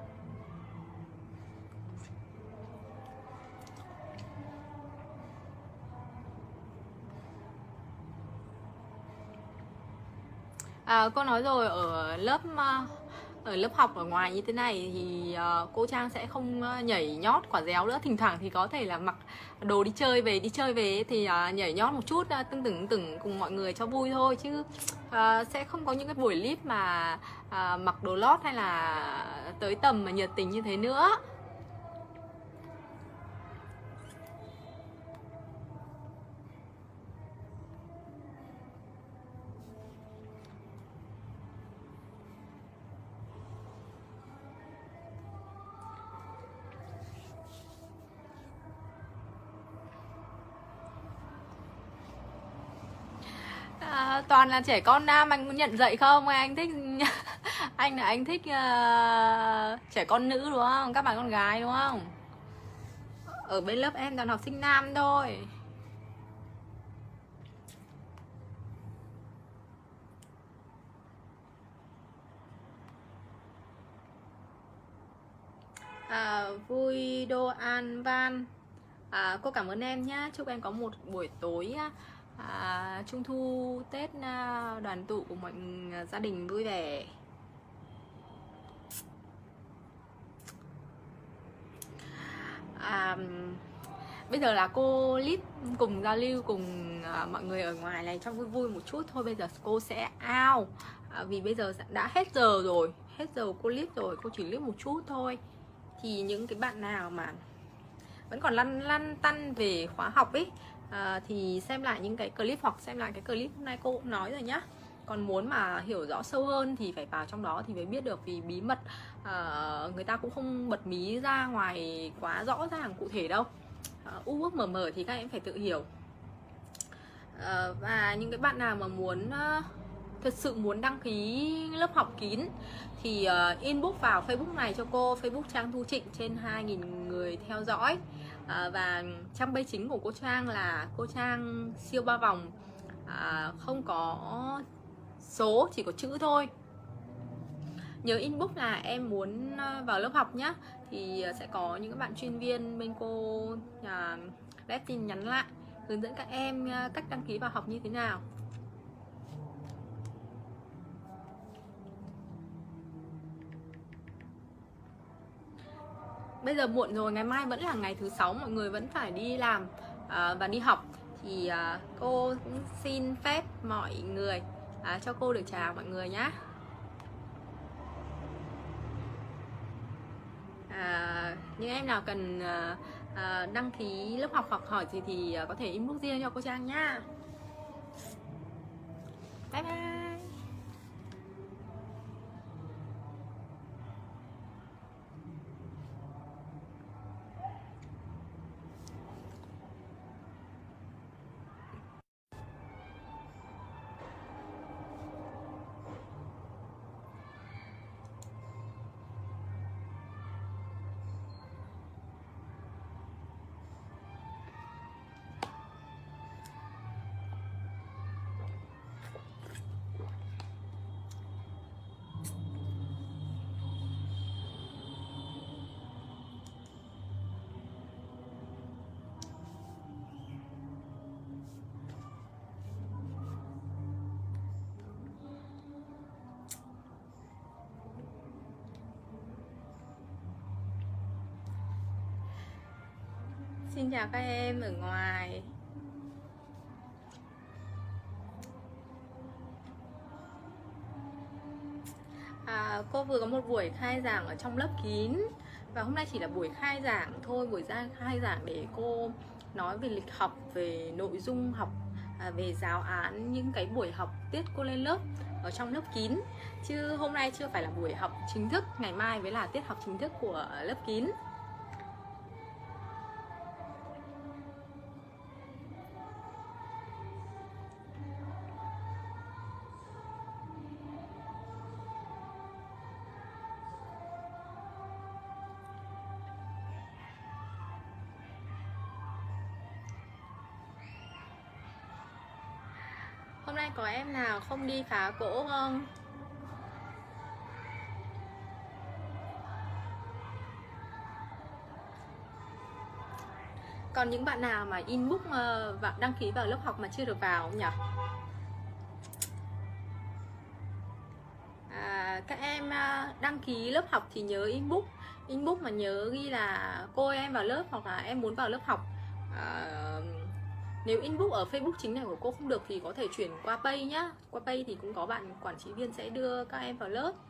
À, cô nói rồi, ở lớp ở lớp học ở ngoài như thế này thì uh, cô Trang sẽ không nhảy nhót quả réo nữa. Thỉnh thoảng thì có thể là mặc đồ đi chơi về đi chơi về thì uh, nhảy nhót một chút, uh, tưng tửng tửng cùng mọi người cho vui thôi, chứ uh, sẽ không có những cái buổi clip mà uh, mặc đồ lót hay là tới tầm mà nhiệt tình như thế nữa. À, toàn là trẻ con nam, anh muốn nhận dạy không? Anh thích anh là anh thích uh, trẻ con nữ đúng không? Các bạn con gái đúng không? Ở bên lớp em toàn học sinh nam thôi. À, vui đô an van. À, cô cảm ơn em nhé. Chúc em có một buổi tối à, Trung thu Tết à, đoàn tụ của mọi gia đình vui vẻ. À, bây giờ là cô clip cùng giao lưu cùng à, mọi người ở ngoài này cho vui vui một chút thôi. Bây giờ cô sẽ out à, vì bây giờ đã hết giờ rồi, hết giờ cô clip rồi, cô chỉ clip một chút thôi. Thì những cái bạn nào mà vẫn còn lăn lăn tăn về khóa học ấy à, thì xem lại những cái clip hoặc xem lại cái clip hôm nay cô cũng nói rồi nhá. Còn muốn mà hiểu rõ sâu hơn thì phải vào trong đó thì mới biết được, vì bí mật à, người ta cũng không bật mí ra ngoài quá rõ ràng cụ thể đâu. à, u ước mờ mờ thì các em phải tự hiểu. à, và những cái bạn nào mà muốn uh, thật sự muốn đăng ký lớp học kín thì uh, inbox vào Facebook này cho cô, Facebook Trang Thu Trịnh, trên hai nghìn người theo dõi. uh, Và trang page chính của cô Trang là cô Trang siêu ba vòng, uh, không có số, chỉ có chữ thôi. Nhớ inbox là em muốn vào lớp học nhá, thì sẽ có những các bạn chuyên viên bên cô uh, rep tin nhắn lại hướng dẫn các em cách đăng ký vào học như thế nào. Bây giờ muộn rồi, ngày mai vẫn là ngày thứ sáu, mọi người vẫn phải đi làm uh, và đi học. Thì uh, cô cũng xin phép mọi người uh, cho cô được chào mọi người nhé. À, những em nào cần uh, uh, đăng ký lớp học hoặc hỏi gì thì uh, có thể inbox riêng cho cô Trang nhá. Bye bye. Xin chào các em ở ngoài. À, cô vừa có một buổi khai giảng ở trong lớp kín. Và hôm nay chỉ là buổi khai giảng thôi, buổi ra khai giảng để cô nói về lịch học, về nội dung học, à, về giáo án, những cái buổi học tiết cô lên lớp ở trong lớp kín. Chứ hôm nay chưa phải là buổi học chính thức, ngày mai mới là tiết học chính thức của lớp kín. Hôm nay có em nào không đi phá cỗ không? Còn những bạn nào mà inbox và đăng ký vào lớp học mà chưa được vào không nhỉ? À, các em đăng ký lớp học thì nhớ inbox inbox mà nhớ ghi là cô ơi, em vào lớp, hoặc là em muốn vào lớp học. à, Nếu inbox ở Facebook chính này của cô không được thì có thể chuyển qua Pay nhá. Qua Pay thì cũng có bạn quản trị viên sẽ đưa các em vào lớp.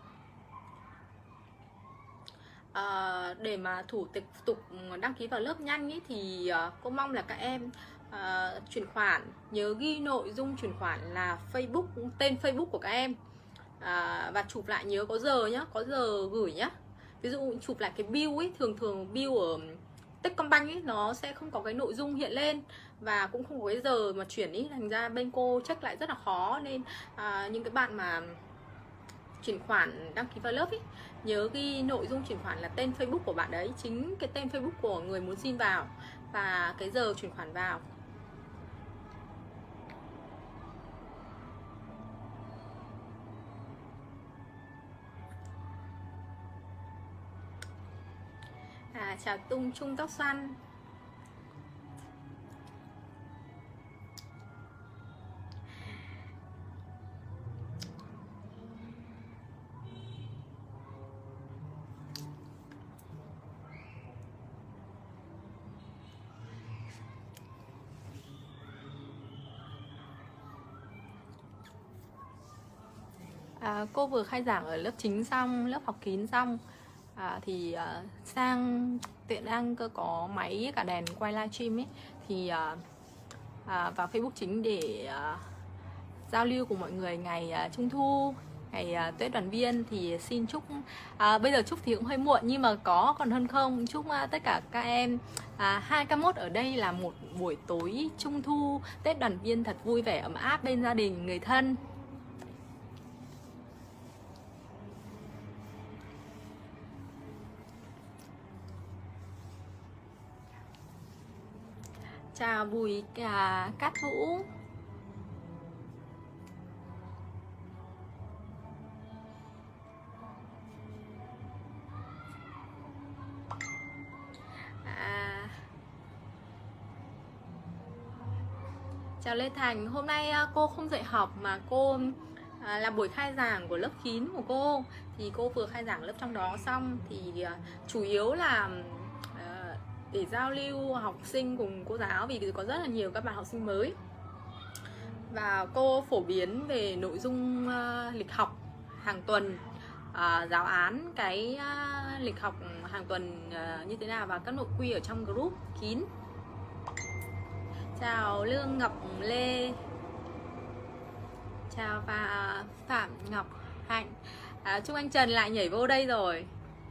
À, để mà thủ tục đăng ký vào lớp nhanh ý, thì uh, cô mong là các em uh, chuyển khoản nhớ ghi nội dung chuyển khoản là Facebook, tên Facebook của các em, à, và chụp lại nhớ có giờ nhá, có giờ gửi nhá. Ví dụ chụp lại cái bill ấy, thường thường bill ở Techcombank ấy nó sẽ không có cái nội dung hiện lên và cũng không có cái giờ mà chuyển ý, thành ra bên cô check lại rất là khó. Nên à, những cái bạn mà chuyển khoản đăng ký vào lớp ý, nhớ ghi nội dung chuyển khoản là tên Facebook của bạn đấy, chính cái tên Facebook của người muốn xin vào và cái giờ chuyển khoản vào. À, chào Tung Trung Tóc Xoăn. À, cô vừa khai giảng ở lớp chính xong, lớp học kín xong, à, thì uh, sang tiện đang cơ có máy cả đèn quay livestream ấy, thì uh, uh, vào Facebook chính để uh, giao lưu cùng mọi người ngày uh, Trung Thu, ngày uh, Tết Đoàn Viên. Thì xin chúc uh, bây giờ chúc thì cũng hơi muộn nhưng mà có còn hơn không, chúc uh, tất cả các em uh, hai k mốt ở đây là một buổi tối Trung Thu Tết Đoàn Viên thật vui vẻ ấm áp bên gia đình người thân. Chào Bùi à, Cát Vũ. à, Chào Lê Thành. Hôm nay cô không dạy học mà cô à, là buổi khai giảng của lớp kín của cô. Thì cô vừa khai giảng lớp trong đó xong, thì à, chủ yếu là để giao lưu học sinh cùng cô giáo, vì có rất là nhiều các bạn học sinh mới. Và cô phổ biến về nội dung uh, lịch học hàng tuần, uh, giáo án cái uh, lịch học hàng tuần uh, như thế nào và các nội quy ở trong group kín. Chào Lương Ngọc Lê. Chào và Phạm Ngọc Hạnh. À, Trung Anh Trần lại nhảy vô đây rồi.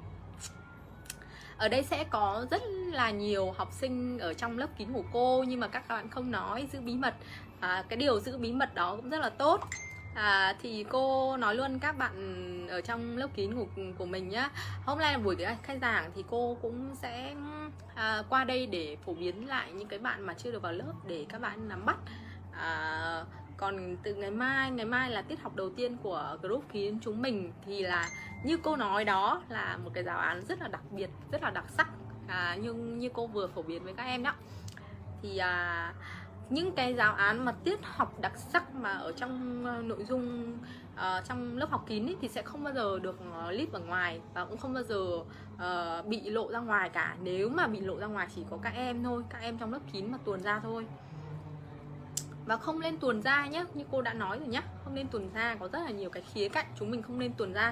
Ở đây sẽ có rất là nhiều học sinh ở trong lớp kín của cô, nhưng mà các bạn không nói, giữ bí mật. à, Cái điều giữ bí mật đó cũng rất là tốt. à, Thì cô nói luôn các bạn ở trong lớp kín của, của mình nhá. Hôm nay là buổi khai giảng thì cô cũng sẽ à, qua đây để phổ biến lại những cái bạn mà chưa được vào lớp để các bạn nắm bắt. à, Còn từ ngày mai, ngày mai là tiết học đầu tiên của group kín chúng mình, thì là như cô nói đó là một cái giáo án rất là đặc biệt, rất là đặc sắc, à, nhưng như cô vừa phổ biến với các em đó. Thì à, những cái giáo án mà tiết học đặc sắc mà ở trong uh, nội dung uh, trong lớp học kín ý, thì sẽ không bao giờ được uh, clip ở ngoài và cũng không bao giờ uh, bị lộ ra ngoài cả. Nếu mà bị lộ ra ngoài chỉ có các em thôi, các em trong lớp kín mà tuồn ra thôi. Và không nên tuồn ra nhé, như cô đã nói rồi nhé, không nên tuồn ra, có rất là nhiều cái khía cạnh chúng mình không nên tuồn ra.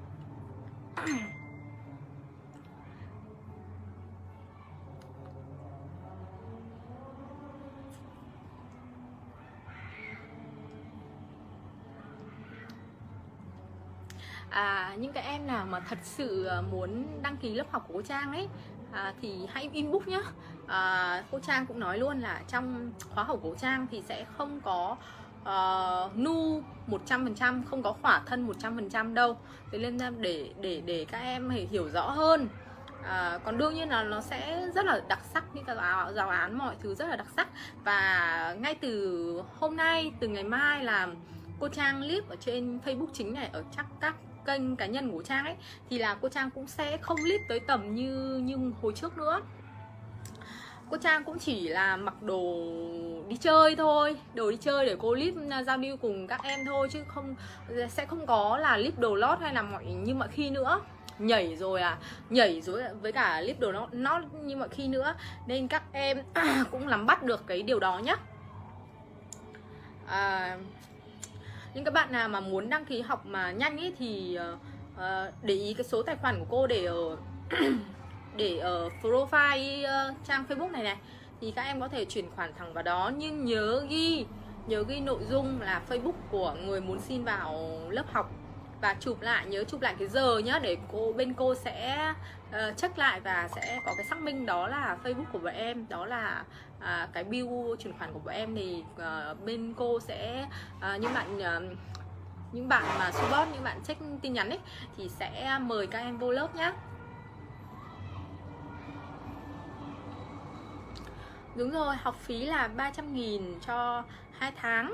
À, những cái em nào mà thật sự muốn đăng ký lớp học của cô Trang ấy, à, thì hãy inbox nhá. à, Cô Trang cũng nói luôn là trong khóa học của cô Trang thì sẽ không có uh, nu một trăm phần trăm, không có khỏa thân một trăm phần trăm đâu. Thế nên để để để các em hiểu rõ hơn À, còn đương nhiên là nó sẽ rất là đặc sắc, những cái giáo, giáo án mọi thứ rất là đặc sắc. Và ngay từ hôm nay, từ ngày mai là cô Trang clip ở trên Facebook chính này, ở chắc các kênh cá nhân của Trang ấy, thì là cô Trang cũng sẽ không clip tới tầm như như hồi trước nữa. Cô Trang cũng chỉ là mặc đồ đi chơi thôi, đồ đi chơi để cô clip giao lưu cùng các em thôi, chứ không sẽ không có là clip đồ lót hay là mọi như mọi khi nữa. Nhảy rồi à, nhảy rồi với cả clip đồ nó nó như mọi khi nữa, nên các em cũng nắm bắt được cái điều đó nhá. À, những các bạn nào mà muốn đăng ký học mà nhanh ấy thì uh, để ý cái số tài khoản của cô để ở để ở profile uh, trang Facebook này này, thì các em có thể chuyển khoản thẳng vào đó, nhưng nhớ ghi nhớ ghi nội dung là Facebook của người muốn xin vào lớp học, và chụp lại, nhớ chụp lại cái giờ nhá, để cô bên cô sẽ uh, check lại và sẽ có cái xác minh đó là Facebook của bọn em, đó là uh, cái bill chuyển khoản của bọn em, thì uh, bên cô sẽ uh, những bạn uh, những bạn mà support, những bạn check tin nhắn ấy thì sẽ mời các em vô lớp nhá. Đúng rồi, học phí là ba trăm nghìn cho hai tháng.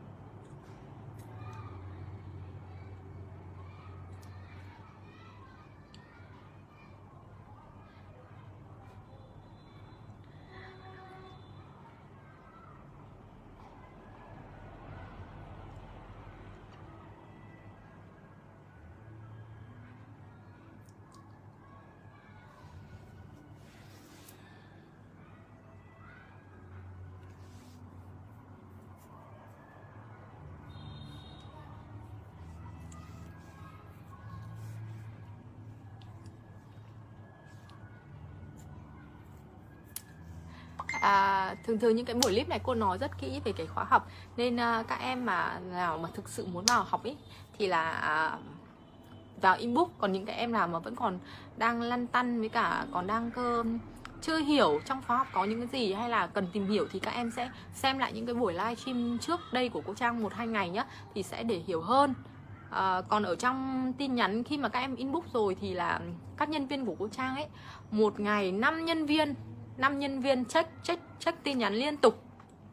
À, thường thường những cái buổi clip này cô nói rất kỹ về cái khóa học, nên uh, các em mà nào mà thực sự muốn vào học ý thì là uh, vào inbox. Còn những cái em nào mà vẫn còn đang lăn tăn với cả còn đang cơ chưa hiểu trong khóa học có những cái gì hay là cần tìm hiểu, thì các em sẽ xem lại những cái buổi livestream trước đây của cô Trang một hai ngày nhá, thì sẽ để hiểu hơn. À, còn ở trong tin nhắn khi mà các em inbox rồi thì là các nhân viên của cô Trang ấy, một ngày năm nhân viên năm nhân viên check check check tin nhắn liên tục.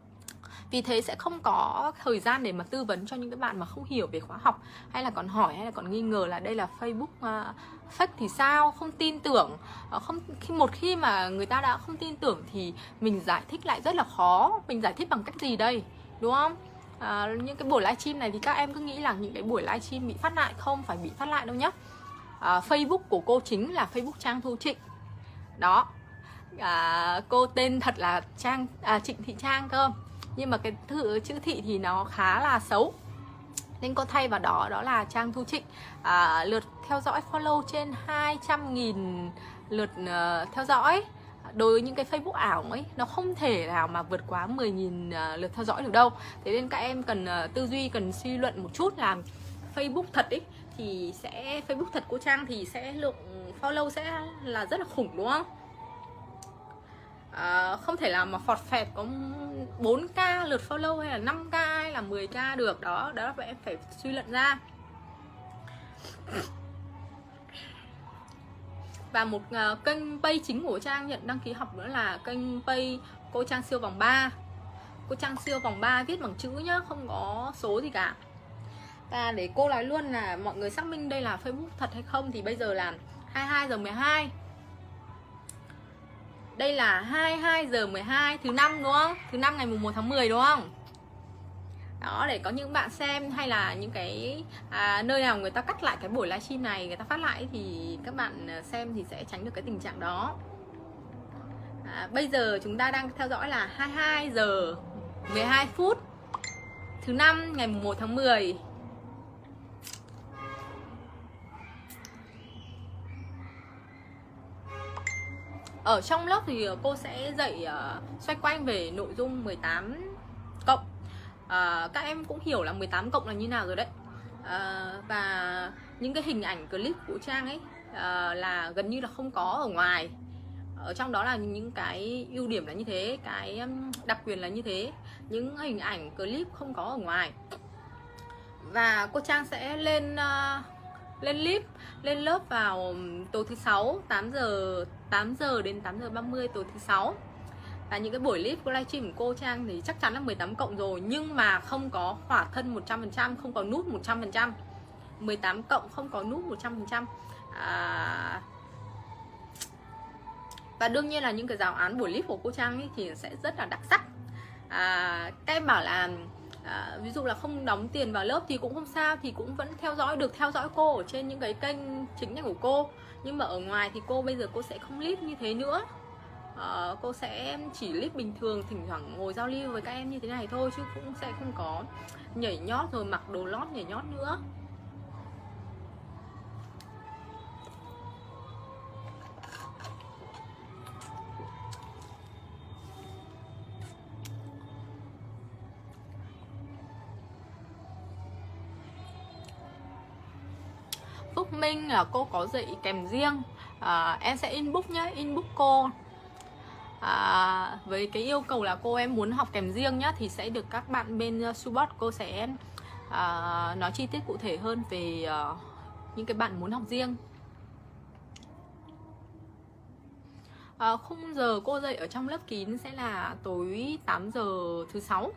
Vì thế sẽ không có thời gian để mà tư vấn cho những cái bạn mà không hiểu về khóa học, hay là còn hỏi hay là còn nghi ngờ là đây là Facebook uh, fake thì sao, không tin tưởng. uh, không khi một khi mà người ta đã không tin tưởng thì mình giải thích lại rất là khó. Mình giải thích bằng cách gì đây, đúng không? Uh, những cái buổi livestream này thì các em cứ nghĩ là những cái buổi livestream bị phát lại, không phải bị phát lại đâu nhá. uh, Facebook của cô chính là Facebook Trang Thu Trịnh đó. À, cô tên thật là Trang à, Trịnh Thị Trang cơ, nhưng mà cái thử chữ Thị thì nó khá là xấu nên cô thay vào đó đó là Trang Thu Trịnh. à, Lượt theo dõi follow trên hai trăm nghìn lượt uh, theo dõi. Đối với những cái Facebook ảo ấy, nó không thể nào mà vượt quá mười nghìn uh, lượt theo dõi được đâu. Thế nên các em cần uh, tư duy, cần suy luận một chút là Facebook thật ấy thì sẽ Facebook thật của Trang thì sẽ lượng follow sẽ là rất là khủng, đúng không? À, không thể là mà phọt phẹt có bốn k lượt follow hay là năm k hay là mười k được. Đó, đó là em phải suy luận ra. Và một uh, kênh page chính của Trang nhận đăng ký học nữa là kênh page cô Trang siêu vòng ba. Cô Trang siêu vòng ba viết bằng chữ nhá, không có số gì cả. Và để cô nói luôn là mọi người xác minh đây là Facebook thật hay không thì bây giờ là hai mươi hai giờ mười hai. Đây là hai mươi hai giờ mười hai thứ năm, đúng không? Thứ năm ngày mùng một tháng mười, đúng không? Đó, để có những bạn xem hay là những cái à, nơi nào người ta cắt lại cái buổi livestream này, người ta phát lại thì các bạn xem thì sẽ tránh được cái tình trạng đó. à, Bây giờ chúng ta đang theo dõi là hai mươi hai giờ mười hai phút thứ năm ngày mùng một tháng mười. Ở trong lớp thì cô sẽ dạy uh, xoay quanh về nội dung mười tám cộng. uh, Các em cũng hiểu là mười tám cộng là như nào rồi đấy. uh, Và những cái hình ảnh clip của Trang ấy uh, là gần như là không có ở ngoài. Ở trong đó là những cái ưu điểm là như thế, cái đặc quyền là như thế. Những hình ảnh clip không có ở ngoài. Và cô Trang sẽ lên uh, lên clip lên lớp vào tối thứ sáu tám giờ tám giờ đến tám giờ ba mươi tối thứ sáu. Và những cái buổi clip của livestream của cô Trang thì chắc chắn là mười tám cộng rồi, nhưng mà không có khỏa thân một trăm phần trăm, không có nút một trăm phần trăm. mười tám cộng không có nút một trăm phần trăm. À, và đương nhiên là những cái giáo án buổi clip của cô Trang ấy thì sẽ rất là đặc sắc. À, các em bảo là à, ví dụ là không đóng tiền vào lớp thì cũng không sao, thì cũng vẫn theo dõi được theo dõi cô ở trên những cái kênh chính này của cô. Nhưng mà ở ngoài thì cô bây giờ cô sẽ không clip như thế nữa. À, cô sẽ chỉ clip bình thường, thỉnh thoảng ngồi giao lưu với các em như thế này thôi, chứ cũng sẽ không có nhảy nhót rồi mặc đồ lót nhảy nhót nữa. Phúc Minh là cô có dạy kèm riêng, à, em sẽ inbox nhé, inbox cô à, với cái yêu cầu là cô em muốn học kèm riêng nhá, thì sẽ được các bạn bên support cô sẽ à, nói chi tiết cụ thể hơn về à, những cái bạn muốn học riêng. À, khung giờ cô dạy ở trong lớp kín sẽ là tối tám giờ thứ sáu.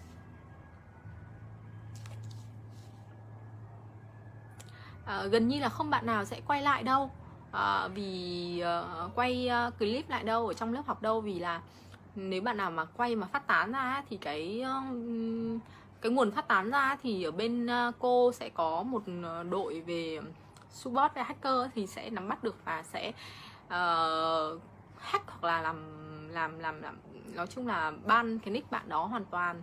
À, gần như là không bạn nào sẽ quay lại đâu, à, vì uh, quay uh, clip lại đâu ở trong lớp học đâu, vì là nếu bạn nào mà quay mà phát tán ra thì cái uh, cái nguồn phát tán ra thì ở bên uh, cô sẽ có một đội về support và hacker thì sẽ nắm bắt được và sẽ uh, hack hoặc là làm làm làm làm nói chung là ban cái nick bạn đó hoàn toàn.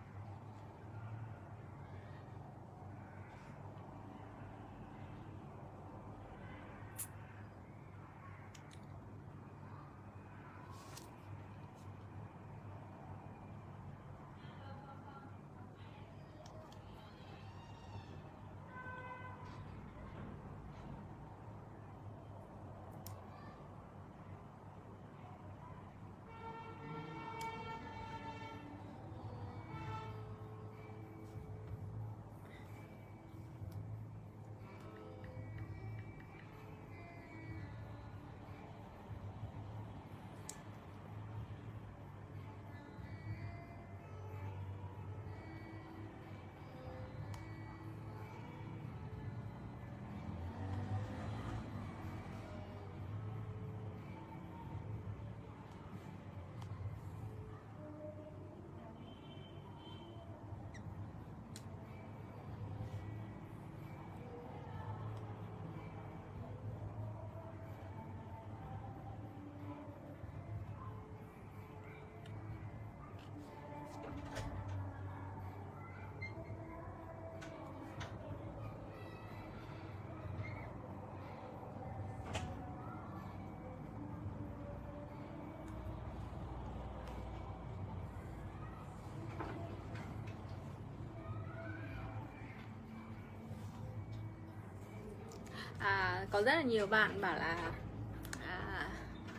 À, có rất là nhiều bạn bảo là à,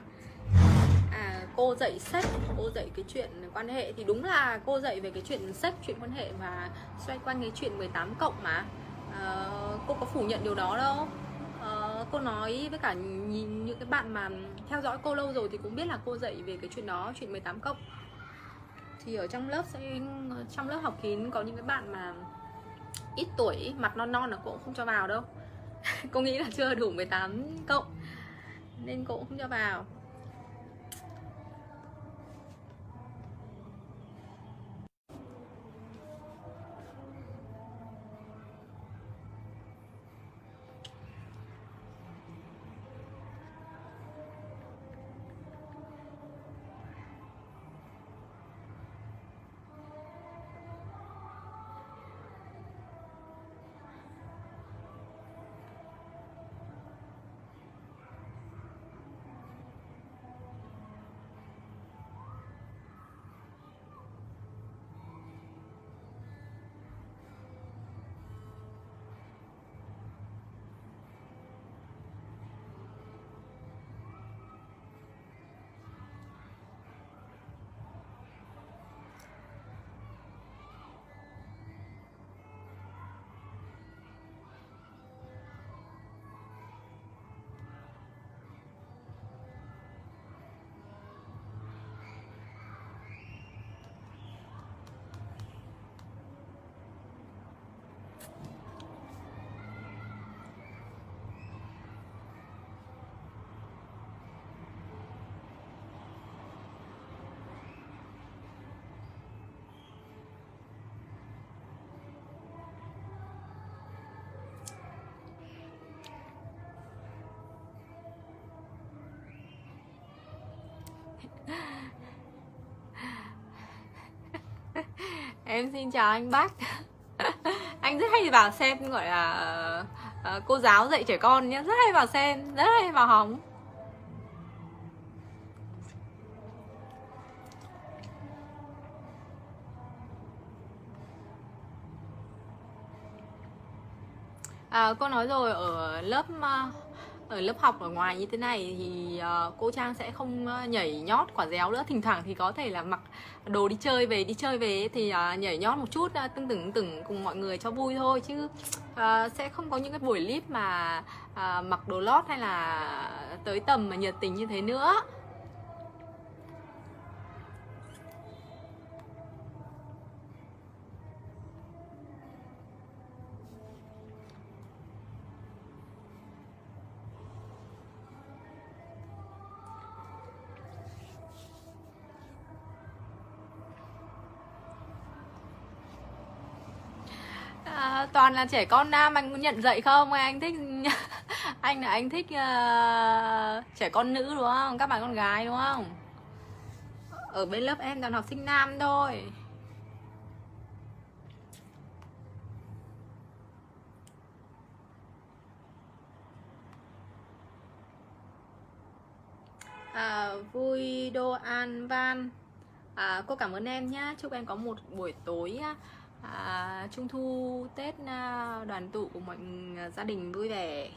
à, cô dạy sex, cô dạy cái chuyện quan hệ, thì đúng là cô dạy về cái chuyện sex, chuyện quan hệ và xoay quanh cái chuyện mười tám cộng mà. À, cô có phủ nhận điều đó đâu. À, cô nói với cả nhìn những cái bạn mà theo dõi cô lâu rồi thì cũng biết là cô dạy về cái chuyện đó, chuyện mười tám cộng. Thì ở trong lớp sẽ trong lớp học kín có những cái bạn mà ít tuổi, mặt non non là cô cũng không cho vào đâu. Cô nghĩ là chưa đủ mười tám cộng nên cô cũng không cho vào. Em xin chào anh Bách. Anh rất hay vào xem, gọi là uh, cô giáo dạy trẻ con nhé, rất hay vào xem, rất hay vào hóng. À, cô nói rồi, ở lớp ở lớp học ở ngoài như thế này thì uh, cô Trang sẽ không nhảy nhót quả réo nữa. Thỉnh thoảng thì có thể là mặc đồ đi chơi về đi chơi về thì uh, nhảy nhót một chút, uh, tưng tửng tửng cùng mọi người cho vui thôi, chứ uh, sẽ không có những cái buổi clip mà uh, mặc đồ lót hay là tới tầm mà nhiệt tình như thế nữa. À, toàn là trẻ con nam, anh có nhận dạy không? Anh thích anh là anh thích uh, trẻ con nữ đúng không? Các bạn con gái đúng không? Ở bên lớp em toàn học sinh nam thôi. À, vui đô an van. À, cô cảm ơn em nhá. Chúc em có một buổi tối à, trung thu Tết à, đoàn tụ của mọi gia đình vui vẻ.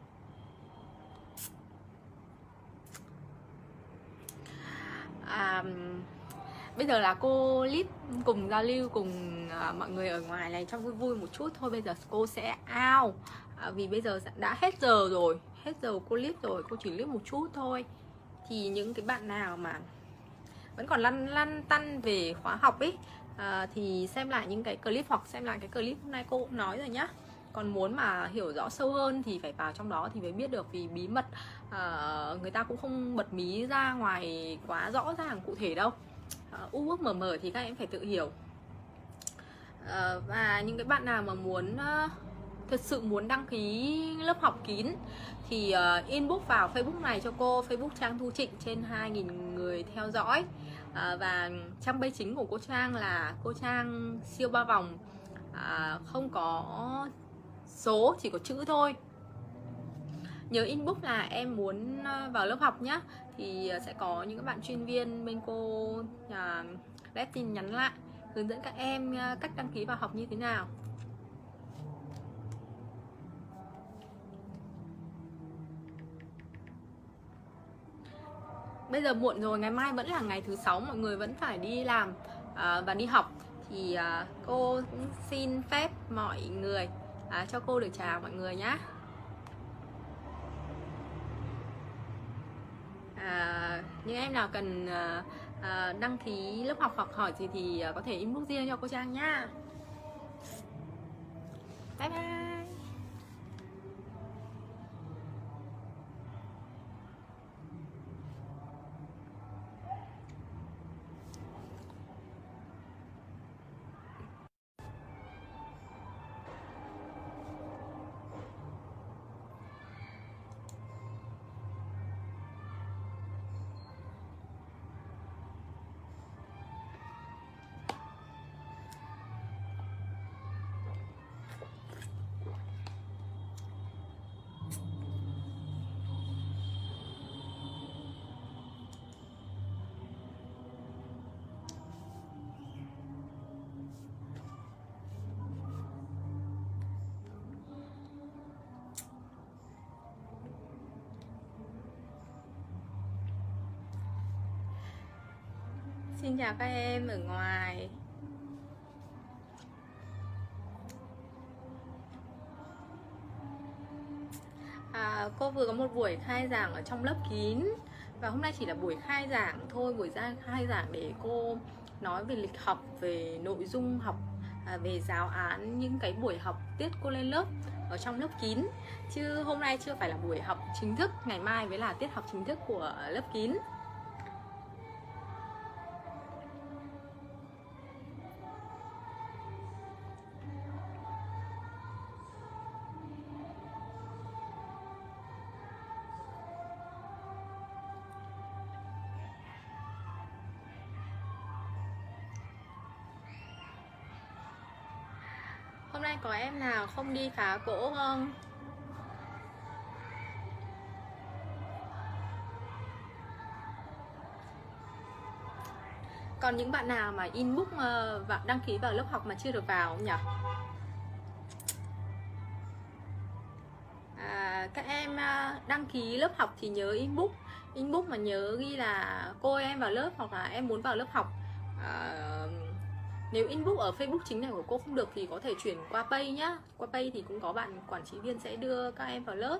À, bây giờ là cô clip cùng giao lưu cùng à, mọi người ở ngoài này cho vui vui một chút thôi. Bây giờ cô sẽ out à, vì bây giờ đã hết giờ rồi, hết giờ cô clip rồi, cô chỉ clip một chút thôi. Thì những cái bạn nào mà vẫn còn lăn lăn tăn về khóa học ấy à, thì xem lại những cái clip hoặc xem lại cái clip hôm nay cô cũng nói rồi nhá. Còn muốn mà hiểu rõ sâu hơn thì phải vào trong đó thì mới biết được, vì bí mật à, người ta cũng không bật mí ra ngoài quá rõ ràng cụ thể đâu. À, u ước mờ mờ thì các em phải tự hiểu. À, và những cái bạn nào mà muốn uh, thật sự muốn đăng ký lớp học kín thì uh, inbox vào Facebook này cho cô, Facebook Trang Thu Trịnh, trên hai nghìn người theo dõi. uh, Và trang base chính của cô Trang là cô Trang siêu ba vòng, uh, không có số, chỉ có chữ thôi. Nhớ inbox là em muốn vào lớp học nhá, thì sẽ có những các bạn chuyên viên bên cô uh, rep tin nhắn lại hướng dẫn các em cách đăng ký vào học như thế nào. Bây giờ muộn rồi, ngày mai vẫn là ngày thứ sáu, mọi người vẫn phải đi làm à, và đi học. Thì à, cô cũng xin phép mọi người à, cho cô được chào mọi người nhé. À, những em nào cần à, à, đăng ký lớp học hoặc hỏi gì thì à, có thể inbox riêng cho cô Trang nhá. Bye bye. Xin chào các em ở ngoài. À, cô vừa có một buổi khai giảng ở trong lớp kín, và hôm nay chỉ là buổi khai giảng thôi, buổi ra khai giảng để cô nói về lịch học, về nội dung học, à, về giáo án, những cái buổi học tiết cô lên lớp ở trong lớp kín, chứ hôm nay chưa phải là buổi học chính thức. Ngày mai mới là tiết học chính thức của lớp kín. Hôm nay có em nào không đi phá cỗ không? Còn những bạn nào mà inbox và đăng ký vào lớp học mà chưa được vào không nhỉ? À, các em đăng ký lớp học thì nhớ inbox inbox mà nhớ ghi là cô ơi, em vào lớp hoặc là em muốn vào lớp học. à, Nếu inbox ở Facebook chính này của cô không được thì có thể chuyển qua Pay nhá. Qua Pay thì cũng có bạn quản trị viên sẽ đưa các em vào lớp.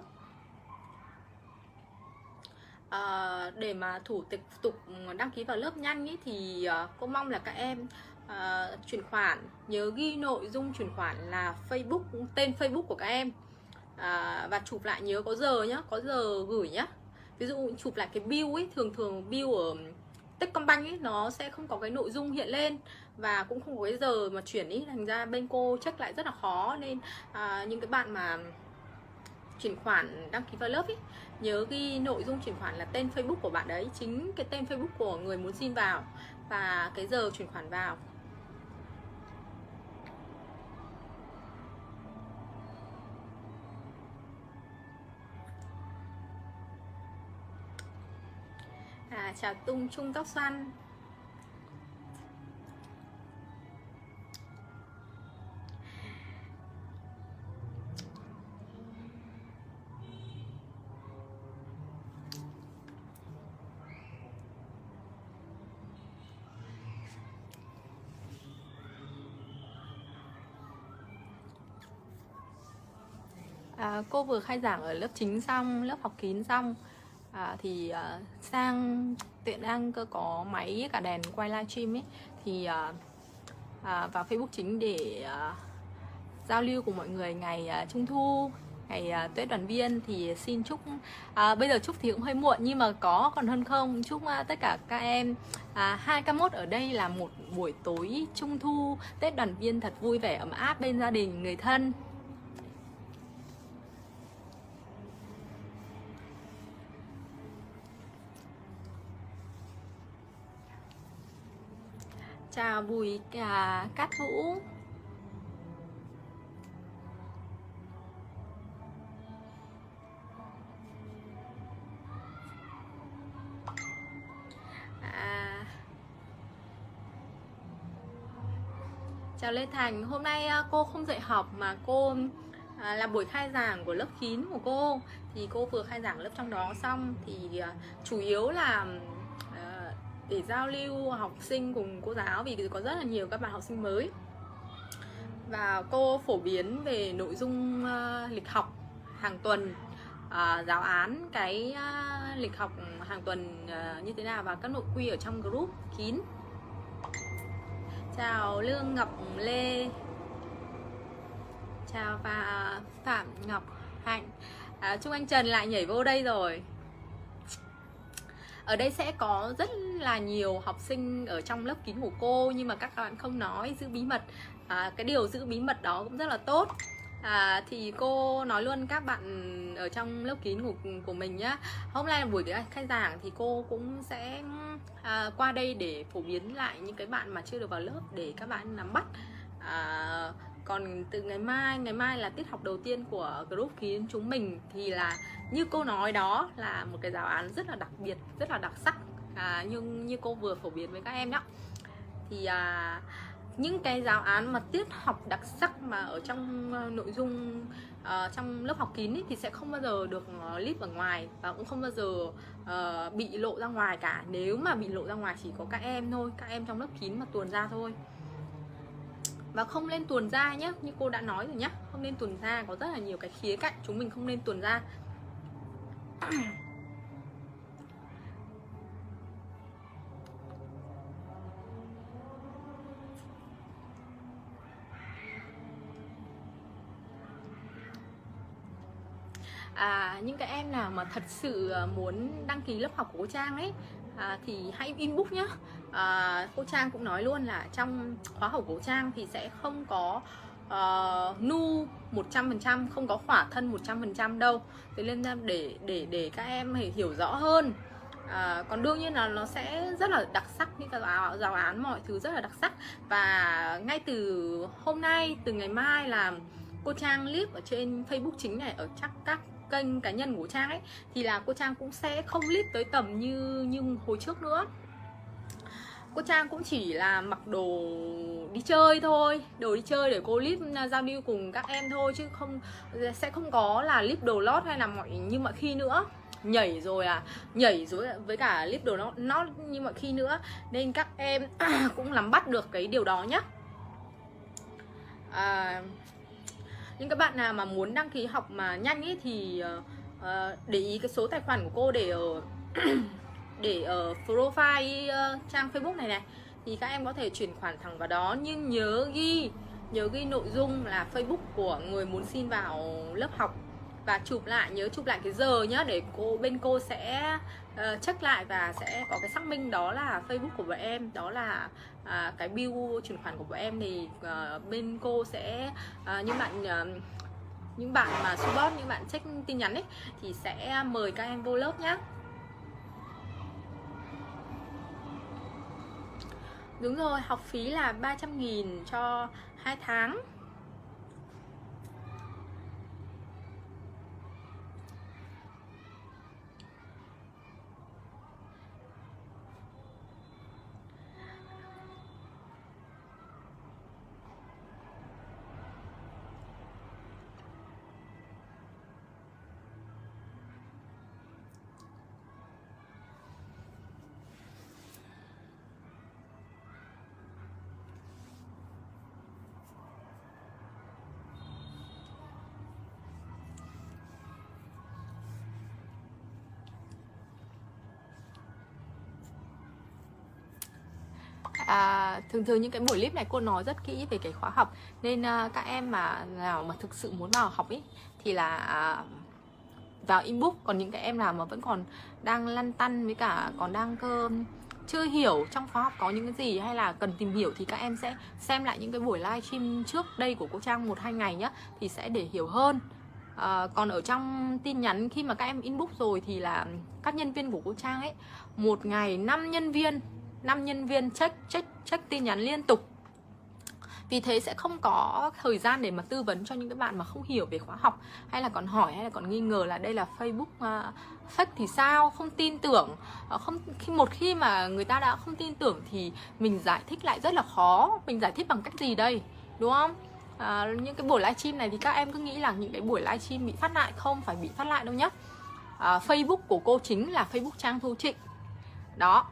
À, để mà thủ tục tục đăng ký vào lớp nhanh ý, thì uh, cô mong là các em uh, chuyển khoản nhớ ghi nội dung chuyển khoản là Facebook, tên Facebook của các em, à, và chụp lại nhớ có giờ nhá, có giờ gửi nhá. Ví dụ chụp lại cái bill ấy, thường thường bill ở Techcombank ấy nó sẽ không có cái nội dung hiện lên và cũng không có cái giờ mà chuyển ý, thành ra bên cô check lại rất là khó. Nên à, những cái bạn mà chuyển khoản đăng ký vào lớp ấy, nhớ ghi nội dung chuyển khoản là tên Facebook của bạn đấy, chính cái tên Facebook của người muốn xin vào và cái giờ chuyển khoản vào. À, chào Tung Trung Tóc Xoăn. À, cô vừa khai giảng ở lớp chính xong, lớp học kín xong, à, thì uh, sang tiện đang cơ có máy cả đèn quay livestream ấy, thì uh, uh, vào Facebook chính để uh, giao lưu cùng mọi người ngày uh, Trung Thu, ngày uh, Tết đoàn viên. Thì xin chúc uh, bây giờ chúc thì cũng hơi muộn nhưng mà có còn hơn không, chúc uh, tất cả các em uh, hai k một ở đây là một buổi tối Trung Thu Tết đoàn viên thật vui vẻ ấm áp bên gia đình người thân. Chào Bùi cả Cát Vũ. À, chào Lê Thành. Hôm nay cô không dạy học mà cô à, là buổi khai giảng của lớp kín của cô. Thì cô vừa khai giảng lớp trong đó xong thì à, chủ yếu là để giao lưu học sinh cùng cô giáo, vì có rất là nhiều các bạn học sinh mới. Và cô phổ biến về nội dung uh, lịch học hàng tuần, uh, giáo án cái uh, lịch học hàng tuần uh, như thế nào và các nội quy ở trong group kín. Chào Lương Ngọc Lê. Chào và Phạm Ngọc Hạnh. À, Trung Anh Trần lại nhảy vô đây rồi. Ở đây sẽ có rất là nhiều học sinh ở trong lớp kín của cô, nhưng mà các bạn không nói, giữ bí mật. à, Cái điều giữ bí mật đó cũng rất là tốt. à, Thì cô nói luôn các bạn ở trong lớp kín của, của mình nhá. Hôm nay là buổi khai giảng thì cô cũng sẽ à, qua đây để phổ biến lại những cái bạn mà chưa được vào lớp để các bạn nắm bắt. à, Còn từ ngày mai, ngày mai là tiết học đầu tiên của group kín chúng mình, thì là như cô nói đó là một cái giáo án rất là đặc biệt, rất là đặc sắc, à, nhưng như cô vừa phổ biến với các em đó. Thì à, những cái giáo án mà tiết học đặc sắc mà ở trong uh, nội dung uh, trong lớp học kín ý, thì sẽ không bao giờ được uh, clip ở ngoài và cũng không bao giờ uh, bị lộ ra ngoài cả. Nếu mà bị lộ ra ngoài chỉ có các em thôi, các em trong lớp kín mà tuồn ra thôi. Và không nên tuồn ra nhé, như cô đã nói rồi nhé, không nên tuồn ra, có rất là nhiều cái khía cạnh chúng mình không nên tuồn ra. À, những cái em nào mà thật sự muốn đăng ký lớp học của cô Trang ấy, à, thì hãy inbox nhá. à, Cô Trang cũng nói luôn là trong khóa học của cô Trang thì sẽ không có uh, nu một trăm phần trăm, không có khỏa thân một trăm phần trăm đâu. Thế nên để để để các em hiểu rõ hơn, À, còn đương nhiên là nó sẽ rất là đặc sắc, những cái giáo, giáo án mọi thứ rất là đặc sắc. Và ngay từ hôm nay, từ ngày mai là cô Trang clip ở trên Facebook chính này, ở chắc các kênh cá nhân của Trang ấy, thì là cô Trang cũng sẽ không clip tới tầm như như hồi trước nữa. Cô Trang cũng chỉ là mặc đồ đi chơi thôi, đồ đi chơi để cô clip giao lưu cùng các em thôi, chứ không sẽ không có là clip đồ lót hay là mọi như mọi khi nữa. Nhảy rồi à, nhảy rồi với cả clip đồ nó nó như mọi khi nữa, nên các em cũng nắm bắt được cái điều đó nhé. À, những các bạn nào mà muốn đăng ký học mà nhanh ấy thì uh, để ý cái số tài khoản của cô để ở để ở profile uh, trang Facebook này này, thì các em có thể chuyển khoản thẳng vào đó, nhưng nhớ ghi nhớ ghi nội dung là Facebook của người muốn xin vào lớp học, và chụp lại, nhớ chụp lại cái giờ nhá, để cô bên cô sẽ uh, check lại và sẽ có cái xác minh đó là Facebook của bọn em, đó là uh, cái bill chuyển khoản của bọn em, thì uh, bên cô sẽ uh, những bạn uh, những bạn mà support, những bạn check tin nhắn ấy thì sẽ mời các em vô lớp nhá. Đúng rồi, học phí là ba trăm nghìn cho hai tháng. À, thường thường những cái buổi clip này cô nói rất kỹ về cái khóa học, nên uh, các em mà nào mà thực sự muốn vào học ấy thì là uh, vào inbox. Còn những cái em nào mà vẫn còn đang lăn tăn với cả còn đang cơ chưa hiểu trong khóa học có những cái gì hay là cần tìm hiểu, thì các em sẽ xem lại những cái buổi livestream trước đây của cô Trang một hai ngày nhá, thì sẽ để hiểu hơn. À, còn ở trong tin nhắn khi mà các em inbox rồi thì là các nhân viên của cô Trang ấy, một ngày năm nhân viên năm nhân viên check check check tin nhắn liên tục. Vì thế sẽ không có thời gian để mà tư vấn cho những cái bạn mà không hiểu về khóa học, hay là còn hỏi hay là còn nghi ngờ là đây là Facebook uh, fake thì sao, không tin tưởng. uh, không khi một khi mà người ta đã không tin tưởng thì mình giải thích lại rất là khó. Mình giải thích bằng cách gì đây, đúng không? Uh, những cái buổi livestream này thì các em cứ nghĩ là những cái buổi livestream bị phát lại, không phải bị phát lại đâu nhé. uh, Facebook của cô chính là Facebook Trang Thu Trịnh đó.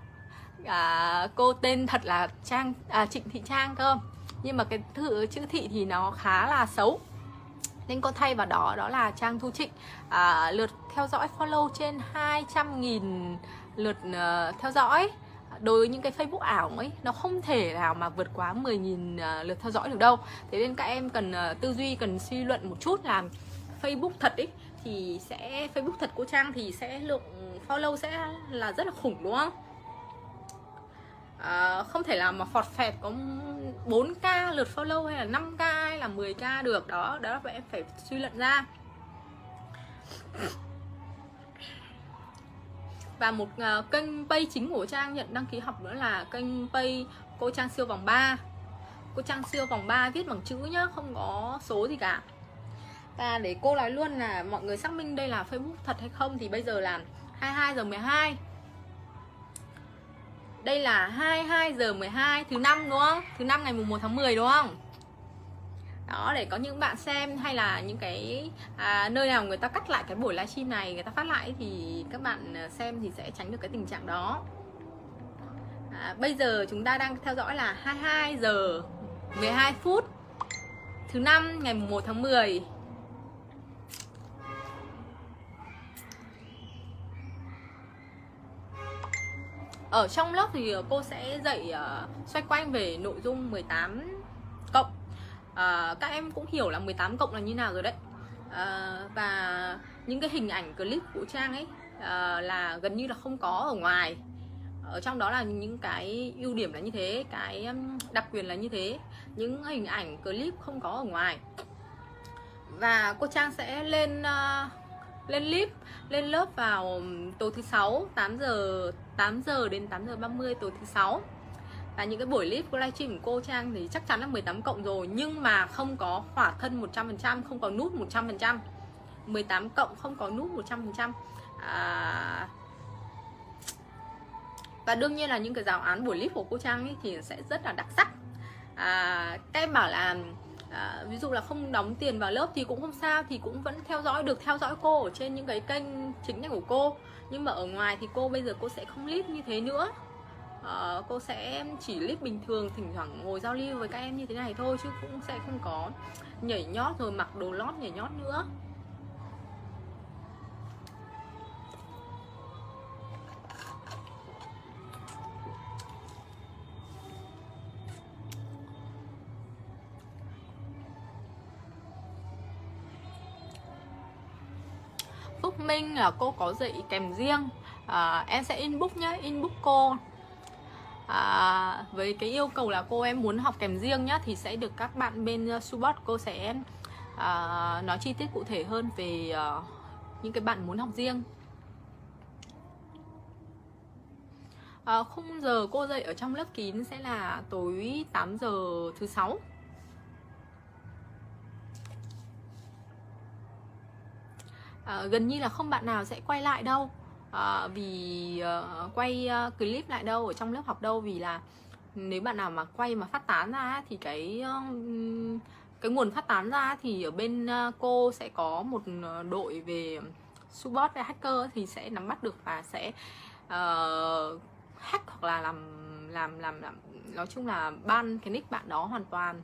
À, cô tên thật là Trang à, Trịnh Thị Trang cơ, nhưng mà cái thư, chữ Thị thì nó khá là xấu nên cô thay vào đó đó là Trang Thu Trịnh. à, Lượt theo dõi follow trên hai trăm nghìn lượt uh, theo dõi. Đối với những cái Facebook ảo ấy, nó không thể nào mà vượt quá mười nghìn uh, lượt theo dõi được đâu. Thế nên các em cần uh, tư duy, cần suy luận một chút là Facebook thật ấy thì sẽ Facebook thật cô Trang thì sẽ lượng follow sẽ là rất là khủng, đúng không? À, không thể nào mà phọt phẹt có bốn k lượt follow hay là năm k hay là mười k được. Đó, đó là em phải suy luận ra. Và một uh, kênh page chính của Trang nhận đăng ký học nữa là kênh page cô Trang siêu vòng ba. Cô Trang siêu vòng ba viết bằng chữ nhá, không có số gì cả. Và để cô nói luôn là mọi người xác minh đây là Facebook thật hay không thì bây giờ là hai mươi hai giờ mười hai. Đây là hai mươi hai giờ mười hai thứ năm, đúng không? Thứ năm ngày mùng một tháng mười, đúng không? Đó, để có những bạn xem hay là những cái à, nơi nào người ta cắt lại cái buổi livestream này, người ta phát lại thì các bạn xem thì sẽ tránh được cái tình trạng đó. à, Bây giờ chúng ta đang theo dõi là hai mươi hai giờ mười hai phút thứ năm ngày mùng một tháng mười. Ở trong lớp thì cô sẽ dạy uh, xoay quanh về nội dung mười tám cộng. uh, Các em cũng hiểu là mười tám cộng là như nào rồi đấy. uh, Và những cái hình ảnh clip của Trang ấy uh, là gần như là không có ở ngoài. Ở trong đó là những cái ưu điểm là như thế, cái đặc quyền là như thế. Những hình ảnh clip không có ở ngoài. Và cô Trang sẽ lên uh, lên clip lên lớp vào tối thứ sáu tám giờ tám giờ đến tám giờ ba mươi tối thứ sáu. Và những cái buổi clip của livestream của cô Trang thì chắc chắn là mười tám cộng rồi, nhưng mà không có khỏa thân một trăm phần trăm, không có nút một trăm phần trăm. mười tám cộng không có nút một trăm phần trăm. À, và đương nhiên là những cái giáo án buổi clip của cô Trang ấy thì sẽ rất là đặc sắc. À, các em bảo là à, ví dụ là không đóng tiền vào lớp thì cũng không sao, thì cũng vẫn theo dõi được, theo dõi cô ở trên những cái kênh chính này của cô. Nhưng mà ở ngoài thì cô bây giờ cô sẽ không clip như thế nữa. À, cô sẽ chỉ clip bình thường, thỉnh thoảng ngồi giao lưu với các em như thế này thôi, chứ cũng sẽ không có nhảy nhót rồi mặc đồ lót nhảy nhót nữa. Phúc Minh là cô có dạy kèm riêng, à, em sẽ inbox nhé, inbox cô. À, với cái yêu cầu là cô em muốn học kèm riêng nhá, thì sẽ được các bạn bên uh, support cô sẽ uh, nói chi tiết cụ thể hơn về uh, những cái bạn muốn học riêng. Uh, khung giờ cô dạy ở trong lớp kín sẽ là tối tám giờ thứ sáu. À, gần như là không bạn nào sẽ quay lại đâu, à, vì uh, quay uh, clip lại đâu ở trong lớp học đâu, vì là nếu bạn nào mà quay mà phát tán ra thì cái uh, cái nguồn phát tán ra thì ở bên uh, cô sẽ có một đội về support và hacker thì sẽ nắm bắt được và sẽ uh, hack hoặc là làm làm làm làm nói chung là ban cái nick bạn đó hoàn toàn.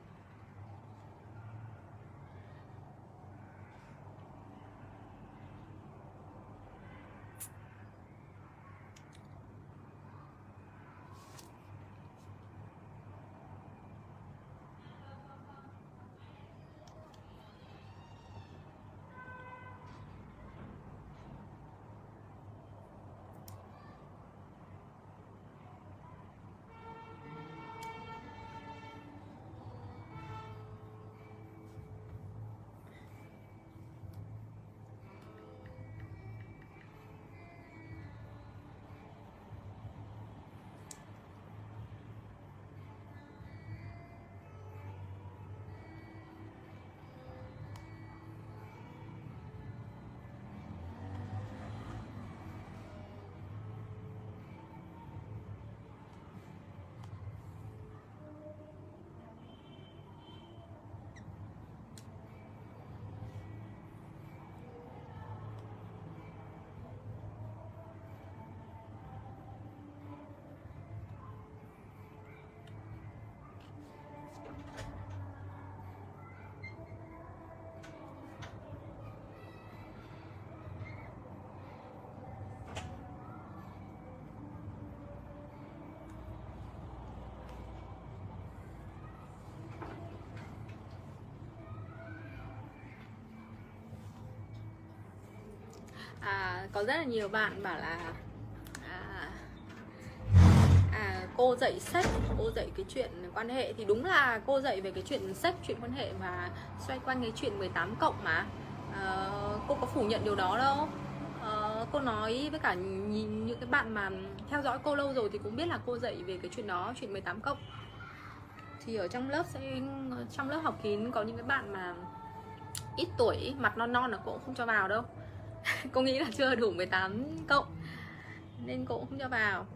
À, có rất là nhiều bạn bảo là à, à, cô dạy sex, cô dạy cái chuyện quan hệ, thì đúng là cô dạy về cái chuyện sex, chuyện quan hệ và xoay quanh cái chuyện mười tám cộng mà. À, cô có phủ nhận điều đó đâu. À, cô nói với cả nhìn những cái bạn mà theo dõi cô lâu rồi thì cũng biết là cô dạy về cái chuyện đó, chuyện mười tám cộng. Thì ở trong lớp sẽ trong lớp học kín có những cái bạn mà ít tuổi, mặt non non là cô cũng không cho vào đâu. Cô nghĩ là chưa đủ mười tám cộng nên cô cũng không cho vào.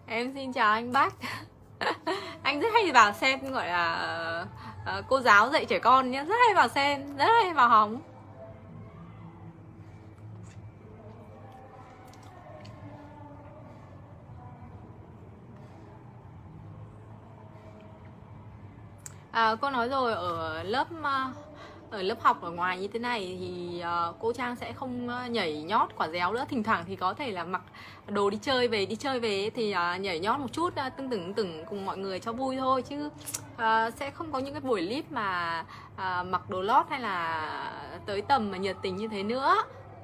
Em xin chào anh Bách. Anh rất hay vào xem, gọi là uh, cô giáo dạy trẻ con nhé, rất hay vào xem, rất hay vào hóng. À, cô nói rồi, ở lớp ở lớp học ở ngoài như thế này thì uh, cô Trang sẽ không nhảy nhót quả réo nữa. Thỉnh thoảng thì có thể là mặc đồ đi chơi về đi chơi về thì uh, nhảy nhót một chút, uh, tưng tửng tửng cùng mọi người cho vui thôi, chứ uh, sẽ không có những cái buổi clip mà uh, mặc đồ lót hay là tới tầm mà nhiệt tình như thế nữa.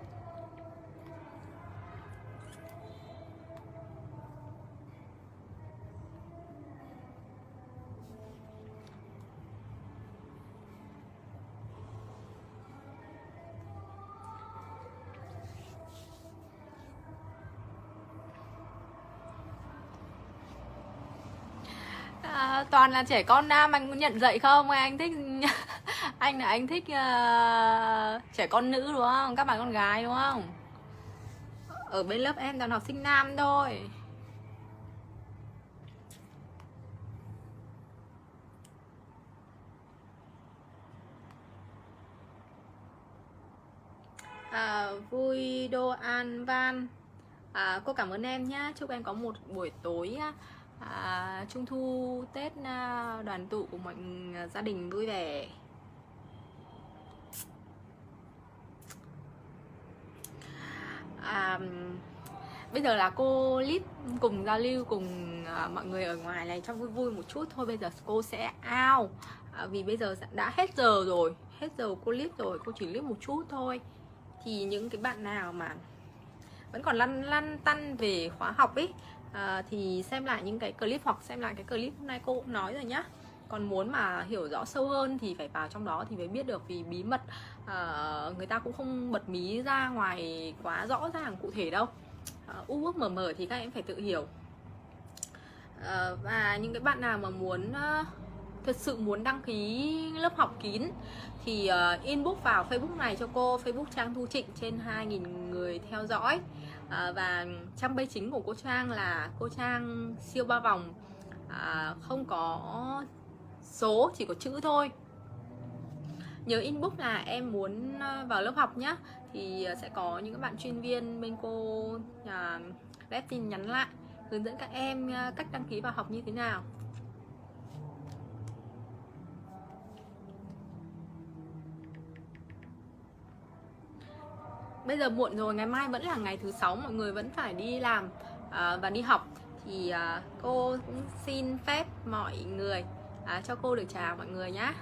À, toàn là trẻ con nam, anh muốn nhận dạy không? Anh thích anh là anh thích uh, trẻ con nữ đúng không? Các bạn con gái đúng không? Ở bên lớp em toàn học sinh nam thôi. À, vui đô an van. À, cô cảm ơn em nhé. Chúc em có một buổi tối à, trung thu Tết à, đoàn tụ của mọi gia đình vui vẻ. À, bây giờ là cô Lít cùng giao lưu cùng à, mọi người ở ngoài này cho vui vui một chút thôi. Bây giờ cô sẽ out à, vì bây giờ đã hết giờ rồi, hết giờ cô Lít rồi, cô chỉ Lít một chút thôi. Thì những cái bạn nào mà vẫn còn lăn lăn tăn về khóa học ấy à, thì xem lại những cái clip hoặc xem lại cái clip hôm nay cô cũng nói rồi nhá. Còn muốn mà hiểu rõ sâu hơn thì phải vào trong đó thì mới biết được, vì bí mật à, người ta cũng không bật mí ra ngoài quá rõ ràng cụ thể đâu. à, u ước mờ mờ thì các em phải tự hiểu. à, và những cái bạn nào mà muốn uh, thật sự muốn đăng ký lớp học kín thì uh, inbox vào Facebook này cho cô, Facebook Trang Thu Trịnh, trên hai nghìn người theo dõi. uh, Và trang base chính của cô Trang là cô Trang siêu ba vòng, uh, không có số, chỉ có chữ thôi. Nhớ inbox là em muốn vào lớp học nhé, thì sẽ có những các bạn chuyên viên bên cô uh, rep tin nhắn lại hướng dẫn các em uh, cách đăng ký vào học như thế nào. Bây giờ muộn rồi, ngày mai vẫn là ngày thứ sáu, mọi người vẫn phải đi làm à, và đi học. Thì à, cô cũng xin phép mọi người à, cho cô được chào mọi người nhé.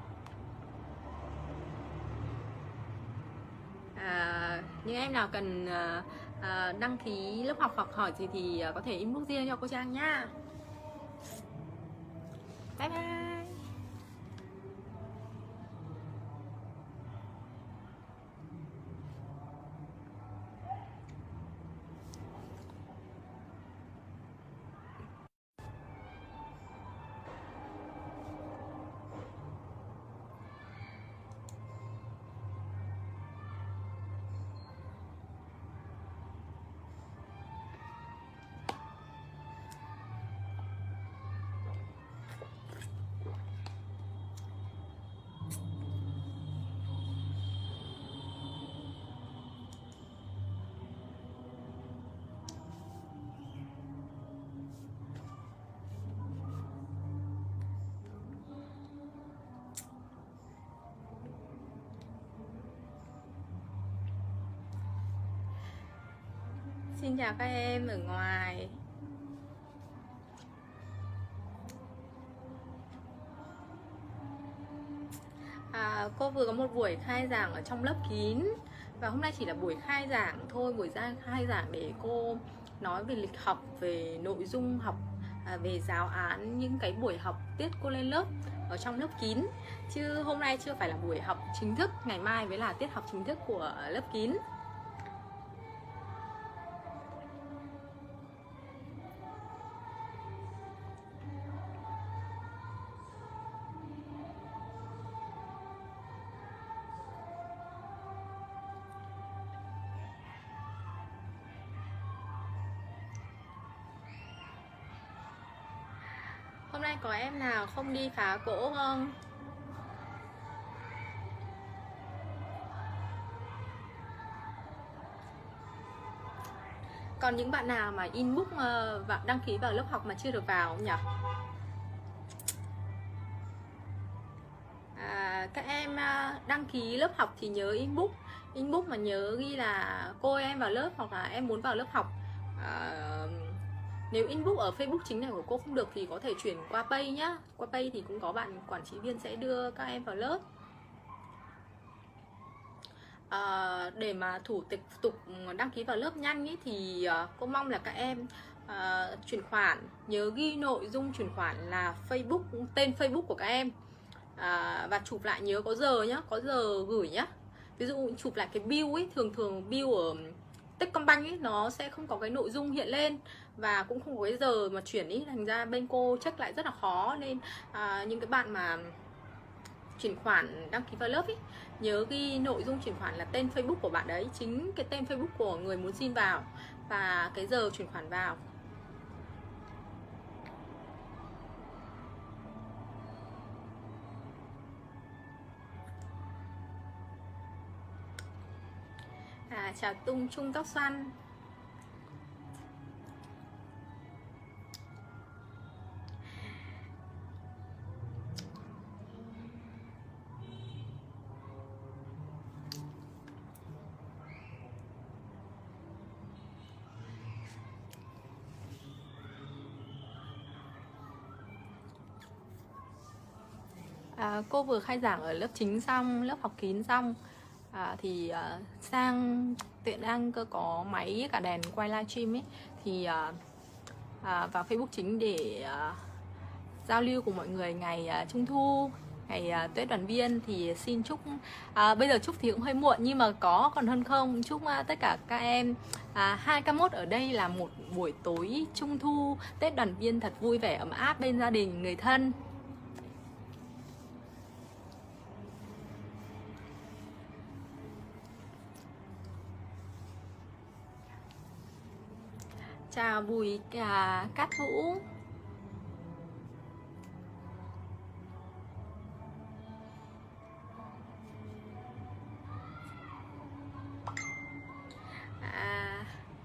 à, Những em nào cần à, à, đăng ký lớp học hoặc hỏi gì thì à, có thể inbox riêng cho cô Trang nhá. Bye bye. Xin chào các em ở ngoài. à, Cô vừa có một buổi khai giảng ở trong lớp kín, và hôm nay chỉ là buổi khai giảng thôi, buổi ra khai giảng để cô nói về lịch học, về nội dung học, à, về giáo án, những cái buổi học tiết cô lên lớp ở trong lớp kín, chứ hôm nay chưa phải là buổi học chính thức. Ngày mai mới là tiết học chính thức của lớp kín. Hôm nay có em nào không đi phá cỗ không? Còn những bạn nào mà inbox và đăng ký vào lớp học mà chưa được vào không nhỉ? À, các em đăng ký lớp học thì nhớ inbox inbox mà nhớ ghi là cô em vào lớp hoặc là em muốn vào lớp học. à, Nếu inbox ở Facebook chính này của cô không được thì có thể chuyển qua Pay nhá. Qua Pay thì cũng có bạn quản trị viên sẽ đưa các em vào lớp. À, để mà thủ tục tục đăng ký vào lớp nhanh ý, thì uh, cô mong là các em uh, chuyển khoản nhớ ghi nội dung chuyển khoản là Facebook, tên Facebook của các em, à, và chụp lại nhớ có giờ nhá, có giờ gửi nhá. Ví dụ chụp lại cái bill ấy, thường thường bill ở Techcombank ấy nó sẽ không có cái nội dung hiện lên và cũng không có cái giờ mà chuyển ý, thành ra bên cô check lại rất là khó. Nên à, những cái bạn mà chuyển khoản đăng ký vào lớp ý, nhớ ghi nội dung chuyển khoản là tên Facebook của bạn đấy, chính cái tên Facebook của người muốn xin vào và cái giờ chuyển khoản vào. À, chào Tung Trung Tóc Xoăn. À, cô vừa khai giảng ở lớp chính xong, lớp học kín xong, à, thì uh, sang tiện đang cơ có máy cả đèn quay livestream ấy, thì uh, uh, vào Facebook chính để uh, giao lưu cùng mọi người ngày uh, Trung Thu, ngày uh, Tết Đoàn Viên. Thì xin chúc uh, bây giờ chúc thì cũng hơi muộn nhưng mà có còn hơn không, chúc uh, tất cả các em uh, hai k mốt ở đây là một buổi tối Trung Thu Tết Đoàn Viên thật vui vẻ ấm áp bên gia đình người thân. Chào Bùi cả Cát Vũ. À,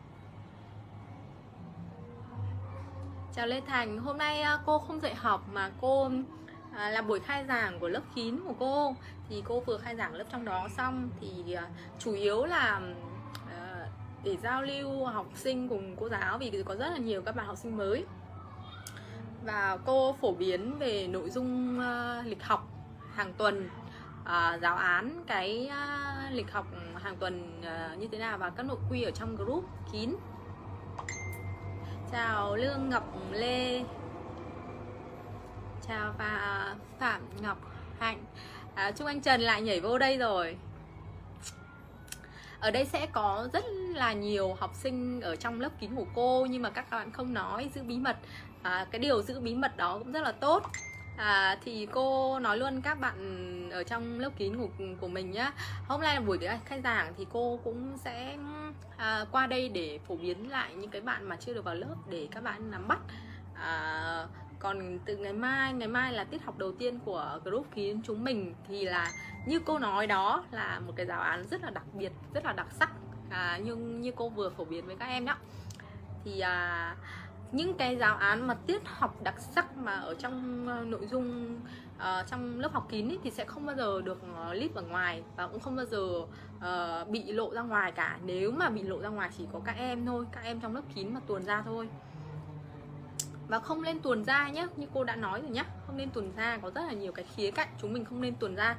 chào Lê Thành. Hôm nay cô không dạy học mà cô à, là buổi khai giảng của lớp kín của cô. Thì cô vừa khai giảng lớp trong đó xong, thì à, chủ yếu là để giao lưu học sinh cùng cô giáo, vì có rất là nhiều các bạn học sinh mới. Và cô phổ biến về nội dung uh, lịch học hàng tuần, uh, giáo án cái uh, lịch học hàng tuần uh, như thế nào và các nội quy ở trong group kín. Chào Lương Ngọc Lê. Chào và Phạm Ngọc Hạnh. À, Trung Anh Trần lại nhảy vô đây rồi. Ở đây sẽ có rất là nhiều học sinh ở trong lớp kín của cô, nhưng mà các bạn không nói, giữ bí mật. à, Cái điều giữ bí mật đó cũng rất là tốt. à, Thì cô nói luôn các bạn ở trong lớp kín của, của mình nhá. Hôm nay là buổi khai giảng thì cô cũng sẽ à, qua đây để phổ biến lại những cái bạn mà chưa được vào lớp để các bạn nắm bắt. à, Còn từ ngày mai, ngày mai là tiết học đầu tiên của group kín chúng mình, thì là như cô nói đó là một cái giáo án rất là đặc biệt, rất là đặc sắc, à, nhưng như cô vừa phổ biến với các em đó. Thì à, những cái giáo án mà tiết học đặc sắc mà ở trong uh, nội dung uh, trong lớp học kín ý, thì sẽ không bao giờ được uh, list ở ngoài và cũng không bao giờ uh, bị lộ ra ngoài cả. Nếu mà bị lộ ra ngoài chỉ có các em thôi, các em trong lớp kín mà tuồn ra thôi. Và không nên tuồn ra nhé, như cô đã nói rồi nhé, không nên tuồn ra, có rất là nhiều cái khía cạnh chúng mình không nên tuồn ra.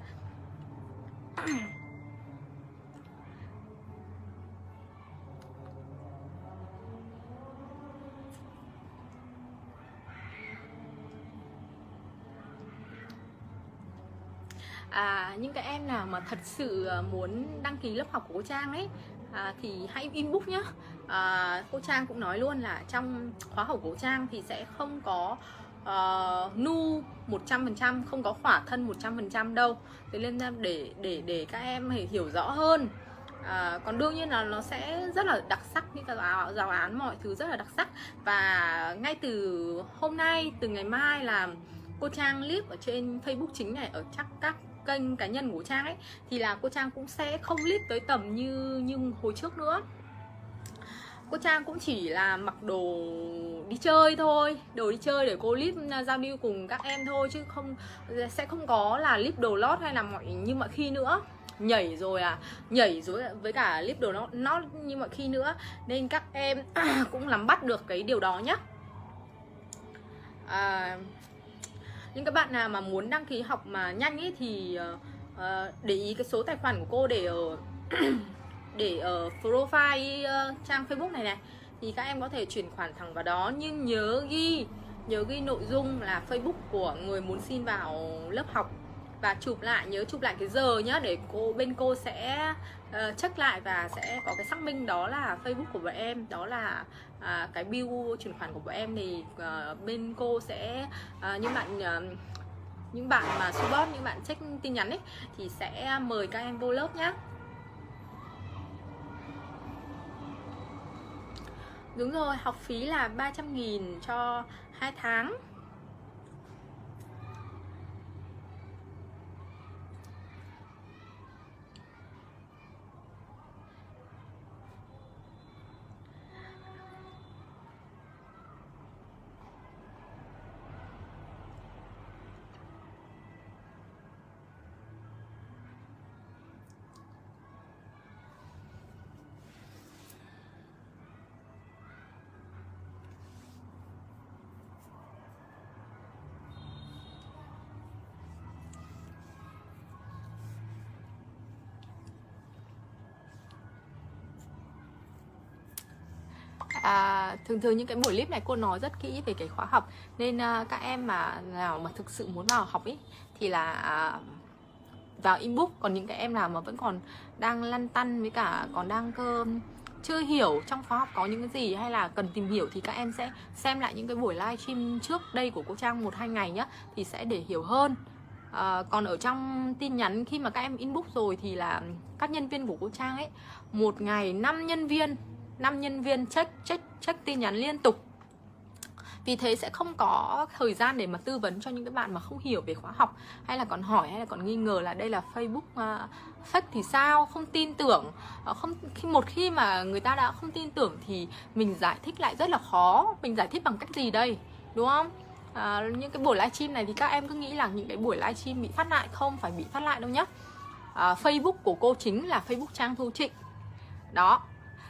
À, những cái em nào mà thật sự muốn đăng ký lớp học của cô Trang ấy, à, thì hãy inbox nhá. à, Cô Trang cũng nói luôn là trong khóa học của cô Trang thì sẽ không có uh, nu một trăm phần trăm, không có khỏa thân một trăm phần trăm đâu. Thế nên để để để các em hiểu rõ hơn À, còn đương nhiên là nó sẽ rất là đặc sắc, những cái giáo, giáo án mọi thứ rất là đặc sắc. Và ngay từ hôm nay, từ ngày mai là cô Trang clip ở trên Facebook chính này, ở chắc các kênh cá nhân của Trang ấy, thì là cô Trang cũng sẽ không clip tới tầm như như hồi trước nữa. Cô Trang cũng chỉ là mặc đồ đi chơi thôi, đồ đi chơi để cô clip giao lưu cùng các em thôi, chứ không sẽ không có là clip đồ lót hay là mọi như mọi khi nữa. Nhảy rồi à, nhảy rồi với cả clip đồ nó nó như mọi khi nữa, nên các em cũng nắm bắt được cái điều đó nhá. À, nhưng các bạn nào mà muốn đăng ký học mà nhanh ấy thì uh, để ý cái số tài khoản của cô để ở để ở profile uh, trang Facebook này này, thì các em có thể chuyển khoản thẳng vào đó, nhưng nhớ ghi nhớ ghi nội dung là Facebook của người muốn xin vào lớp học, và chụp lại, nhớ chụp lại cái giờ nhá, để cô bên cô sẽ uh, check lại và sẽ có cái xác minh đó là Facebook của bọn em, đó là uh, cái bill chuyển khoản của bọn em. Thì uh, bên cô sẽ uh, những bạn uh, những bạn mà support, những bạn check tin nhắn ấy, thì sẽ mời các em vô lớp nhá. Đúng rồi, học phí là ba trăm nghìn cho hai tháng. À, thường thường những cái buổi clip này cô nói rất kỹ về cái khóa học, nên uh, các em mà nào mà thực sự muốn vào học ý thì là uh, vào inbox. Còn những cái em nào mà vẫn còn đang lăn tăn với cả còn đang cơ chưa hiểu trong khóa học có những cái gì hay là cần tìm hiểu, thì các em sẽ xem lại những cái buổi livestream trước đây của cô Trang một hai ngày nhá, thì sẽ để hiểu hơn. À, còn ở trong tin nhắn khi mà các em inbox rồi thì là các nhân viên của cô Trang ấy, một ngày năm nhân viên năm nhân viên check check check tin nhắn liên tục. Vì thế sẽ không có thời gian để mà tư vấn cho những cái bạn mà không hiểu về khóa học, hay là còn hỏi hay là còn nghi ngờ là đây là Facebook uh, fake thì sao, không tin tưởng. uh, không khi một khi mà người ta đã không tin tưởng thì mình giải thích lại rất là khó. Mình giải thích bằng cách gì đây, đúng không? Uh, những cái buổi livestream này thì các em cứ nghĩ là những cái buổi livestream bị phát lại, không phải bị phát lại đâu nhá. uh, Facebook của cô chính là Facebook Trang Thu Trịnh đó.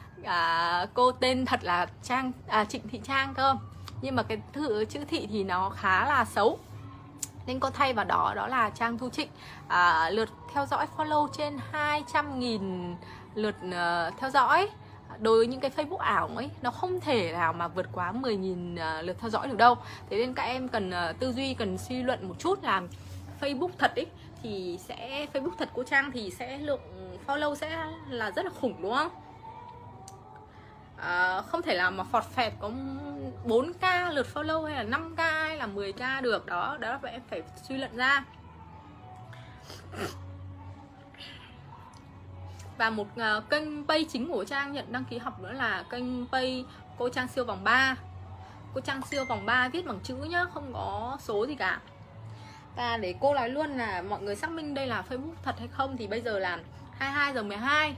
À, cô tên thật là Trang à, Trịnh Thị Trang cơ, nhưng mà cái thư chữ Thị thì nó khá là xấu nên cô thay vào đó đó là Trang Thu Trịnh. à, Lượt theo dõi follow trên hai trăm nghìn lượt uh, theo dõi. Đối với những cái Facebook ảo ấy, nó không thể nào mà vượt quá mười nghìn uh, lượt theo dõi được đâu. Thế nên các em cần uh, tư duy, cần suy luận một chút là Facebook thật ấy thì sẽ Facebook thật cô Trang thì sẽ lượng follow sẽ là rất là khủng, đúng không? À, không thể nào mà phọt phẹt có bốn k lượt follow hay là năm k hay là mười k được. Đó, đó là em phải suy luận ra. Và một uh, kênh page chính của Trang nhận đăng ký học nữa là kênh page cô Trang siêu vòng ba. Cô Trang siêu vòng ba viết bằng chữ nhá, không có số gì cả. Và để cô nói luôn là mọi người xác minh đây là Facebook thật hay không thì bây giờ là hai mươi hai giờ mười hai.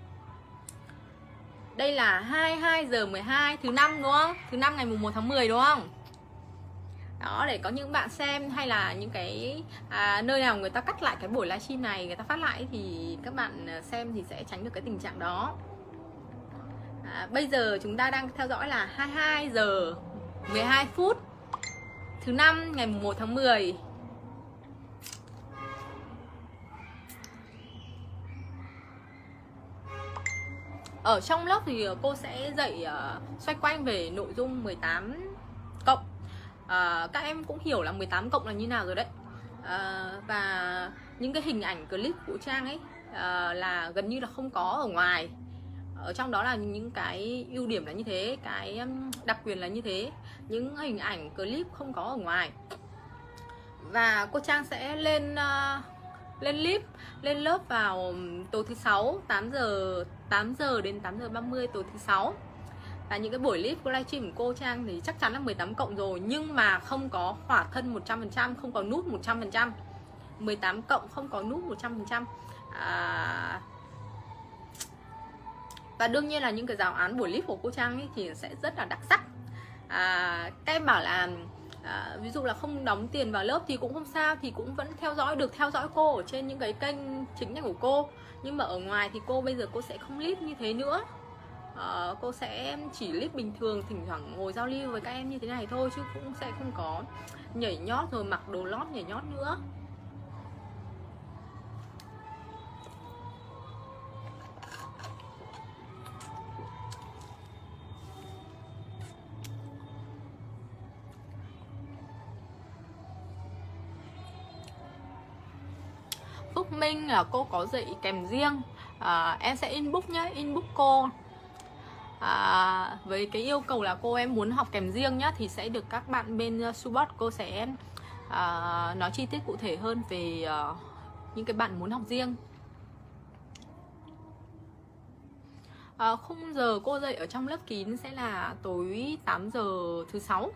Đây là hai mươi hai giờ mười hai thứ năm, đúng không? Thứ năm ngày mùng một tháng mười, đúng không? Đó, để có những bạn xem hay là những cái à, nơi nào người ta cắt lại cái buổi livestream này, người ta phát lại thì các bạn xem thì sẽ tránh được cái tình trạng đó. à, Bây giờ chúng ta đang theo dõi là hai mươi hai giờ mười hai phút thứ năm ngày mùng một tháng mười. Ở trong lớp thì cô sẽ dạy uh, xoay quanh về nội dung mười tám cộng. uh, Các em cũng hiểu là mười tám cộng là như nào rồi đấy. uh, Và những cái hình ảnh clip của Trang ấy uh, là gần như là không có ở ngoài. Ở trong đó là những cái ưu điểm là như thế, cái đặc quyền là như thế. Những hình ảnh clip không có ở ngoài. Và cô Trang sẽ lên uh, lên clip lên lớp vào tối thứ sáu tám giờ tám giờ đến tám giờ ba mươi tối thứ sáu. Và những cái buổi clip của livestream của cô Trang thì chắc chắn là mười tám cộng rồi, nhưng mà không có khỏa thân một trăm phần trăm, không có nút một trăm phần trăm. mười tám cộng không có nút một trăm phần trăm. À, và đương nhiên là những cái giáo án buổi clip của cô Trang ấy thì sẽ rất là đặc sắc. À, các em bảo là à, ví dụ là không đóng tiền vào lớp thì cũng không sao, thì cũng vẫn theo dõi được theo dõi cô ở trên những cái kênh chính của cô. Nhưng mà ở ngoài thì cô bây giờ cô sẽ không clip như thế nữa. À, cô sẽ chỉ clip bình thường, thỉnh thoảng ngồi giao lưu với các em như thế này thôi, chứ cũng sẽ không có nhảy nhót rồi mặc đồ lót nhảy nhót nữa. Phúc Minh là cô có dạy kèm riêng, à, em sẽ inbox nhé, inbox cô à, với cái yêu cầu là cô em muốn học kèm riêng nhá, thì sẽ được các bạn bên support cô sẽ à, nói chi tiết cụ thể hơn về à, những cái bạn muốn học riêng. À, khung giờ cô dạy ở trong lớp kín sẽ là tối tám giờ thứ sáu.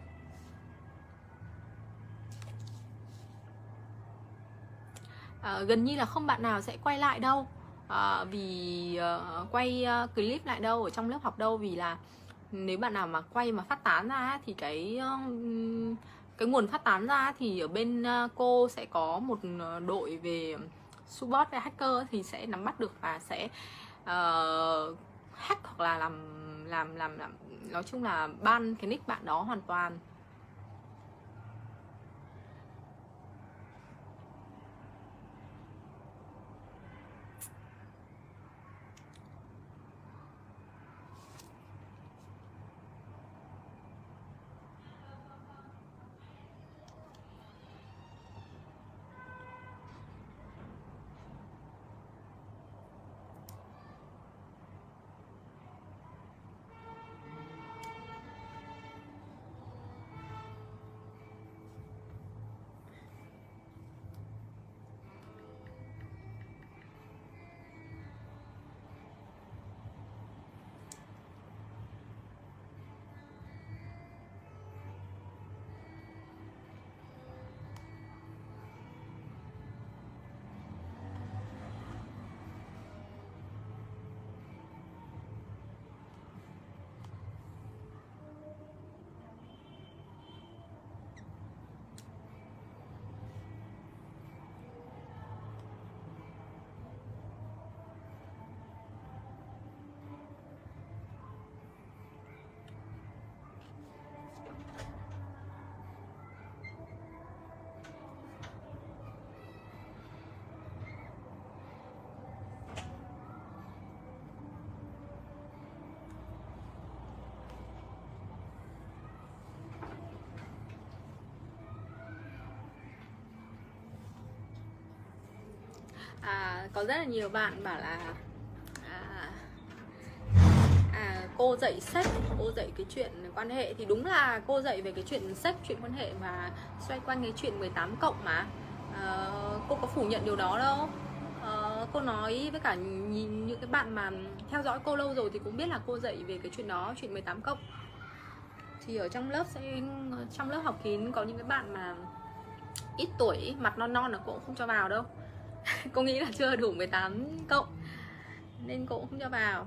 À, gần như là không bạn nào sẽ quay lại đâu, à, vì uh, quay uh, clip lại đâu ở trong lớp học đâu, vì là nếu bạn nào mà quay mà phát tán ra thì cái uh, cái nguồn phát tán ra thì ở bên uh, cô sẽ có một đội về support và hacker thì sẽ nắm bắt được và sẽ uh, hack hoặc là làm làm làm làm nói chung là ban cái nick bạn đó hoàn toàn. À, có rất là nhiều bạn bảo là à, à, cô dạy sex, cô dạy cái chuyện quan hệ, thì đúng là cô dạy về cái chuyện sex, chuyện quan hệ mà xoay quanh cái chuyện mười tám cộng mà. À, cô có phủ nhận điều đó đâu. À, cô nói với cả nhìn những cái bạn mà theo dõi cô lâu rồi thì cũng biết là cô dạy về cái chuyện đó, chuyện mười tám cộng. Thì ở trong lớp sẽ trong lớp học kín có những cái bạn mà ít tuổi, mặt non non là cô cũng không cho vào đâu. Cô nghĩ là chưa đủ mười tám cộng nên cô cũng không cho vào.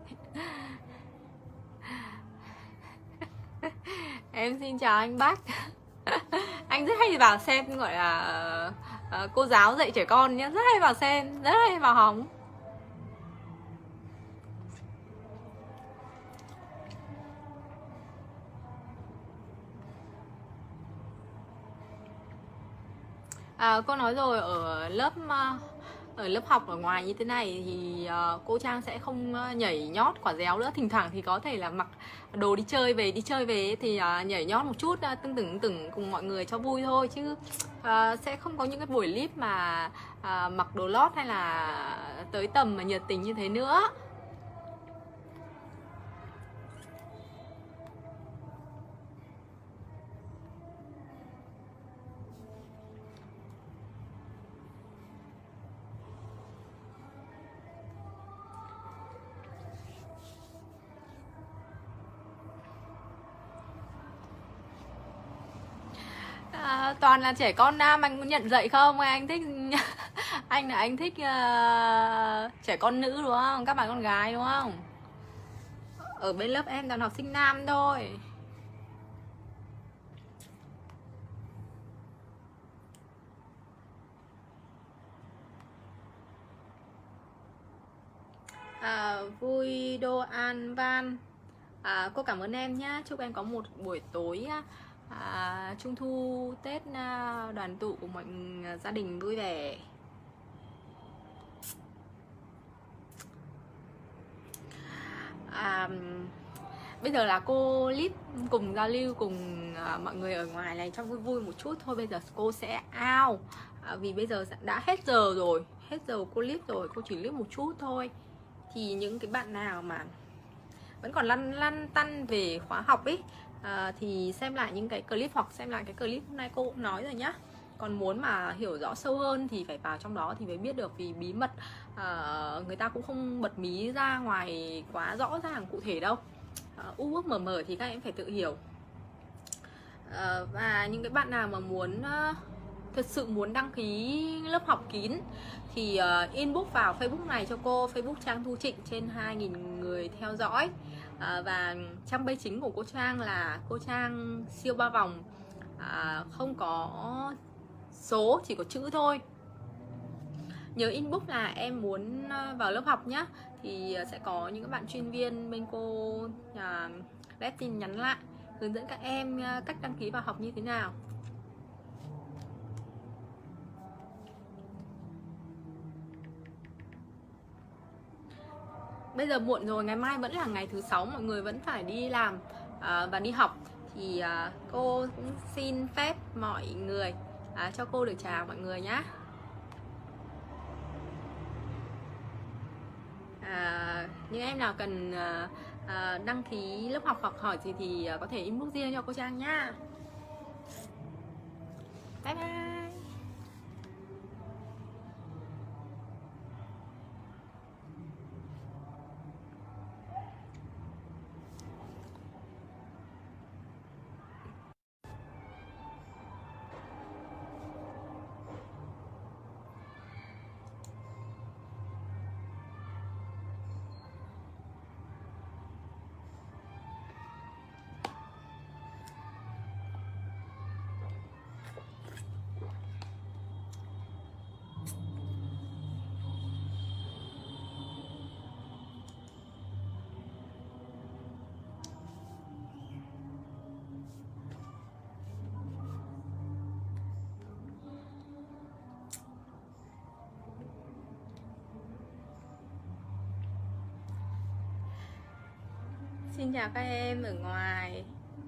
Em xin chào anh Bác. Anh rất hay vào xem, gọi là uh, cô giáo dạy trẻ con nhé, rất hay vào xem, rất hay vào hóng. À, cô nói rồi, ở lớp ở lớp học ở ngoài như thế này thì uh, cô Trang sẽ không nhảy nhót quả réo nữa. Thỉnh thoảng thì có thể là mặc đồ đi chơi về đi chơi về thì uh, nhảy nhót một chút, uh, tưng tửng tửng cùng mọi người cho vui thôi, chứ uh, sẽ không có những cái buổi clip mà uh, mặc đồ lót hay là tới tầm mà nhiệt tình như thế nữa. À, toàn là trẻ con nam, anh có nhận dạy không? Anh thích anh là anh thích uh, trẻ con nữ đúng không? Các bạn con gái đúng không? Ở bên lớp em toàn học sinh nam thôi. À, vui đô an van. À, cô cảm ơn em nhé. Chúc em có một buổi tối à, Trung thu Tết à, đoàn tụ của mọi gia đình vui vẻ. À, bây giờ là cô clip cùng giao lưu cùng à, mọi người ở ngoài này cho vui vui một chút thôi. Bây giờ cô sẽ out à, vì bây giờ đã hết giờ rồi, hết giờ cô clip rồi, cô chỉ clip một chút thôi. Thì những cái bạn nào mà vẫn còn lăn lăn tăn về khóa học ấy à, thì xem lại những cái clip hoặc xem lại cái clip hôm nay cô cũng nói rồi nhá. Còn muốn mà hiểu rõ sâu hơn thì phải vào trong đó thì mới biết được, vì bí mật à, người ta cũng không bật mí ra ngoài quá rõ ràng cụ thể đâu. à, u ước mờ mờ thì các em phải tự hiểu. à, và những cái bạn nào mà muốn uh, thật sự muốn đăng ký lớp học kín thì uh, inbox vào Facebook này cho cô, Facebook Trang Thu Trịnh, trên hai nghìn người theo dõi. uh, Và trang base chính của cô Trang là cô Trang siêu ba vòng, uh, không có số, chỉ có chữ thôi. Nhớ inbox là em muốn vào lớp học nhá, thì sẽ có những các bạn chuyên viên bên cô uh, let tin nhắn lại hướng dẫn các em uh, cách đăng ký vào học như thế nào. Bây giờ muộn rồi, ngày mai vẫn là ngày thứ sáu, mọi người vẫn phải đi làm uh, và đi học. Thì uh, cô cũng xin phép mọi người uh, cho cô được chào mọi người nhé. À, những em nào cần uh, uh, đăng ký lớp học hoặc hỏi gì thì uh, có thể inbox riêng cho cô Trang nhá. Bye bye. Xin chào các em ở ngoài.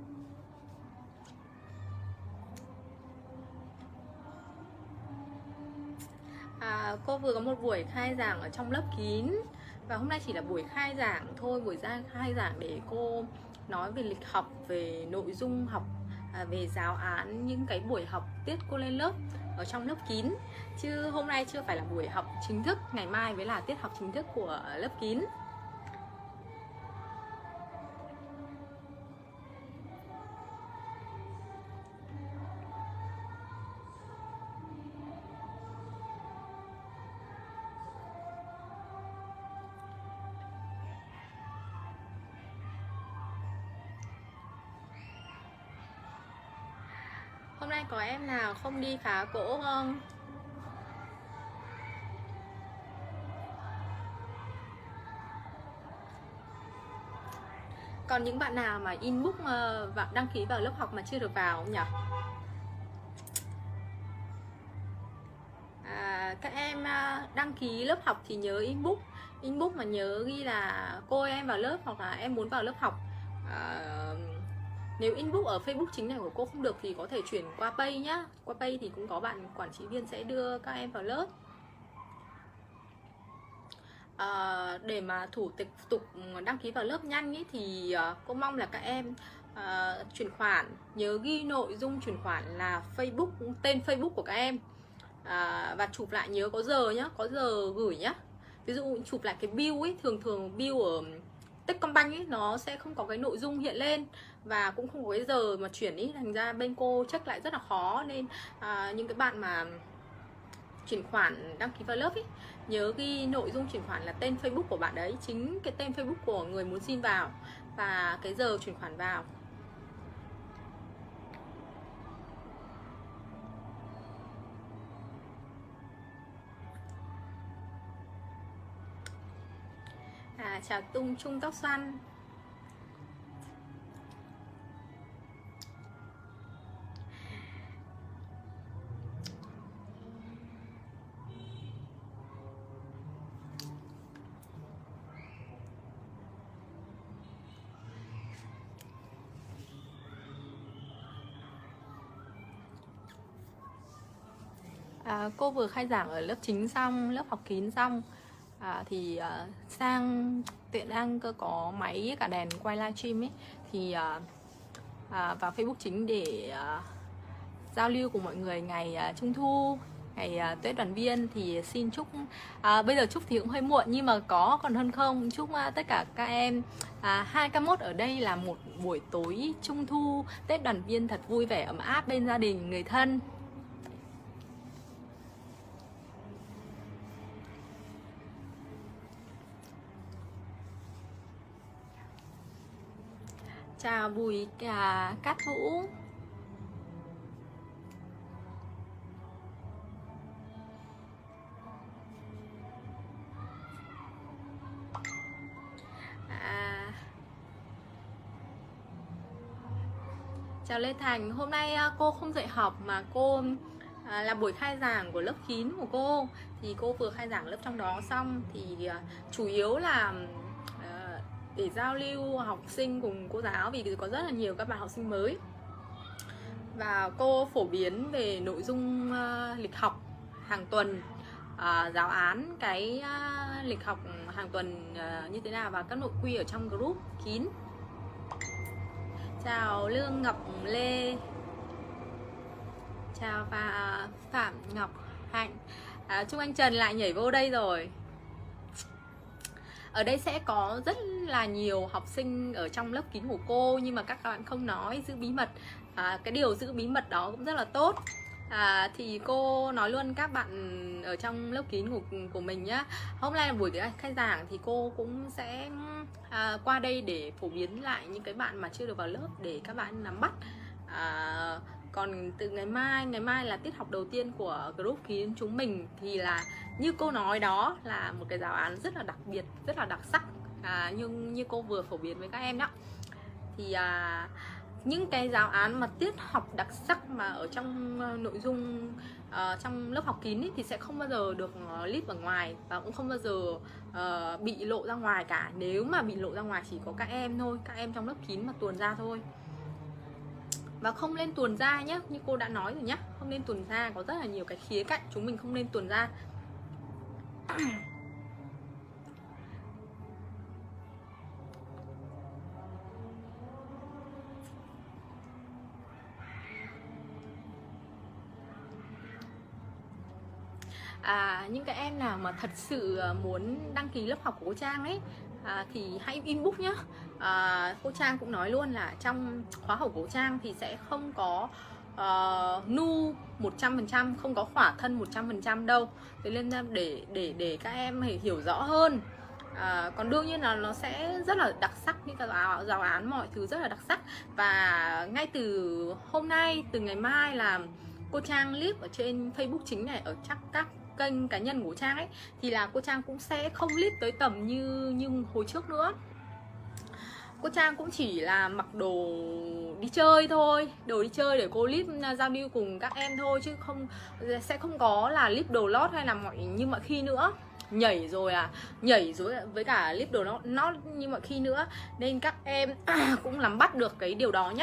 À, cô vừa có một buổi khai giảng ở trong lớp kín. Và hôm nay chỉ là buổi khai giảng thôi, buổi ra khai giảng để cô nói về lịch học, về nội dung học, à, về giáo án, những cái buổi học tiết cô lên lớp ở trong lớp kín. Chứ hôm nay chưa phải là buổi học chính thức, ngày mai mới là tiết học chính thức của lớp kín. Hôm nay có em nào không đi phá cỗ không? Còn những bạn nào mà inbox và đăng ký vào lớp học mà chưa được vào không nhỉ? À, các em đăng ký lớp học thì nhớ inbox inbox mà nhớ ghi là cô ơi, em vào lớp hoặc là em muốn vào lớp học. à, Nếu inbox ở Facebook chính này của cô không được thì có thể chuyển qua Pay nhá. Qua Pay thì cũng có bạn quản trị viên sẽ đưa các em vào lớp. À, để mà thủ tục tục đăng ký vào lớp nhanh ý, thì uh, cô mong là các em uh, chuyển khoản nhớ ghi nội dung chuyển khoản là Facebook, tên Facebook của các em, à, và chụp lại nhớ có giờ nhá, có giờ gửi nhá. Ví dụ chụp lại cái bill ấy, thường thường bill ở Techcombank ấy nó sẽ không có cái nội dung hiện lên và cũng không có cái giờ mà chuyển ý, thành ra bên cô check lại rất là khó. Nên à, những cái bạn mà chuyển khoản đăng ký vào lớp ấy, nhớ ghi nội dung chuyển khoản là tên Facebook của bạn đấy, chính cái tên Facebook của người muốn xin vào và cái giờ chuyển khoản vào. À, chào Tung Trung Tóc Xoăn. À, cô vừa khai giảng ở lớp chính xong, lớp học kín xong, à, thì uh, sang tiện đang cơ có máy cả đèn quay livestream ấy, thì uh, uh, vào Facebook chính để uh, giao lưu cùng mọi người ngày uh, Trung Thu, ngày uh, Tết đoàn viên. Thì xin chúc uh, bây giờ chúc thì cũng hơi muộn nhưng mà có còn hơn không, chúc uh, tất cả các em uh, hai k mốt ở đây là một buổi tối Trung Thu Tết đoàn viên thật vui vẻ ấm áp bên gia đình người thân. Chào Bùi cả Cát Vũ. À, chào Lê Thành. Hôm nay cô không dạy học mà cô à, là buổi khai giảng của lớp kín của cô. Thì cô vừa khai giảng lớp trong đó xong thì à, chủ yếu là để giao lưu học sinh cùng cô giáo, vì có rất là nhiều các bạn học sinh mới. Và cô phổ biến về nội dung uh, lịch học hàng tuần, uh, giáo án cái uh, lịch học hàng tuần uh, như thế nào và các nội quy ở trong group kín. Chào Lương Ngọc Lê. Chào và Phạm Ngọc Hạnh. À, Trung Anh Trần lại nhảy vô đây rồi. Ở đây sẽ có rất là nhiều học sinh ở trong lớp kín của cô, nhưng mà các bạn không nói, giữ bí mật. à, Cái điều giữ bí mật đó cũng rất là tốt. à, Thì cô nói luôn các bạn ở trong lớp kín của, của mình nhá. Hôm nay là buổi khai giảng thì cô cũng sẽ à, qua đây để phổ biến lại những cái bạn mà chưa được vào lớp để các bạn nắm bắt. à, Còn từ ngày mai, ngày mai là tiết học đầu tiên của group kín chúng mình, thì là như cô nói đó là một cái giáo án rất là đặc biệt, rất là đặc sắc, à, nhưng như cô vừa phổ biến với các em đó. Thì à, những cái giáo án mà tiết học đặc sắc mà ở trong uh, nội dung uh, trong lớp học kín ý, thì sẽ không bao giờ được uh, list ở ngoài và cũng không bao giờ uh, bị lộ ra ngoài cả. Nếu mà bị lộ ra ngoài chỉ có các em thôi, các em trong lớp kín mà tuồn ra thôi. Và không nên tuồn ra nhé, như cô đã nói rồi nhé, không nên tuồn ra, có rất là nhiều cái khía cạnh chúng mình không nên tuồn ra. À, những cái em nào mà thật sự muốn đăng ký lớp học của cô Trang ấy, à, thì hãy inbox nhá. à, Cô Trang cũng nói luôn là trong khóa học của cô Trang thì sẽ không có uh, nu một trăm phần trăm, không có khỏa thân một trăm phần trăm đâu. Thế nên để để để các em hiểu rõ hơn, À, còn đương nhiên là nó sẽ rất là đặc sắc, những cái giáo, giáo án mọi thứ rất là đặc sắc. Và ngay từ hôm nay, từ ngày mai là cô Trang clip ở trên Facebook chính này, ở chắc các kênh cá nhân của Trang ấy, thì là cô Trang cũng sẽ không clip tới tầm như như hồi trước nữa. Cô Trang cũng chỉ là mặc đồ đi chơi thôi, đồ đi chơi để cô clip giao lưu cùng các em thôi, chứ không sẽ không có là clip đồ lót hay là mọi như mọi khi nữa. Nhảy rồi à nhảy rồi với cả clip đồ nó nó như mọi khi nữa, nên các em cũng nắm bắt được cái điều đó nhé.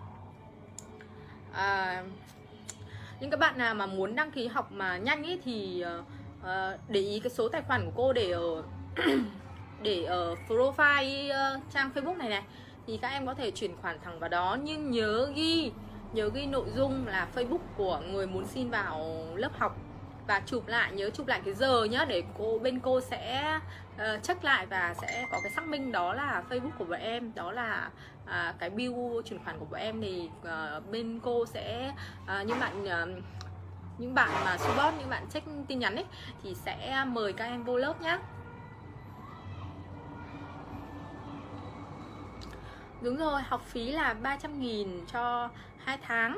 À, những các bạn nào mà muốn đăng ký học mà nhanh ấy thì uh, để ý cái số tài khoản của cô để ở để ở profile uh, trang Facebook này này, thì các em có thể chuyển khoản thẳng vào đó, nhưng nhớ ghi nhớ ghi nội dung là Facebook của người muốn xin vào lớp học, và chụp lại, nhớ chụp lại cái giờ nhá, để cô bên cô sẽ uh, check lại và sẽ có cái xác minh đó là Facebook của bọn em, đó là uh, cái bill chuyển khoản của bọn em. Thì uh, bên cô sẽ uh, những bạn uh, những bạn mà support, những bạn check tin nhắn ấy, thì sẽ mời các em vô lớp nhá. Đúng rồi, học phí là ba trăm nghìn cho hai tháng.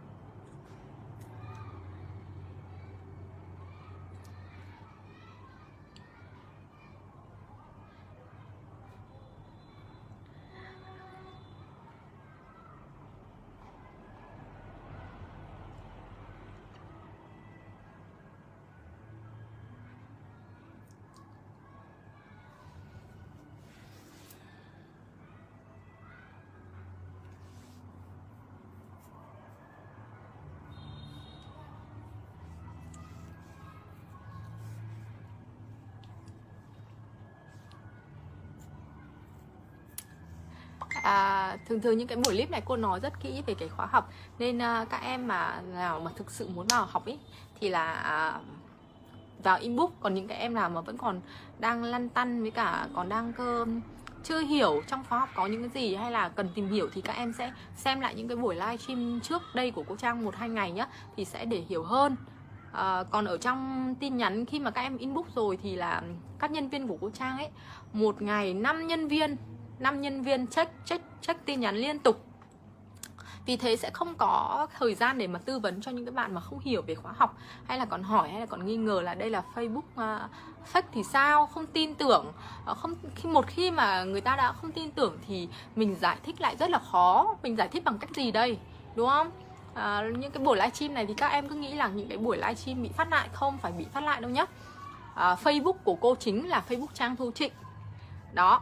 À, thường thường những cái buổi clip này cô nói rất kỹ về cái khóa học, nên uh, các em mà nào mà thực sự muốn vào học ý thì là uh, vào inbox. Còn những cái em nào mà vẫn còn đang lăn tăn với cả còn đang cơ chưa hiểu trong khóa học có những cái gì hay là cần tìm hiểu, thì các em sẽ xem lại những cái buổi livestream trước đây của cô Trang một hai ngày nhá, thì sẽ để hiểu hơn. À, còn ở trong tin nhắn khi mà các em inbox rồi thì là các nhân viên của cô Trang ấy, một ngày năm nhân viên năm nhân viên check check check tin nhắn liên tục. Vì thế sẽ không có thời gian để mà tư vấn cho những cái bạn mà không hiểu về khóa học, hay là còn hỏi hay là còn nghi ngờ là đây là Facebook uh, fake thì sao, không tin tưởng. uh, không khi một khi mà người ta đã không tin tưởng thì mình giải thích lại rất là khó. Mình giải thích bằng cách gì đây, đúng không? Uh, những cái buổi livestream này thì các em cứ nghĩ là những cái buổi livestream bị phát lại, không phải bị phát lại đâu nhé. uh, Facebook của cô chính là Facebook Trang Thu Trịnh đó.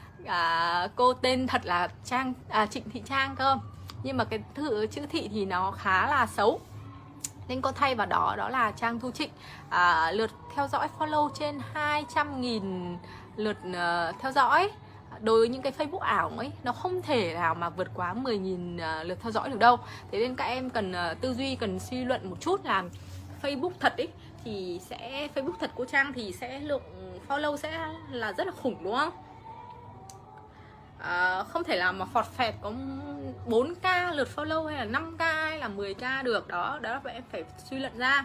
À, cô tên thật là Trang à, Trịnh Thị Trang cơ, nhưng mà cái thư, chữ Thị thì nó khá là xấu nên cô thay vào đó đó là Trang Thu Trịnh. à, Lượt theo dõi follow trên hai trăm nghìn lượt uh, theo dõi. Đối với những cái Facebook ảo ấy, nó không thể nào mà vượt quá mười nghìn uh, lượt theo dõi được đâu. Thế nên các em cần uh, tư duy, cần suy luận một chút là Facebook thật ấy thì sẽ Facebook thật cô Trang thì sẽ lượng follow sẽ là rất là khủng, đúng không? À, không thể nào mà phọt phẹt có bốn k lượt follow hay là năm k hay là mười k được. Đó, đó là em phải suy luận ra.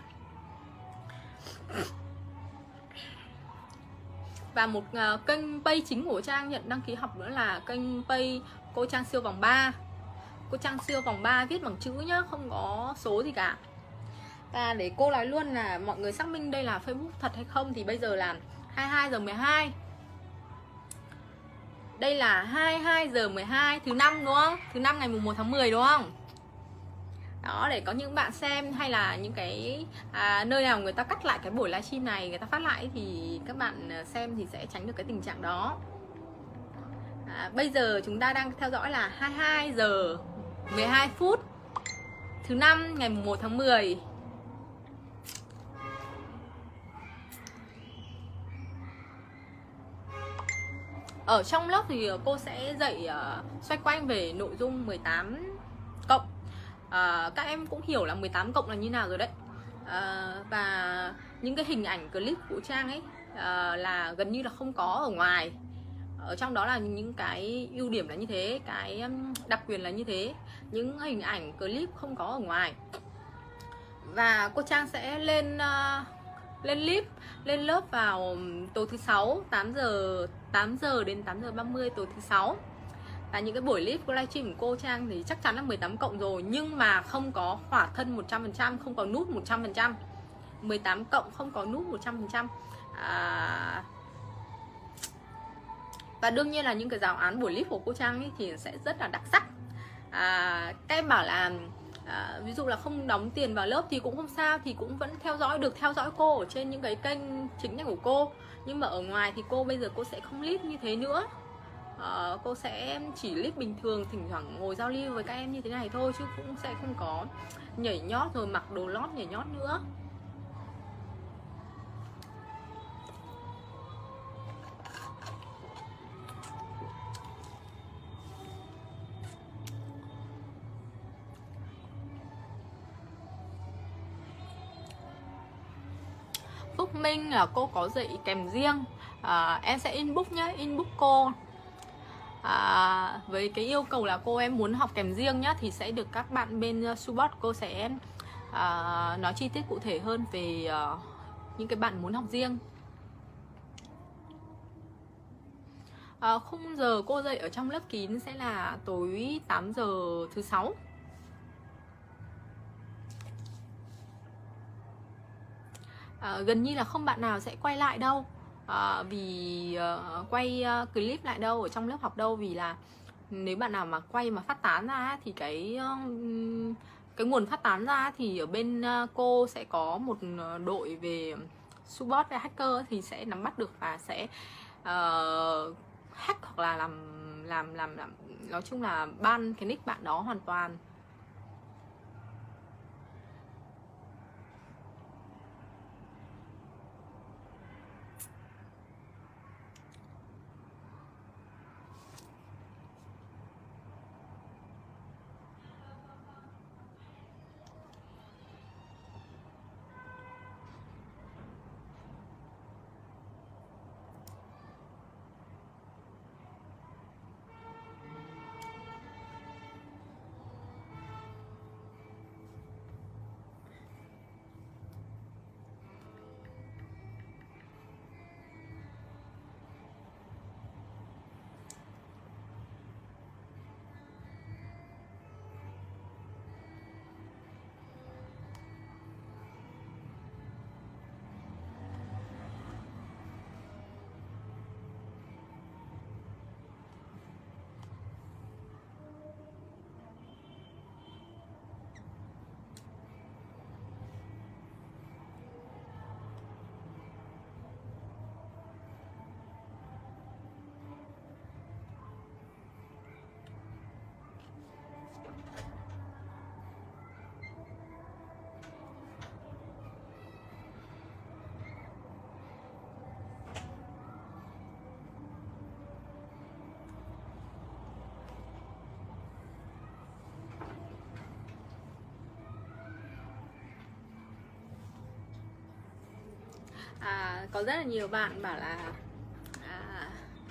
Và một uh, kênh page chính của Trang nhận đăng ký học nữa là kênh page cô Trang siêu vòng ba. Cô Trang siêu vòng ba viết bằng chữ nhá, không có số gì cả. Và để cô nói luôn là mọi người xác minh đây là Facebook thật hay không thì bây giờ là hai mươi hai giờ mười hai. Đây là hai mươi hai giờ mười hai thứ năm, đúng không? Thứ năm ngày mùng một tháng mười, đúng không? Đó, để có những bạn xem hay là những cái à, nơi nào người ta cắt lại cái buổi livestream này, người ta phát lại thì các bạn xem thì sẽ tránh được cái tình trạng đó. à, Bây giờ chúng ta đang theo dõi là hai mươi hai giờ mười hai phút thứ năm ngày mùng một tháng mười. Ở trong lớp thì cô sẽ dạy uh, xoay quanh về nội dung mười tám cộng. uh, Các em cũng hiểu là mười tám cộng là như nào rồi đấy. uh, Và những cái hình ảnh clip của Trang ấy uh, là gần như là không có ở ngoài. Ở trong đó là những cái ưu điểm là như thế, cái đặc quyền là như thế. Những hình ảnh clip không có ở ngoài. Và cô Trang sẽ lên uh, lên clip lên lớp vào tối thứ sáu tám giờ tám giờ đến tám giờ ba mươi tối thứ sáu. Và những cái buổi clip của livestream của cô Trang thì chắc chắn là mười tám cộng rồi, nhưng mà không có khỏa thân một trăm phần trăm, không có nút một trăm phần trăm. mười tám cộng không có nút một trăm phần trăm. À, và đương nhiên là những cái giáo án buổi clip của cô Trang ấy thì sẽ rất là đặc sắc. À, các em bảo là à, ví dụ là không đóng tiền vào lớp thì cũng không sao, thì cũng vẫn theo dõi được theo dõi cô ở trên những cái kênh chính này của cô. Nhưng mà ở ngoài thì cô bây giờ cô sẽ không clip như thế nữa. À, cô sẽ chỉ clip bình thường, thỉnh thoảng ngồi giao lưu với các em như thế này thôi, chứ cũng sẽ không có nhảy nhót rồi mặc đồ lót nhảy nhót nữa. Phúc Minh là cô có dạy kèm riêng, à, em sẽ inbox nhé, inbox cô. À, với cái yêu cầu là cô em muốn học kèm riêng nhá, thì sẽ được các bạn bên uh, support cô sẽ uh, nói chi tiết cụ thể hơn về uh, những cái bạn muốn học riêng. Uh, khung giờ cô dạy ở trong lớp kín sẽ là tối tám giờ thứ sáu. À, gần như là không bạn nào sẽ quay lại đâu, à, vì uh, quay uh, clip lại đâu ở trong lớp học đâu, vì là nếu bạn nào mà quay mà phát tán ra thì cái uh, cái nguồn phát tán ra thì ở bên uh, cô sẽ có một đội về support và hacker thì sẽ nắm bắt được và sẽ uh, hack hoặc là làm làm làm làm nói chung là ban cái nick bạn đó hoàn toàn. À, có rất là nhiều bạn bảo là à,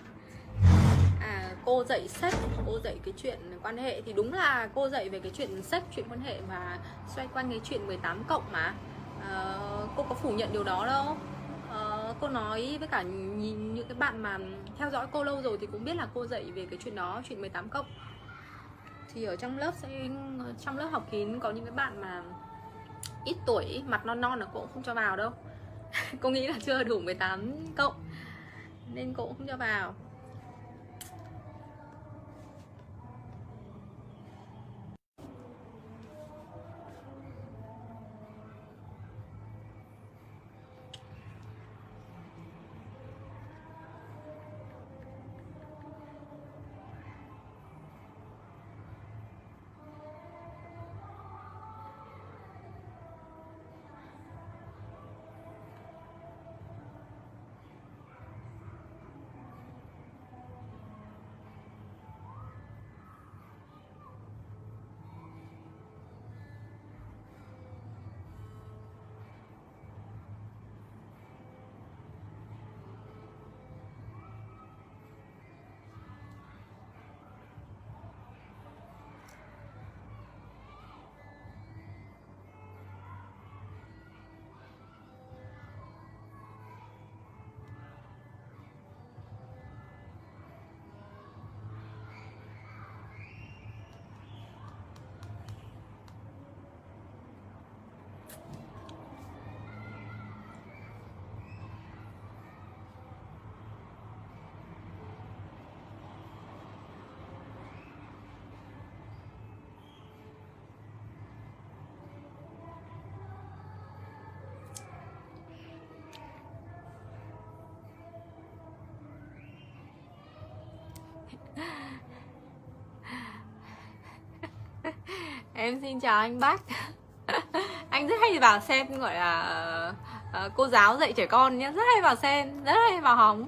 à, cô dạy sex, cô dạy cái chuyện quan hệ, thì đúng là cô dạy về cái chuyện sex, chuyện quan hệ và xoay quanh cái chuyện mười tám cộng mà. À, cô có phủ nhận điều đó đâu. À, cô nói với cả nhìn những cái bạn mà theo dõi cô lâu rồi thì cũng biết là cô dạy về cái chuyện đó, chuyện mười tám cộng. Thì ở trong lớp sẽ trong lớp học kín có những cái bạn mà ít tuổi, mặt non non là cô cũng không cho vào đâu. Cô nghĩ là chưa đủ mười tám cộng nên cô cũng không cho vào. Em xin chào anh Bách. Anh rất hay vào xem, gọi là uh, cô giáo dạy trẻ con nhé, rất hay vào xem, rất hay vào hóng.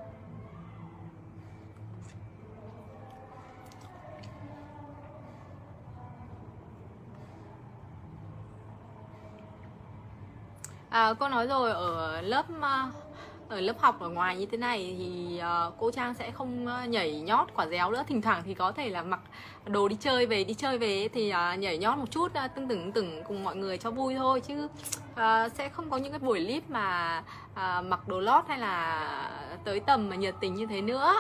À, cô nói rồi, ở lớp ở lớp học ở ngoài như thế này thì uh, cô Trang sẽ không nhảy nhót quả réo nữa. Thỉnh thoảng thì có thể là mặc đồ đi chơi về đi chơi về thì uh, nhảy nhót một chút, uh, tưng tửng tửng cùng mọi người cho vui thôi, chứ uh, sẽ không có những cái buổi clip mà uh, mặc đồ lót hay là tới tầm mà nhiệt tình như thế nữa.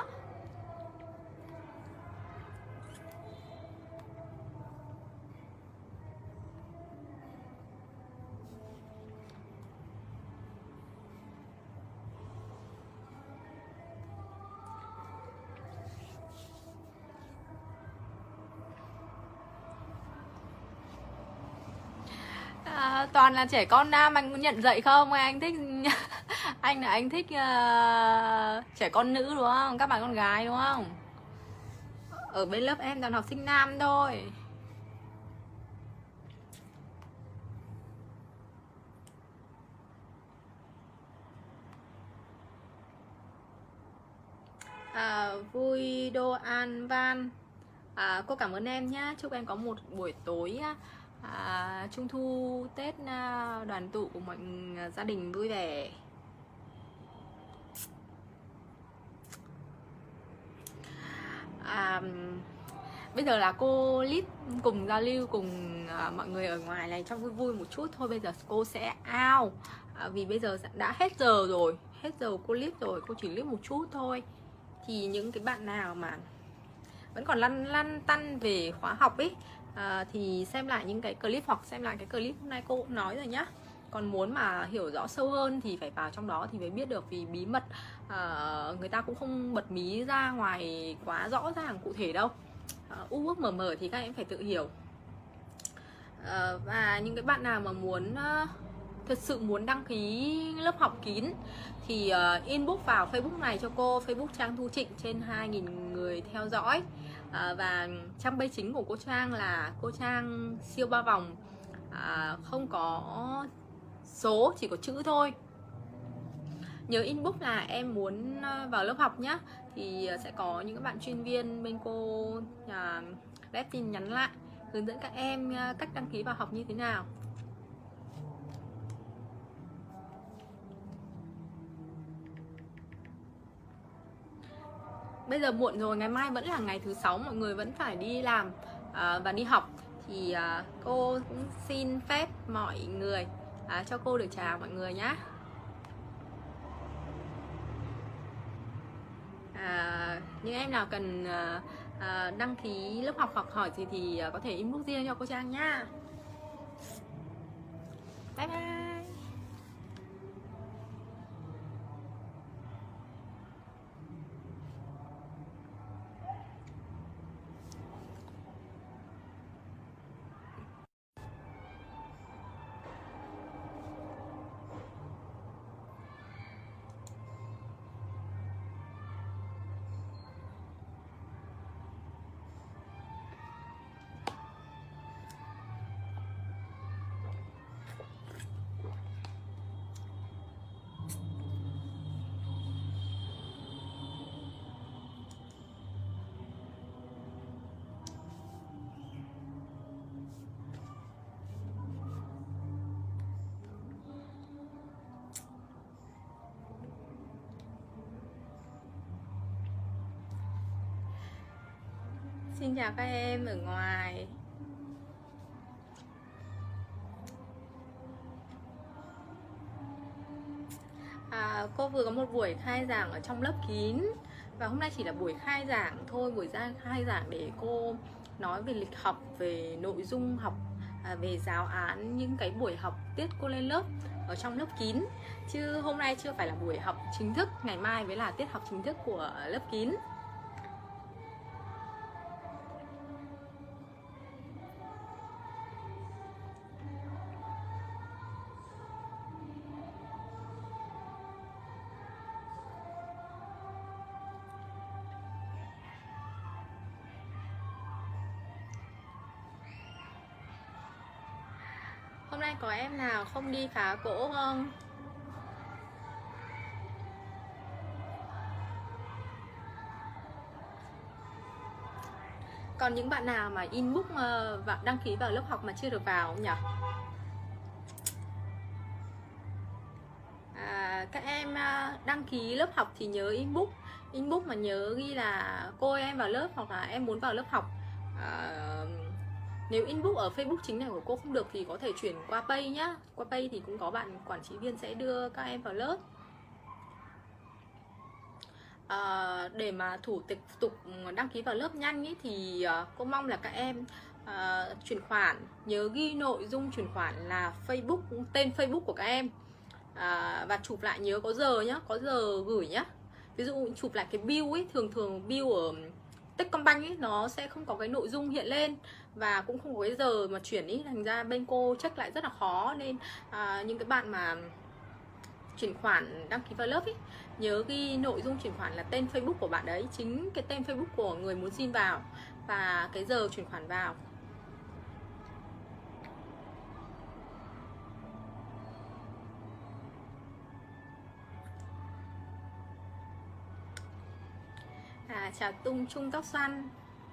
À, toàn là trẻ con nam, anh có nhận dạy không? Anh thích anh là anh thích uh, trẻ con nữ đúng không? Các bạn con gái đúng không? Ở bên lớp em toàn học sinh nam thôi. À, vui đô an van. À, cô cảm ơn em nhé. Chúc em có một buổi tối à, Trung thu Tết à, đoàn tụ của mọi gia đình vui vẻ. À, bây giờ là cô Lít cùng giao lưu cùng à, mọi người ở ngoài này trong vui vui một chút thôi. Bây giờ cô sẽ out à, vì bây giờ đã hết giờ rồi, hết giờ cô Lít rồi, cô chỉ Lít một chút thôi. Thì những cái bạn nào mà vẫn còn lăn lăn tăn về khóa học ấy à, thì xem lại những cái clip hoặc xem lại cái clip hôm nay cô cũng nói rồi nhá. Còn muốn mà hiểu rõ sâu hơn thì phải vào trong đó thì mới biết được, vì bí mật à, người ta cũng không bật mí ra ngoài quá rõ ràng cụ thể đâu. à, u ước mờ mờ thì các em phải tự hiểu. à, Và những cái bạn nào mà muốn uh, thật sự muốn đăng ký lớp học kín thì uh, inbox vào Facebook này cho cô, Facebook Trang Thu Trịnh, trên hai nghìn người theo dõi. uh, Và trang page chính của cô Trang là cô Trang siêu ba vòng, uh, không có số, chỉ có chữ thôi. Nhớ inbox là em muốn vào lớp học nhá, thì sẽ có những các bạn chuyên viên bên cô uh, rep tin nhắn lại hướng dẫn các em uh, cách đăng ký vào học như thế nào. Bây giờ muộn rồi, ngày mai vẫn là ngày thứ sáu, mọi người vẫn phải đi làm uh, và đi học. Thì uh, cô cũng xin phép mọi người uh, cho cô được chào mọi người nhé. À, những em nào cần uh, uh, đăng ký lớp học hoặc hỏi gì thì uh, có thể inbox riêng cho cô Trang nhá. Bye bye. Xin chào các em ở ngoài. À, cô vừa có một buổi khai giảng ở trong lớp kín, và hôm nay chỉ là buổi khai giảng thôi, buổi ra khai giảng để cô nói về lịch học, về nội dung học, à, về giáo án, những cái buổi học tiết cô lên lớp ở trong lớp kín, chứ hôm nay chưa phải là buổi học chính thức. Ngày mai mới là tiết học chính thức của lớp kín. nay có em nào không đi phá cỗ không? Còn những bạn nào mà inbox và đăng ký vào lớp học mà chưa được vào không nhỉ? À, các em đăng ký lớp học thì nhớ inbox inbox mà nhớ ghi là cô ơi, em vào lớp hoặc là em muốn vào lớp học. à, Nếu inbox ở Facebook chính này của cô không được thì có thể chuyển qua Pay nhá. Qua Pay thì cũng có bạn quản trị viên sẽ đưa các em vào lớp. À, để mà thủ tục đăng ký vào lớp nhanh ý, thì uh, cô mong là các em uh, chuyển khoản nhớ ghi nội dung chuyển khoản là Facebook, tên Facebook của các em, à, và chụp lại nhớ có giờ nhá, có giờ gửi nhá. Ví dụ chụp lại cái bill ấy, thường thường bill ở Techcombank ấy nó sẽ không có cái nội dung hiện lên và cũng không có cái giờ mà chuyển ý, thành ra bên cô check lại rất là khó. Nên à, những cái bạn mà chuyển khoản đăng ký vào lớp ấy, nhớ ghi nội dung chuyển khoản là tên Facebook của bạn đấy, chính cái tên Facebook của người muốn xin vào và cái giờ chuyển khoản vào. À, chào Tung Trung Tóc Xoăn.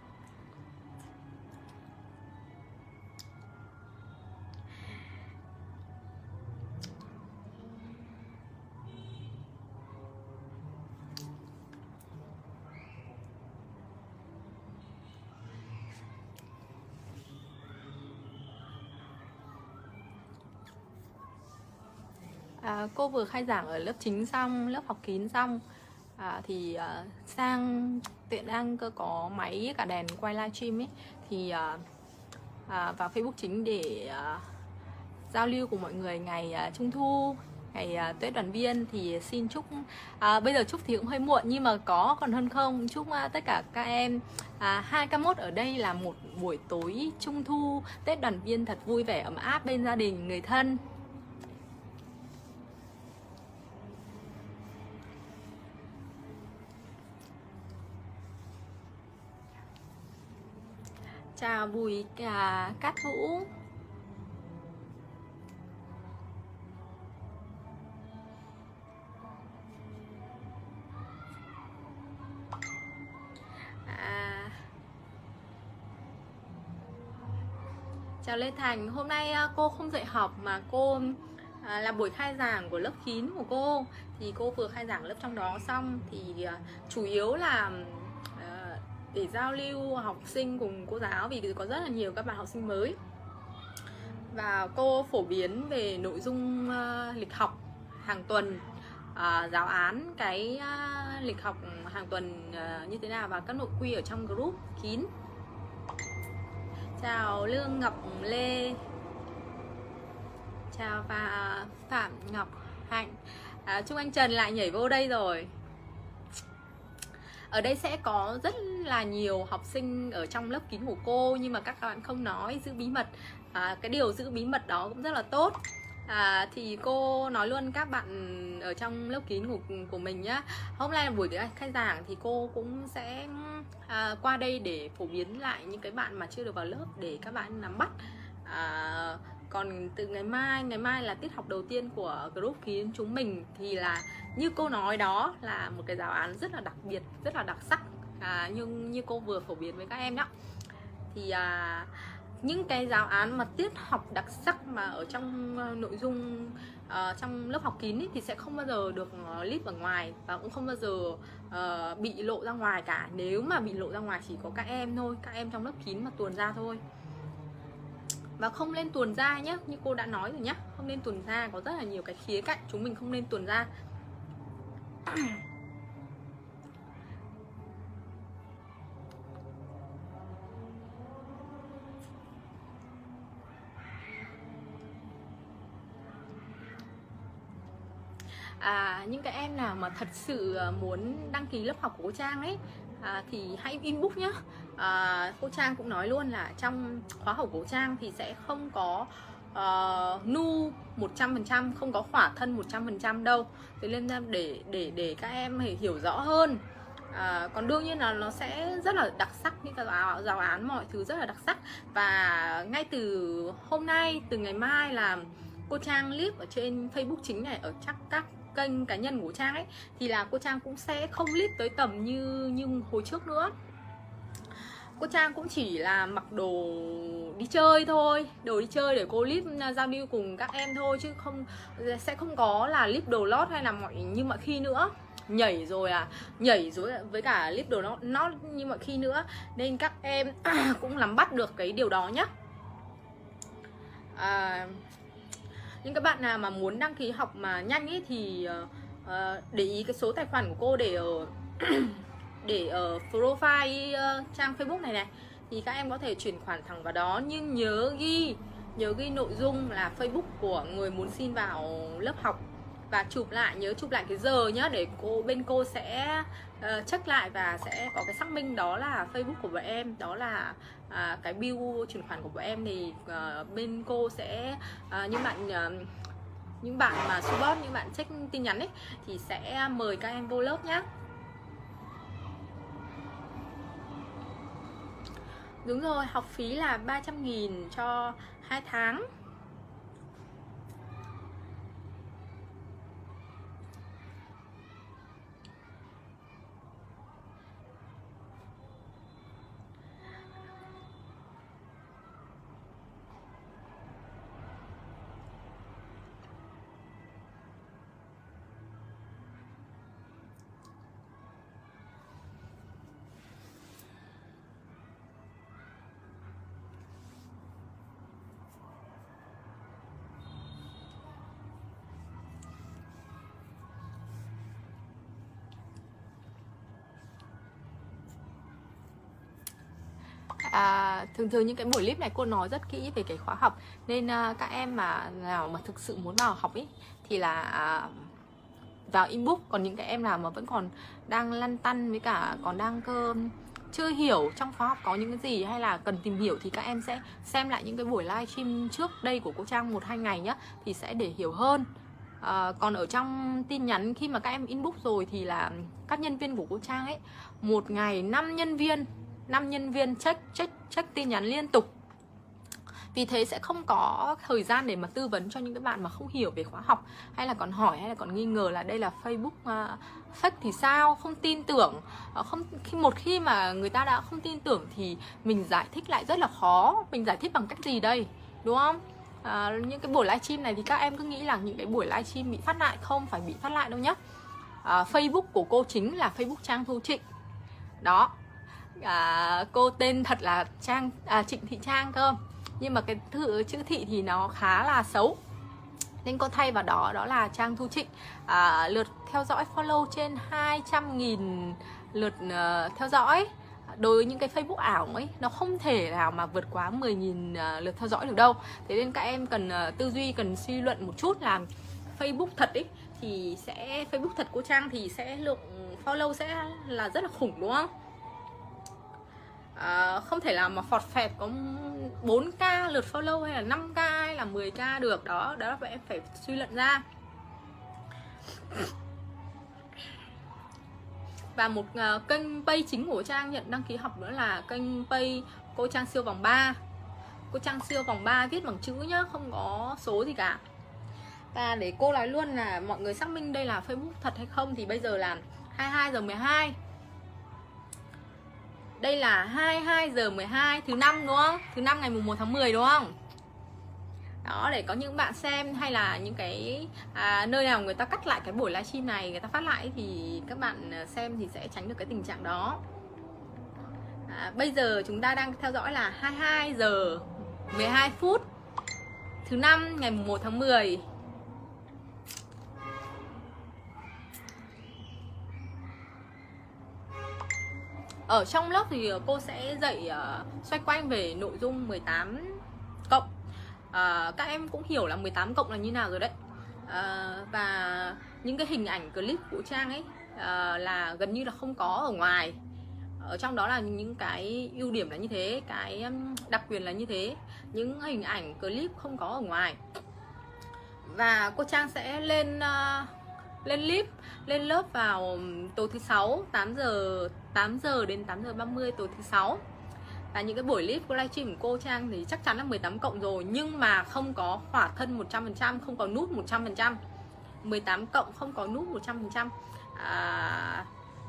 À, cô vừa khai giảng ở lớp chính xong, lớp học kín xong, à, thì uh, sang tiện đang cơ có máy cả đèn quay livestream ấy, thì uh, uh, vào Facebook chính để uh, giao lưu cùng mọi người ngày uh, Trung Thu, ngày uh, Tết đoàn viên. Thì xin chúc uh, bây giờ chúc thì cũng hơi muộn nhưng mà có còn hơn không, chúc uh, tất cả các em uh, hai k mốt ở đây là một buổi tối Trung Thu Tết đoàn viên thật vui vẻ ấm áp bên gia đình người thân. Chào Bùi cả Cát Vũ. À, chào Lê Thành. Hôm nay cô không dạy học mà cô à, là buổi khai giảng của lớp kín của cô. Thì cô vừa khai giảng lớp trong đó xong, thì à, chủ yếu là để giao lưu học sinh cùng cô giáo, vì có rất là nhiều các bạn học sinh mới. Và cô phổ biến về nội dung uh, lịch học hàng tuần, uh, giáo án cái uh, lịch học hàng tuần uh, như thế nào và các nội quy ở trong group kín. Chào Lương Ngọc Lê. Chào và Phạm Ngọc Hạnh. À, Trung Anh Trần lại nhảy vô đây rồi. Ở đây sẽ có rất là nhiều học sinh ở trong lớp kín của cô, nhưng mà các bạn không nói, giữ bí mật. à, Cái điều giữ bí mật đó cũng rất là tốt. à, Thì cô nói luôn các bạn ở trong lớp kín của, của mình nhá. Hôm nay là buổi khai giảng thì cô cũng sẽ à, qua đây để phổ biến lại những cái bạn mà chưa được vào lớp để các bạn nắm bắt. à, Còn từ ngày mai, ngày mai là tiết học đầu tiên của group kín chúng mình, thì là như cô nói đó là một cái giáo án rất là đặc biệt, rất là đặc sắc, à, nhưng như cô vừa phổ biến với các em đó. Thì à, những cái giáo án mà tiết học đặc sắc mà ở trong uh, nội dung uh, trong lớp học kín ý, thì sẽ không bao giờ được uh, clip ở ngoài và cũng không bao giờ uh, bị lộ ra ngoài cả. Nếu mà bị lộ ra ngoài chỉ có các em thôi, các em trong lớp kín mà tuồn ra thôi. Và không nên tuồn ra nhé, như cô đã nói rồi nhé, không nên tuồn ra, có rất là nhiều cái khía cạnh chúng mình không nên tuồn ra. À, những cái em nào mà thật sự muốn đăng ký lớp học của cô Trang ấy, à, thì hãy inbox nhá. à, Cô Trang cũng nói luôn là trong khóa học của cô Trang thì sẽ không có uh, nu một trăm phần trăm, không có khỏa thân một trăm phần trăm đâu. Thế nên để để để các em hiểu rõ hơn À, còn đương nhiên là nó sẽ rất là đặc sắc, những cái giáo, giáo án mọi thứ rất là đặc sắc. Và ngay từ hôm nay, từ ngày mai là cô Trang clip ở trên Facebook chính này, ở chắc các kênh cá nhân của Trang ấy, thì là cô Trang cũng sẽ không clip tới tầm như như hồi trước nữa. Cô Trang cũng chỉ là mặc đồ đi chơi thôi, đồ đi chơi để cô clip giao lưu cùng các em thôi, chứ không sẽ không có là clip đồ lót hay là mọi như mọi khi nữa. Nhảy rồi à, nhảy rồi với cả clip đồ nó nó như mọi khi nữa, nên các em cũng nắm bắt được cái điều đó nhá. À, những các bạn nào mà muốn đăng ký học mà nhanh ấy thì uh, để ý cái số tài khoản của cô để ở để ở profile uh, trang Facebook này này, thì các em có thể chuyển khoản thẳng vào đó, nhưng nhớ ghi nhớ ghi nội dung là Facebook của người muốn xin vào lớp học, và chụp lại, nhớ chụp lại cái giờ nhá, để cô bên cô sẽ uh, check lại và sẽ có cái xác minh đó là Facebook của bọn em, đó là uh, cái bill chuyển khoản của bọn em. Thì uh, bên cô sẽ uh, những bạn uh, những bạn mà support, những bạn check tin nhắn ấy, thì sẽ mời các em vô lớp nhá. Đúng rồi, học phí là ba trăm nghìn cho hai tháng. À, thường thường những cái buổi clip này cô nói rất kỹ về cái khóa học, nên uh, các em mà nào mà thực sự muốn vào học ý thì là uh, vào inbox. Còn những cái em nào mà vẫn còn đang lăn tăn với cả còn đang cơ chưa hiểu trong khóa học có những cái gì hay là cần tìm hiểu, thì các em sẽ xem lại những cái buổi livestream trước đây của cô Trang một hai ngày nhá, thì sẽ để hiểu hơn. À, còn ở trong tin nhắn khi mà các em inbox rồi thì là các nhân viên của cô Trang ấy, một ngày năm nhân viên năm nhân viên check check check tin nhắn liên tục. Vì thế sẽ không có thời gian để mà tư vấn cho những cái bạn mà không hiểu về khóa học, hay là còn hỏi hay là còn nghi ngờ là đây là Facebook uh, fake thì sao, không tin tưởng. uh, không khi một khi mà người ta đã không tin tưởng thì mình giải thích lại rất là khó. Mình giải thích bằng cách gì đây, đúng không? Uh, những cái buổi livestream này thì các em cứ nghĩ là những cái buổi livestream bị phát lại, không phải bị phát lại đâu nhá. uh, Facebook của cô chính là Facebook Trang Thu Trịnh đó. À, cô tên thật là Trang à, Trịnh Thị Trang cơ, nhưng mà cái thư, chữ Thị thì nó khá là xấu nên cô thay vào đó đó là Trang Thu Trịnh. à, Lượt theo dõi follow trên hai trăm nghìn lượt uh, theo dõi. Đối với những cái Facebook ảo ấy, nó không thể nào mà vượt quá mười nghìn uh, lượt theo dõi được đâu. Thế nên các em cần uh, tư duy, cần suy luận một chút là Facebook thật ấy thì sẽ Facebook thật của Trang thì sẽ lượng follow sẽ là rất là khủng, đúng không? À, không thể nào mà phọt phẹt có bốn k lượt follow hay là năm k hay là mười k được. Đó, đó là em phải suy luận ra. Và một uh, kênh page chính của Trang nhận đăng ký học nữa là kênh page cô Trang siêu vòng ba. Cô Trang siêu vòng ba viết bằng chữ nhá, không có số gì cả. Và để cô nói luôn là mọi người xác minh đây là Facebook thật hay không thì bây giờ là hai mươi hai giờ mười hai. Đây là hai mươi hai giờ mười hai thứ năm, đúng không? Thứ năm ngày mùng một tháng mười, đúng không? Đó, để có những bạn xem hay là những cái à, nơi nào người ta cắt lại cái buổi livestream này, người ta phát lại thì các bạn xem thì sẽ tránh được cái tình trạng đó. à, Bây giờ chúng ta đang theo dõi là hai mươi hai giờ mười hai phút thứ năm ngày mùng một tháng mười. Ở trong lớp thì cô sẽ dạy uh, xoay quanh về nội dung mười tám cộng. uh, Các em cũng hiểu là mười tám cộng là như nào rồi đấy. uh, Và những cái hình ảnh clip của Trang ấy uh, là gần như là không có ở ngoài. Ở trong đó là những cái ưu điểm là như thế, cái đặc quyền là như thế. Những hình ảnh clip không có ở ngoài. Và cô Trang sẽ lên uh, lên clip lên lớp vào tối thứ sáu tám giờ tám giờ đến tám giờ ba mươi tối thứ sáu. Và những cái buổi clip của livestream của cô Trang thì chắc chắn là mười tám cộng rồi, nhưng mà không có khỏa thân một trăm phần trăm, không có nút một trăm phần trăm. mười tám cộng không có nút một trăm phần trăm. À,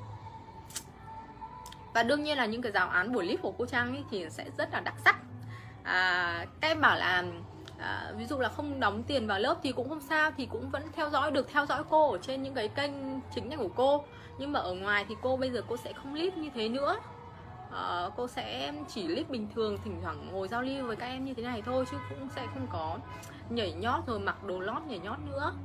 và đương nhiên là những cái giáo án buổi clip của cô Trang ấy thì sẽ rất là đặc sắc. À, các em bảo là à, ví dụ là không đóng tiền vào lớp thì cũng không sao, thì cũng vẫn theo dõi được, theo dõi cô ở trên những cái kênh chính này của cô. Nhưng mà ở ngoài thì cô bây giờ cô sẽ không clip như thế nữa. À, cô sẽ chỉ clip bình thường, thỉnh thoảng ngồi giao lưu với các em như thế này thôi, chứ cũng sẽ không có nhảy nhót rồi mặc đồ lót nhảy nhót nữa.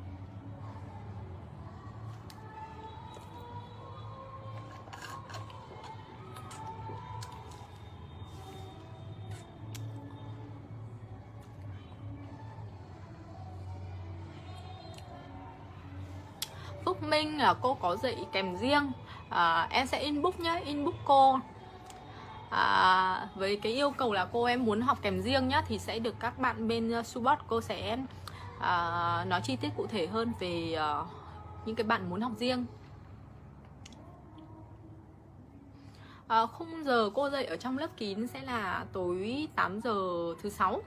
Phúc Minh là cô có dạy kèm riêng, à, em sẽ inbox nhé, inbox cô à, với cái yêu cầu là cô em muốn học kèm riêng nhá, thì sẽ được các bạn bên support cô sẽ à, nói chi tiết cụ thể hơn về à, những cái bạn muốn học riêng. À, khung giờ cô dạy ở trong lớp kín sẽ là tối tám giờ thứ sáu.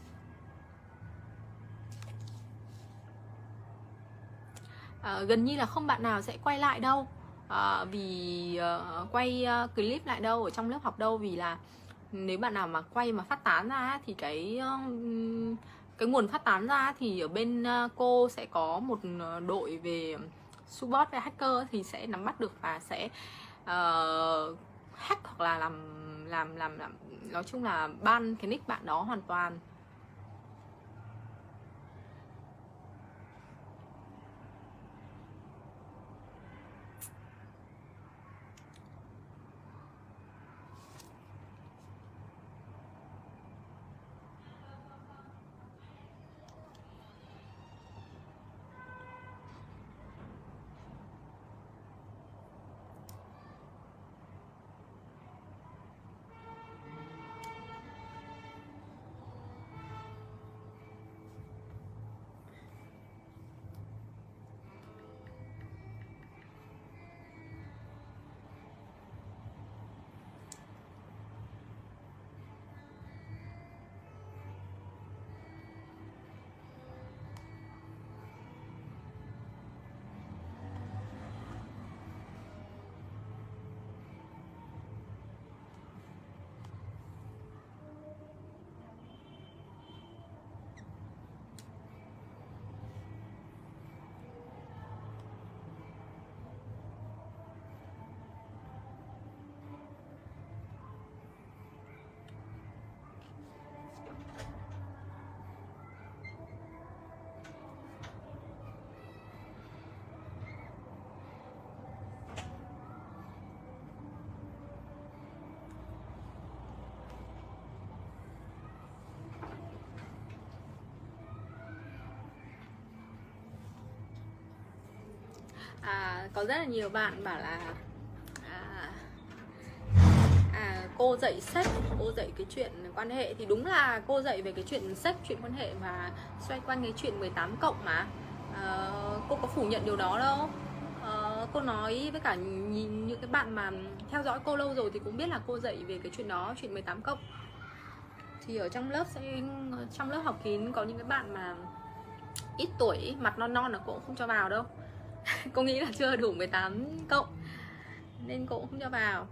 À, gần như là không bạn nào sẽ quay lại đâu, à, vì uh, quay uh, clip lại đâu ở trong lớp học đâu, vì là nếu bạn nào mà quay mà phát tán ra thì cái uh, cái nguồn phát tán ra thì ở bên uh, cô sẽ có một đội về support và hacker thì sẽ nắm bắt được và sẽ uh, hack hoặc là làm làm làm làm nói chung là ban cái nick bạn đó hoàn toàn. À, có rất là nhiều bạn bảo là à, à, cô dạy sex, cô dạy cái chuyện quan hệ, thì đúng là cô dạy về cái chuyện sex, chuyện quan hệ và xoay quanh cái chuyện mười tám cộng mà. À, cô có phủ nhận điều đó đâu. À, cô nói với cả nhìn những cái bạn mà theo dõi cô lâu rồi thì cũng biết là cô dạy về cái chuyện đó, chuyện mười tám cộng. Thì ở trong lớp sẽ trong lớp học kín có những cái bạn mà ít tuổi, mặt non non là cô cũng không cho vào đâu. Cô nghĩ là chưa đủ mười tám cộng nên cô cũng không cho vào.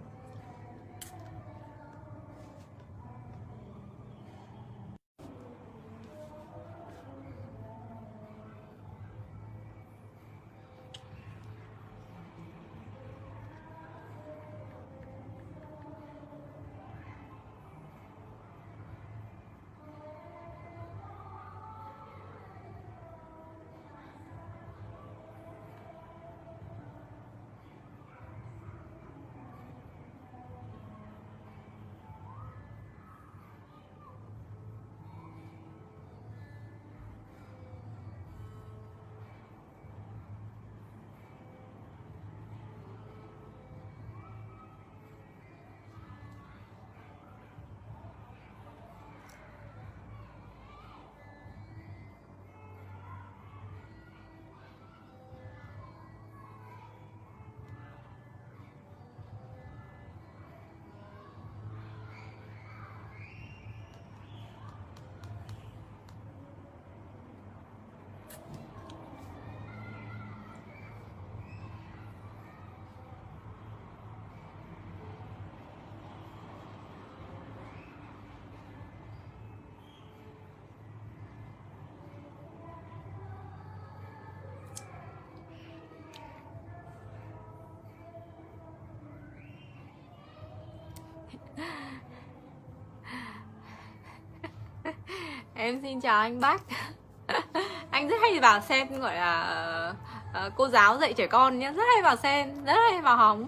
Em xin chào anh Bách. Anh rất hay vào xem gọi là uh, cô giáo dạy trẻ con nhé, rất hay vào xem, rất hay vào hóng.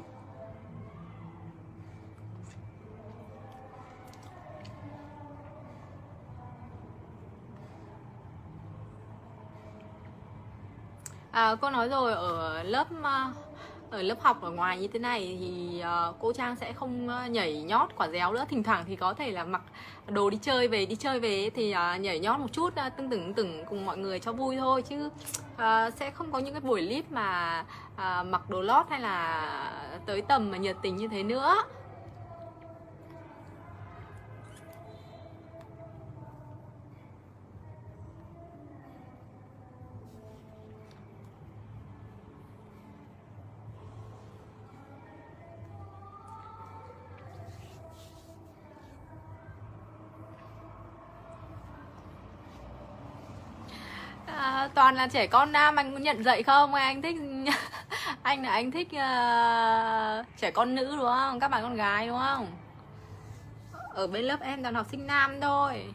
À, cô nói rồi, ở lớp ở lớp học ở ngoài như thế này thì uh, cô Trang sẽ không nhảy nhót quả réo nữa. Thỉnh thoảng thì có thể là mặc đồ đi chơi về đi chơi về thì uh, nhảy nhót một chút, uh, tưng tửng tửng cùng mọi người cho vui thôi, chứ uh, sẽ không có những cái buổi clip mà uh, mặc đồ lót hay là tới tầm mà nhiệt tình như thế nữa. À, toàn là trẻ con nam, anh có nhận dạy không? Anh thích anh là anh thích uh, trẻ con nữ đúng không? Các bạn con gái đúng không? Ở bên lớp em toàn học sinh nam thôi.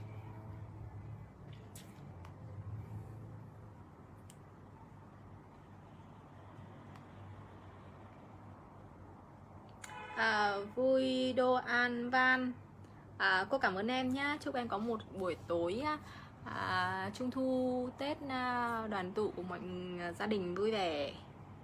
À, vui đô an van. À, cô cảm ơn em nhé. Chúc em có một buổi tối à, Trung thu Tết à, đoàn tụ của mọi gia đình vui vẻ.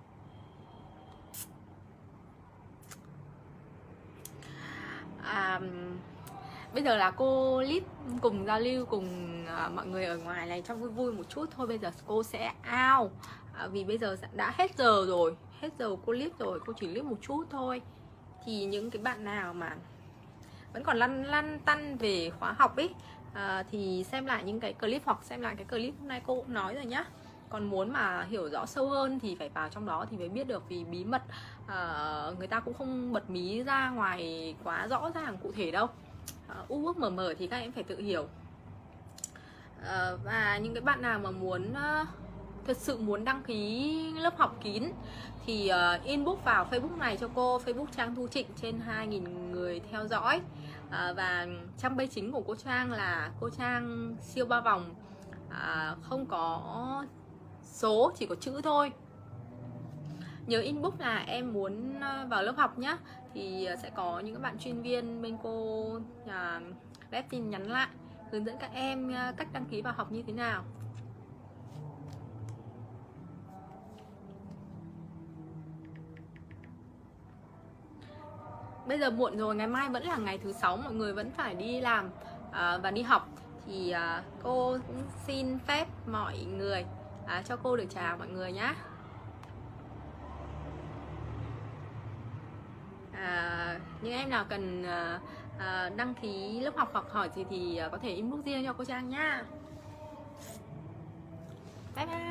À, bây giờ là cô clip cùng giao lưu cùng à, mọi người ở ngoài này cho vui vui một chút thôi. Bây giờ cô sẽ out à, vì bây giờ đã hết giờ rồi, hết giờ cô clip rồi, cô chỉ clip một chút thôi. Thì những cái bạn nào mà vẫn còn lăn lăn tăn về khóa học ấy à, thì xem lại những cái clip hoặc xem lại cái clip hôm nay cô cũng nói rồi nhá. Còn muốn mà hiểu rõ sâu hơn thì phải vào trong đó thì mới biết được, vì bí mật à, người ta cũng không bật mí ra ngoài quá rõ ràng cụ thể đâu. à, u ước mờ mờ thì các em phải tự hiểu. à, Và những cái bạn nào mà muốn uh, thật sự muốn đăng ký lớp học kín thì uh, inbox vào Facebook này cho cô, Facebook Trang Thu Trịnh, trên hai nghìn người theo dõi. uh, Và trang base chính của cô Trang là cô Trang siêu ba vòng, uh, không có số, chỉ có chữ thôi. Nhớ inbox là em muốn vào lớp học nhá, thì sẽ có những các bạn chuyên viên bên cô uh, rep tin nhắn lại hướng dẫn các em uh, cách đăng ký vào học như thế nào. Bây giờ muộn rồi, ngày mai vẫn là ngày thứ sáu, mọi người vẫn phải đi làm uh, và đi học. Thì uh, cô cũng xin phép mọi người uh, cho cô được chào mọi người nhé. À, những em nào cần uh, uh, đăng ký lớp học hoặc hỏi gì thì uh, có thể inbox riêng cho cô Trang nhá. Bye bye.